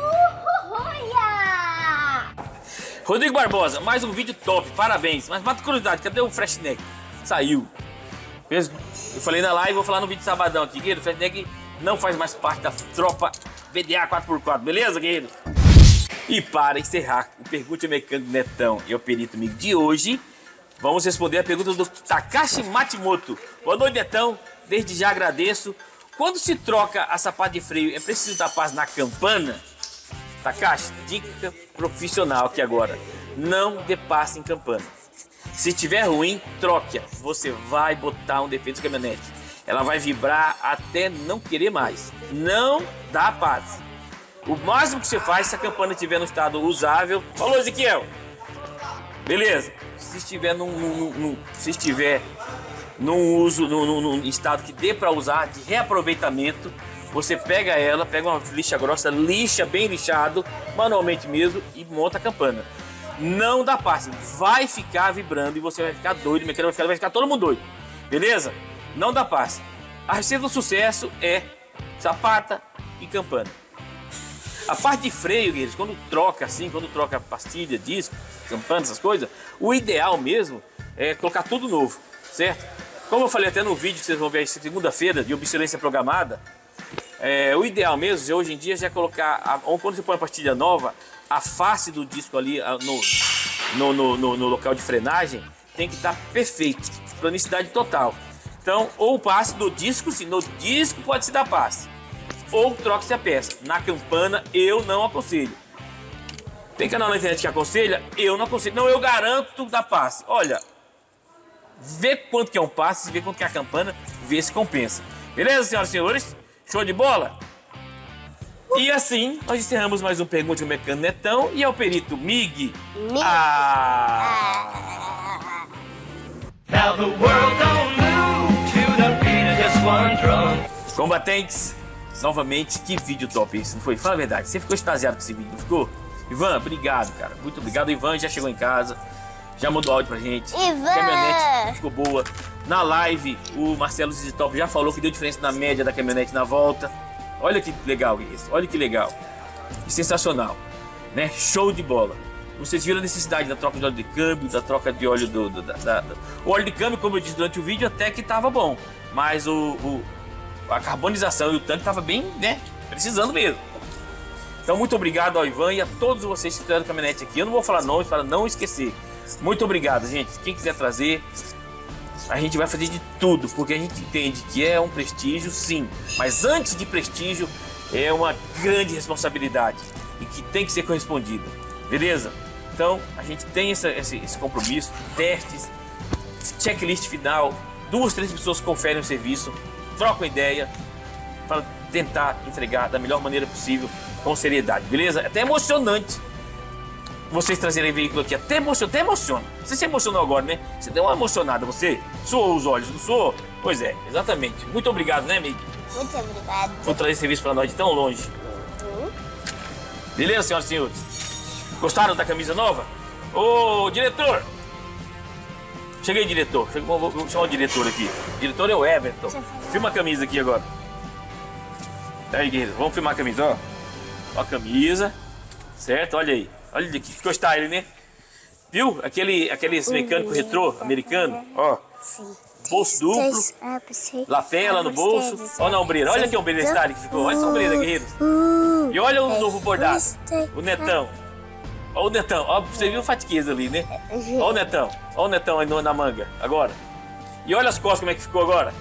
Rodrigo Barbosa, mais um vídeo top, parabéns. Mas mata curiosidade, cadê o Freshneck? Saiu. Eu falei na live, vou falar no vídeo de sabadão aqui, guerreiro. O Freshneck não faz mais parte da tropa VDA 4x4, beleza, guerreiro? E para encerrar o Pergunte ao Mecânico Netão e o perito amigo de hoje, vamos responder a pergunta do Takashi Matimoto. Boa noite, Netão. Desde já agradeço. Quando se troca a sapato de freio, é preciso dar paz na campana? Takashi, dica profissional aqui agora. Não dê passe em campana. Se tiver ruim, troque-a. Você vai botar um defeito na caminhonete. Ela vai vibrar até não querer mais. Não dá passe. O máximo que você faz, se a campana estiver no estado usável... Falou, Ezequiel! Beleza. Se estiver num uso, num estado que dê para usar, de reaproveitamento, Você pega ela, pega uma lixa grossa, lixa bem lixado, manualmente mesmo, e monta a campana. Não dá passe, vai ficar vibrando e você vai ficar doido, mecânico vai ficar todo mundo doido, beleza? Não dá passe. A receita do sucesso é sapata e campana. A parte de freio, guerreiros, quando troca assim, quando troca pastilha, disco, campana, essas coisas, o ideal mesmo é colocar tudo novo, certo? Como eu falei até no vídeo que vocês vão ver segunda-feira de obsolescência programada, o ideal mesmo, hoje em dia, já é colocar, quando você põe a pastilha nova, a face do disco ali no local de frenagem tem que estar perfeito, planicidade total. Então, ou o passe do disco, se no disco pode se dar passe, ou troque-se a peça. Na campana, eu não aconselho. Tem canal na internet que aconselha? Eu não aconselho. Não, eu garanto dar passe. Olha, vê quanto que é um passe, vê quanto que é a campana, vê se compensa. Beleza, senhoras e senhores? Show de bola? E assim, nós encerramos mais um Pergunte ao Mecânico Netão e ao perito Mig. Now the world don't move to the beat of just one drum. Combatentes, novamente, que vídeo top esse, não foi? Fala a verdade, você ficou extasiado com esse vídeo, não ficou? Ivan, obrigado, cara, muito obrigado. O Ivan já chegou em casa, já mandou áudio pra gente. Ivan! A caminhonete ficou boa. Na live, o Marcelo Zizitop já falou que deu diferença na média da caminhonete na volta. Olha que legal isso, olha que legal. E sensacional, né? Show de bola. Vocês viram a necessidade da troca de óleo de câmbio, da troca de óleo o óleo de câmbio, como eu disse durante o vídeo, até que tava bom. Mas a carbonização e o tanque tava bem, né? Precisando mesmo. Então, muito obrigado ao Ivan e a todos vocês que fizeram a caminhonete aqui. Eu não vou falar nomes para não esquecer. Muito obrigado, gente. Quem quiser trazer, a gente vai fazer de tudo, porque a gente entende que é um prestígio, sim. Mas antes de prestígio, é uma grande responsabilidade e que tem que ser correspondida. Beleza? Então, a gente tem esse compromisso, testes, checklist final, 2, 3 pessoas conferem o serviço, trocam ideia para tentar entregar da melhor maneira possível, com seriedade, beleza? É até emocionante vocês trazerem veículo aqui, até emociona. Você se emocionou agora, né? Você deu uma emocionada, você suou os olhos, não suou? Pois é, exatamente. Muito obrigado, né, Mig? Muito obrigado. Por trazer serviço para nós de tão longe. Beleza, senhoras e senhores? Gostaram da camisa nova? Ô, diretor! Cheguei, diretor. Vou chamar o diretor aqui. O diretor é o Everton. Filma a camisa aqui agora. Aí, guerreiro, vamos filmar a camisa, ó. Ó a camisa. Certo? Olha aí. Olha aqui. Ficou style, né? Viu? Aqueles mecânico retrô americano, ó. Bolso duplo. Lapela no bolso. Olha na ombreira. Olha aqui a ombreira style que ficou. Olha essa ombreira, guerreiro. E olha o novo bordado. O Netão. Olha o Netão, ó, você viu o fatiqueza ali, né? Olha o Netão aí na manga, agora. E olha as costas como é que ficou agora.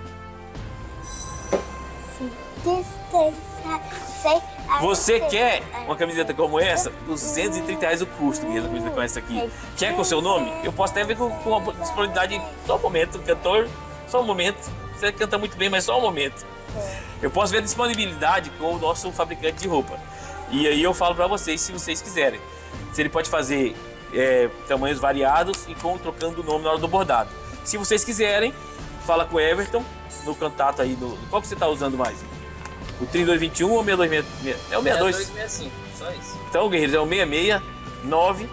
Você quer uma camiseta como essa? R$230 o custo, uma camiseta como essa aqui. Quer com o seu nome? Eu posso até ver com a disponibilidade, só um momento, cantor, só um momento. Você canta muito bem, mas só um momento. Eu posso ver a disponibilidade com o nosso fabricante de roupa. E aí eu falo pra vocês, se vocês quiserem. Se ele pode fazer tamanhos variados e trocando o nome na hora do bordado. Se vocês quiserem, fala com o Everton no contato aí. Qual que você está usando mais? O 3221 ou o 6266? É o 62. 6265, só isso. Então, guerreiros, é o 669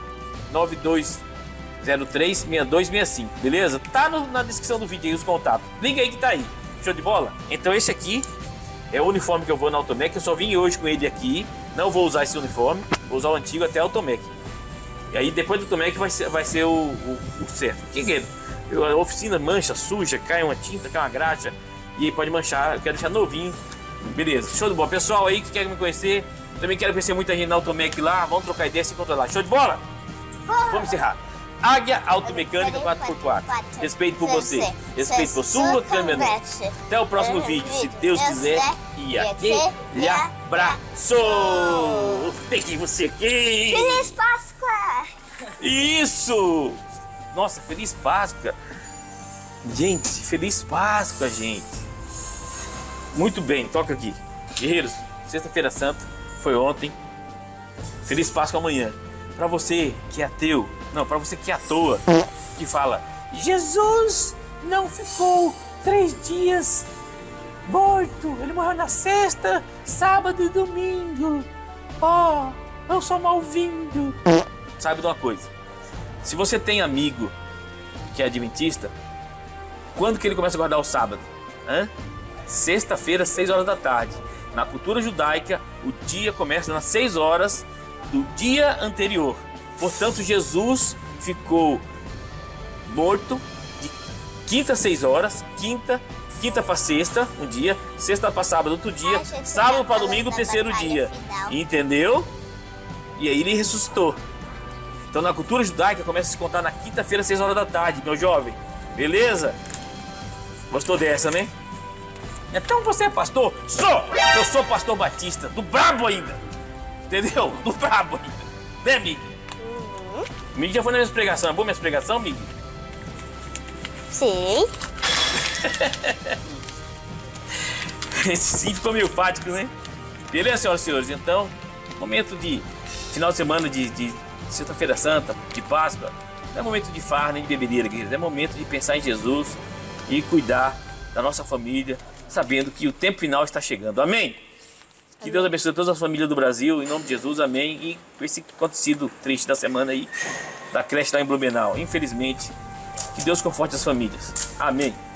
9203 6265, beleza? Tá na descrição do vídeo aí os contatos. Liga aí que tá aí. Show de bola? Então esse aqui é o uniforme que eu vou na Automec. Eu só vim hoje com ele aqui. Não vou usar esse uniforme, vou usar o antigo até a Automec. E aí depois do Automec vai ser o certo. O que é? A oficina mancha, suja, cai uma tinta, cai uma graxa. E aí pode manchar, eu quero deixar novinho. Beleza, show de bola. Pessoal aí que quer me conhecer, também quero conhecer muita gente na Automec lá. Vamos trocar ideia, se encontrar lá. Show de bola? Vamos encerrar. Águia Automecânica 4x4. Respeito por você, respeito por sua caminhonete. Até o próximo vídeo, se Deus quiser. E aquele abraço! Peguei você aqui! Feliz Páscoa! Isso! Nossa, Feliz Páscoa! Gente, Feliz Páscoa, gente! Muito bem, toca aqui. Guerreiros, Sexta-feira Santa foi ontem. Feliz Páscoa amanhã. Pra você que é ateu, não, pra você que é à toa, que fala: Jesus não ficou 3 dias morto. Ele morreu na sexta, sábado e domingo. Ó, eu sou mal-vindo. Sabe de uma coisa? Se você tem amigo que é adventista, quando que ele começa a guardar o sábado? Sexta-feira, 6 horas da tarde. Na cultura judaica, o dia começa nas 6 horas do dia anterior. Portanto, Jesus ficou morto de quinta, 6 horas, quinta para sexta, um dia, sexta para sábado, outro dia, sábado para domingo, o terceiro dia. Entendeu? E aí ele ressuscitou. Então, na cultura judaica, começa a se contar na quinta-feira, 6 horas da tarde, meu jovem. Beleza? Gostou dessa, né? Então você é pastor? Sou! Eu sou pastor batista, do brabo ainda. Entendeu? Do brabo ainda. Né, Mig? Mig já foi na minha pregação. É boa minha pregação, Mig? Sim. Esse sim ficou meio fático, né? Beleza, senhoras e senhores? Então, momento de final de semana de Sexta-feira Santa, de Páscoa. Não é momento de farra nem de bebedeira, queridos. É momento de pensar em Jesus e cuidar da nossa família, sabendo que o tempo final está chegando. Amém? Que Deus abençoe todas as famílias do Brasil, em nome de Jesus, amém. E com esse acontecido triste da semana aí, da creche lá em Blumenau, infelizmente, que Deus conforte as famílias. Amém.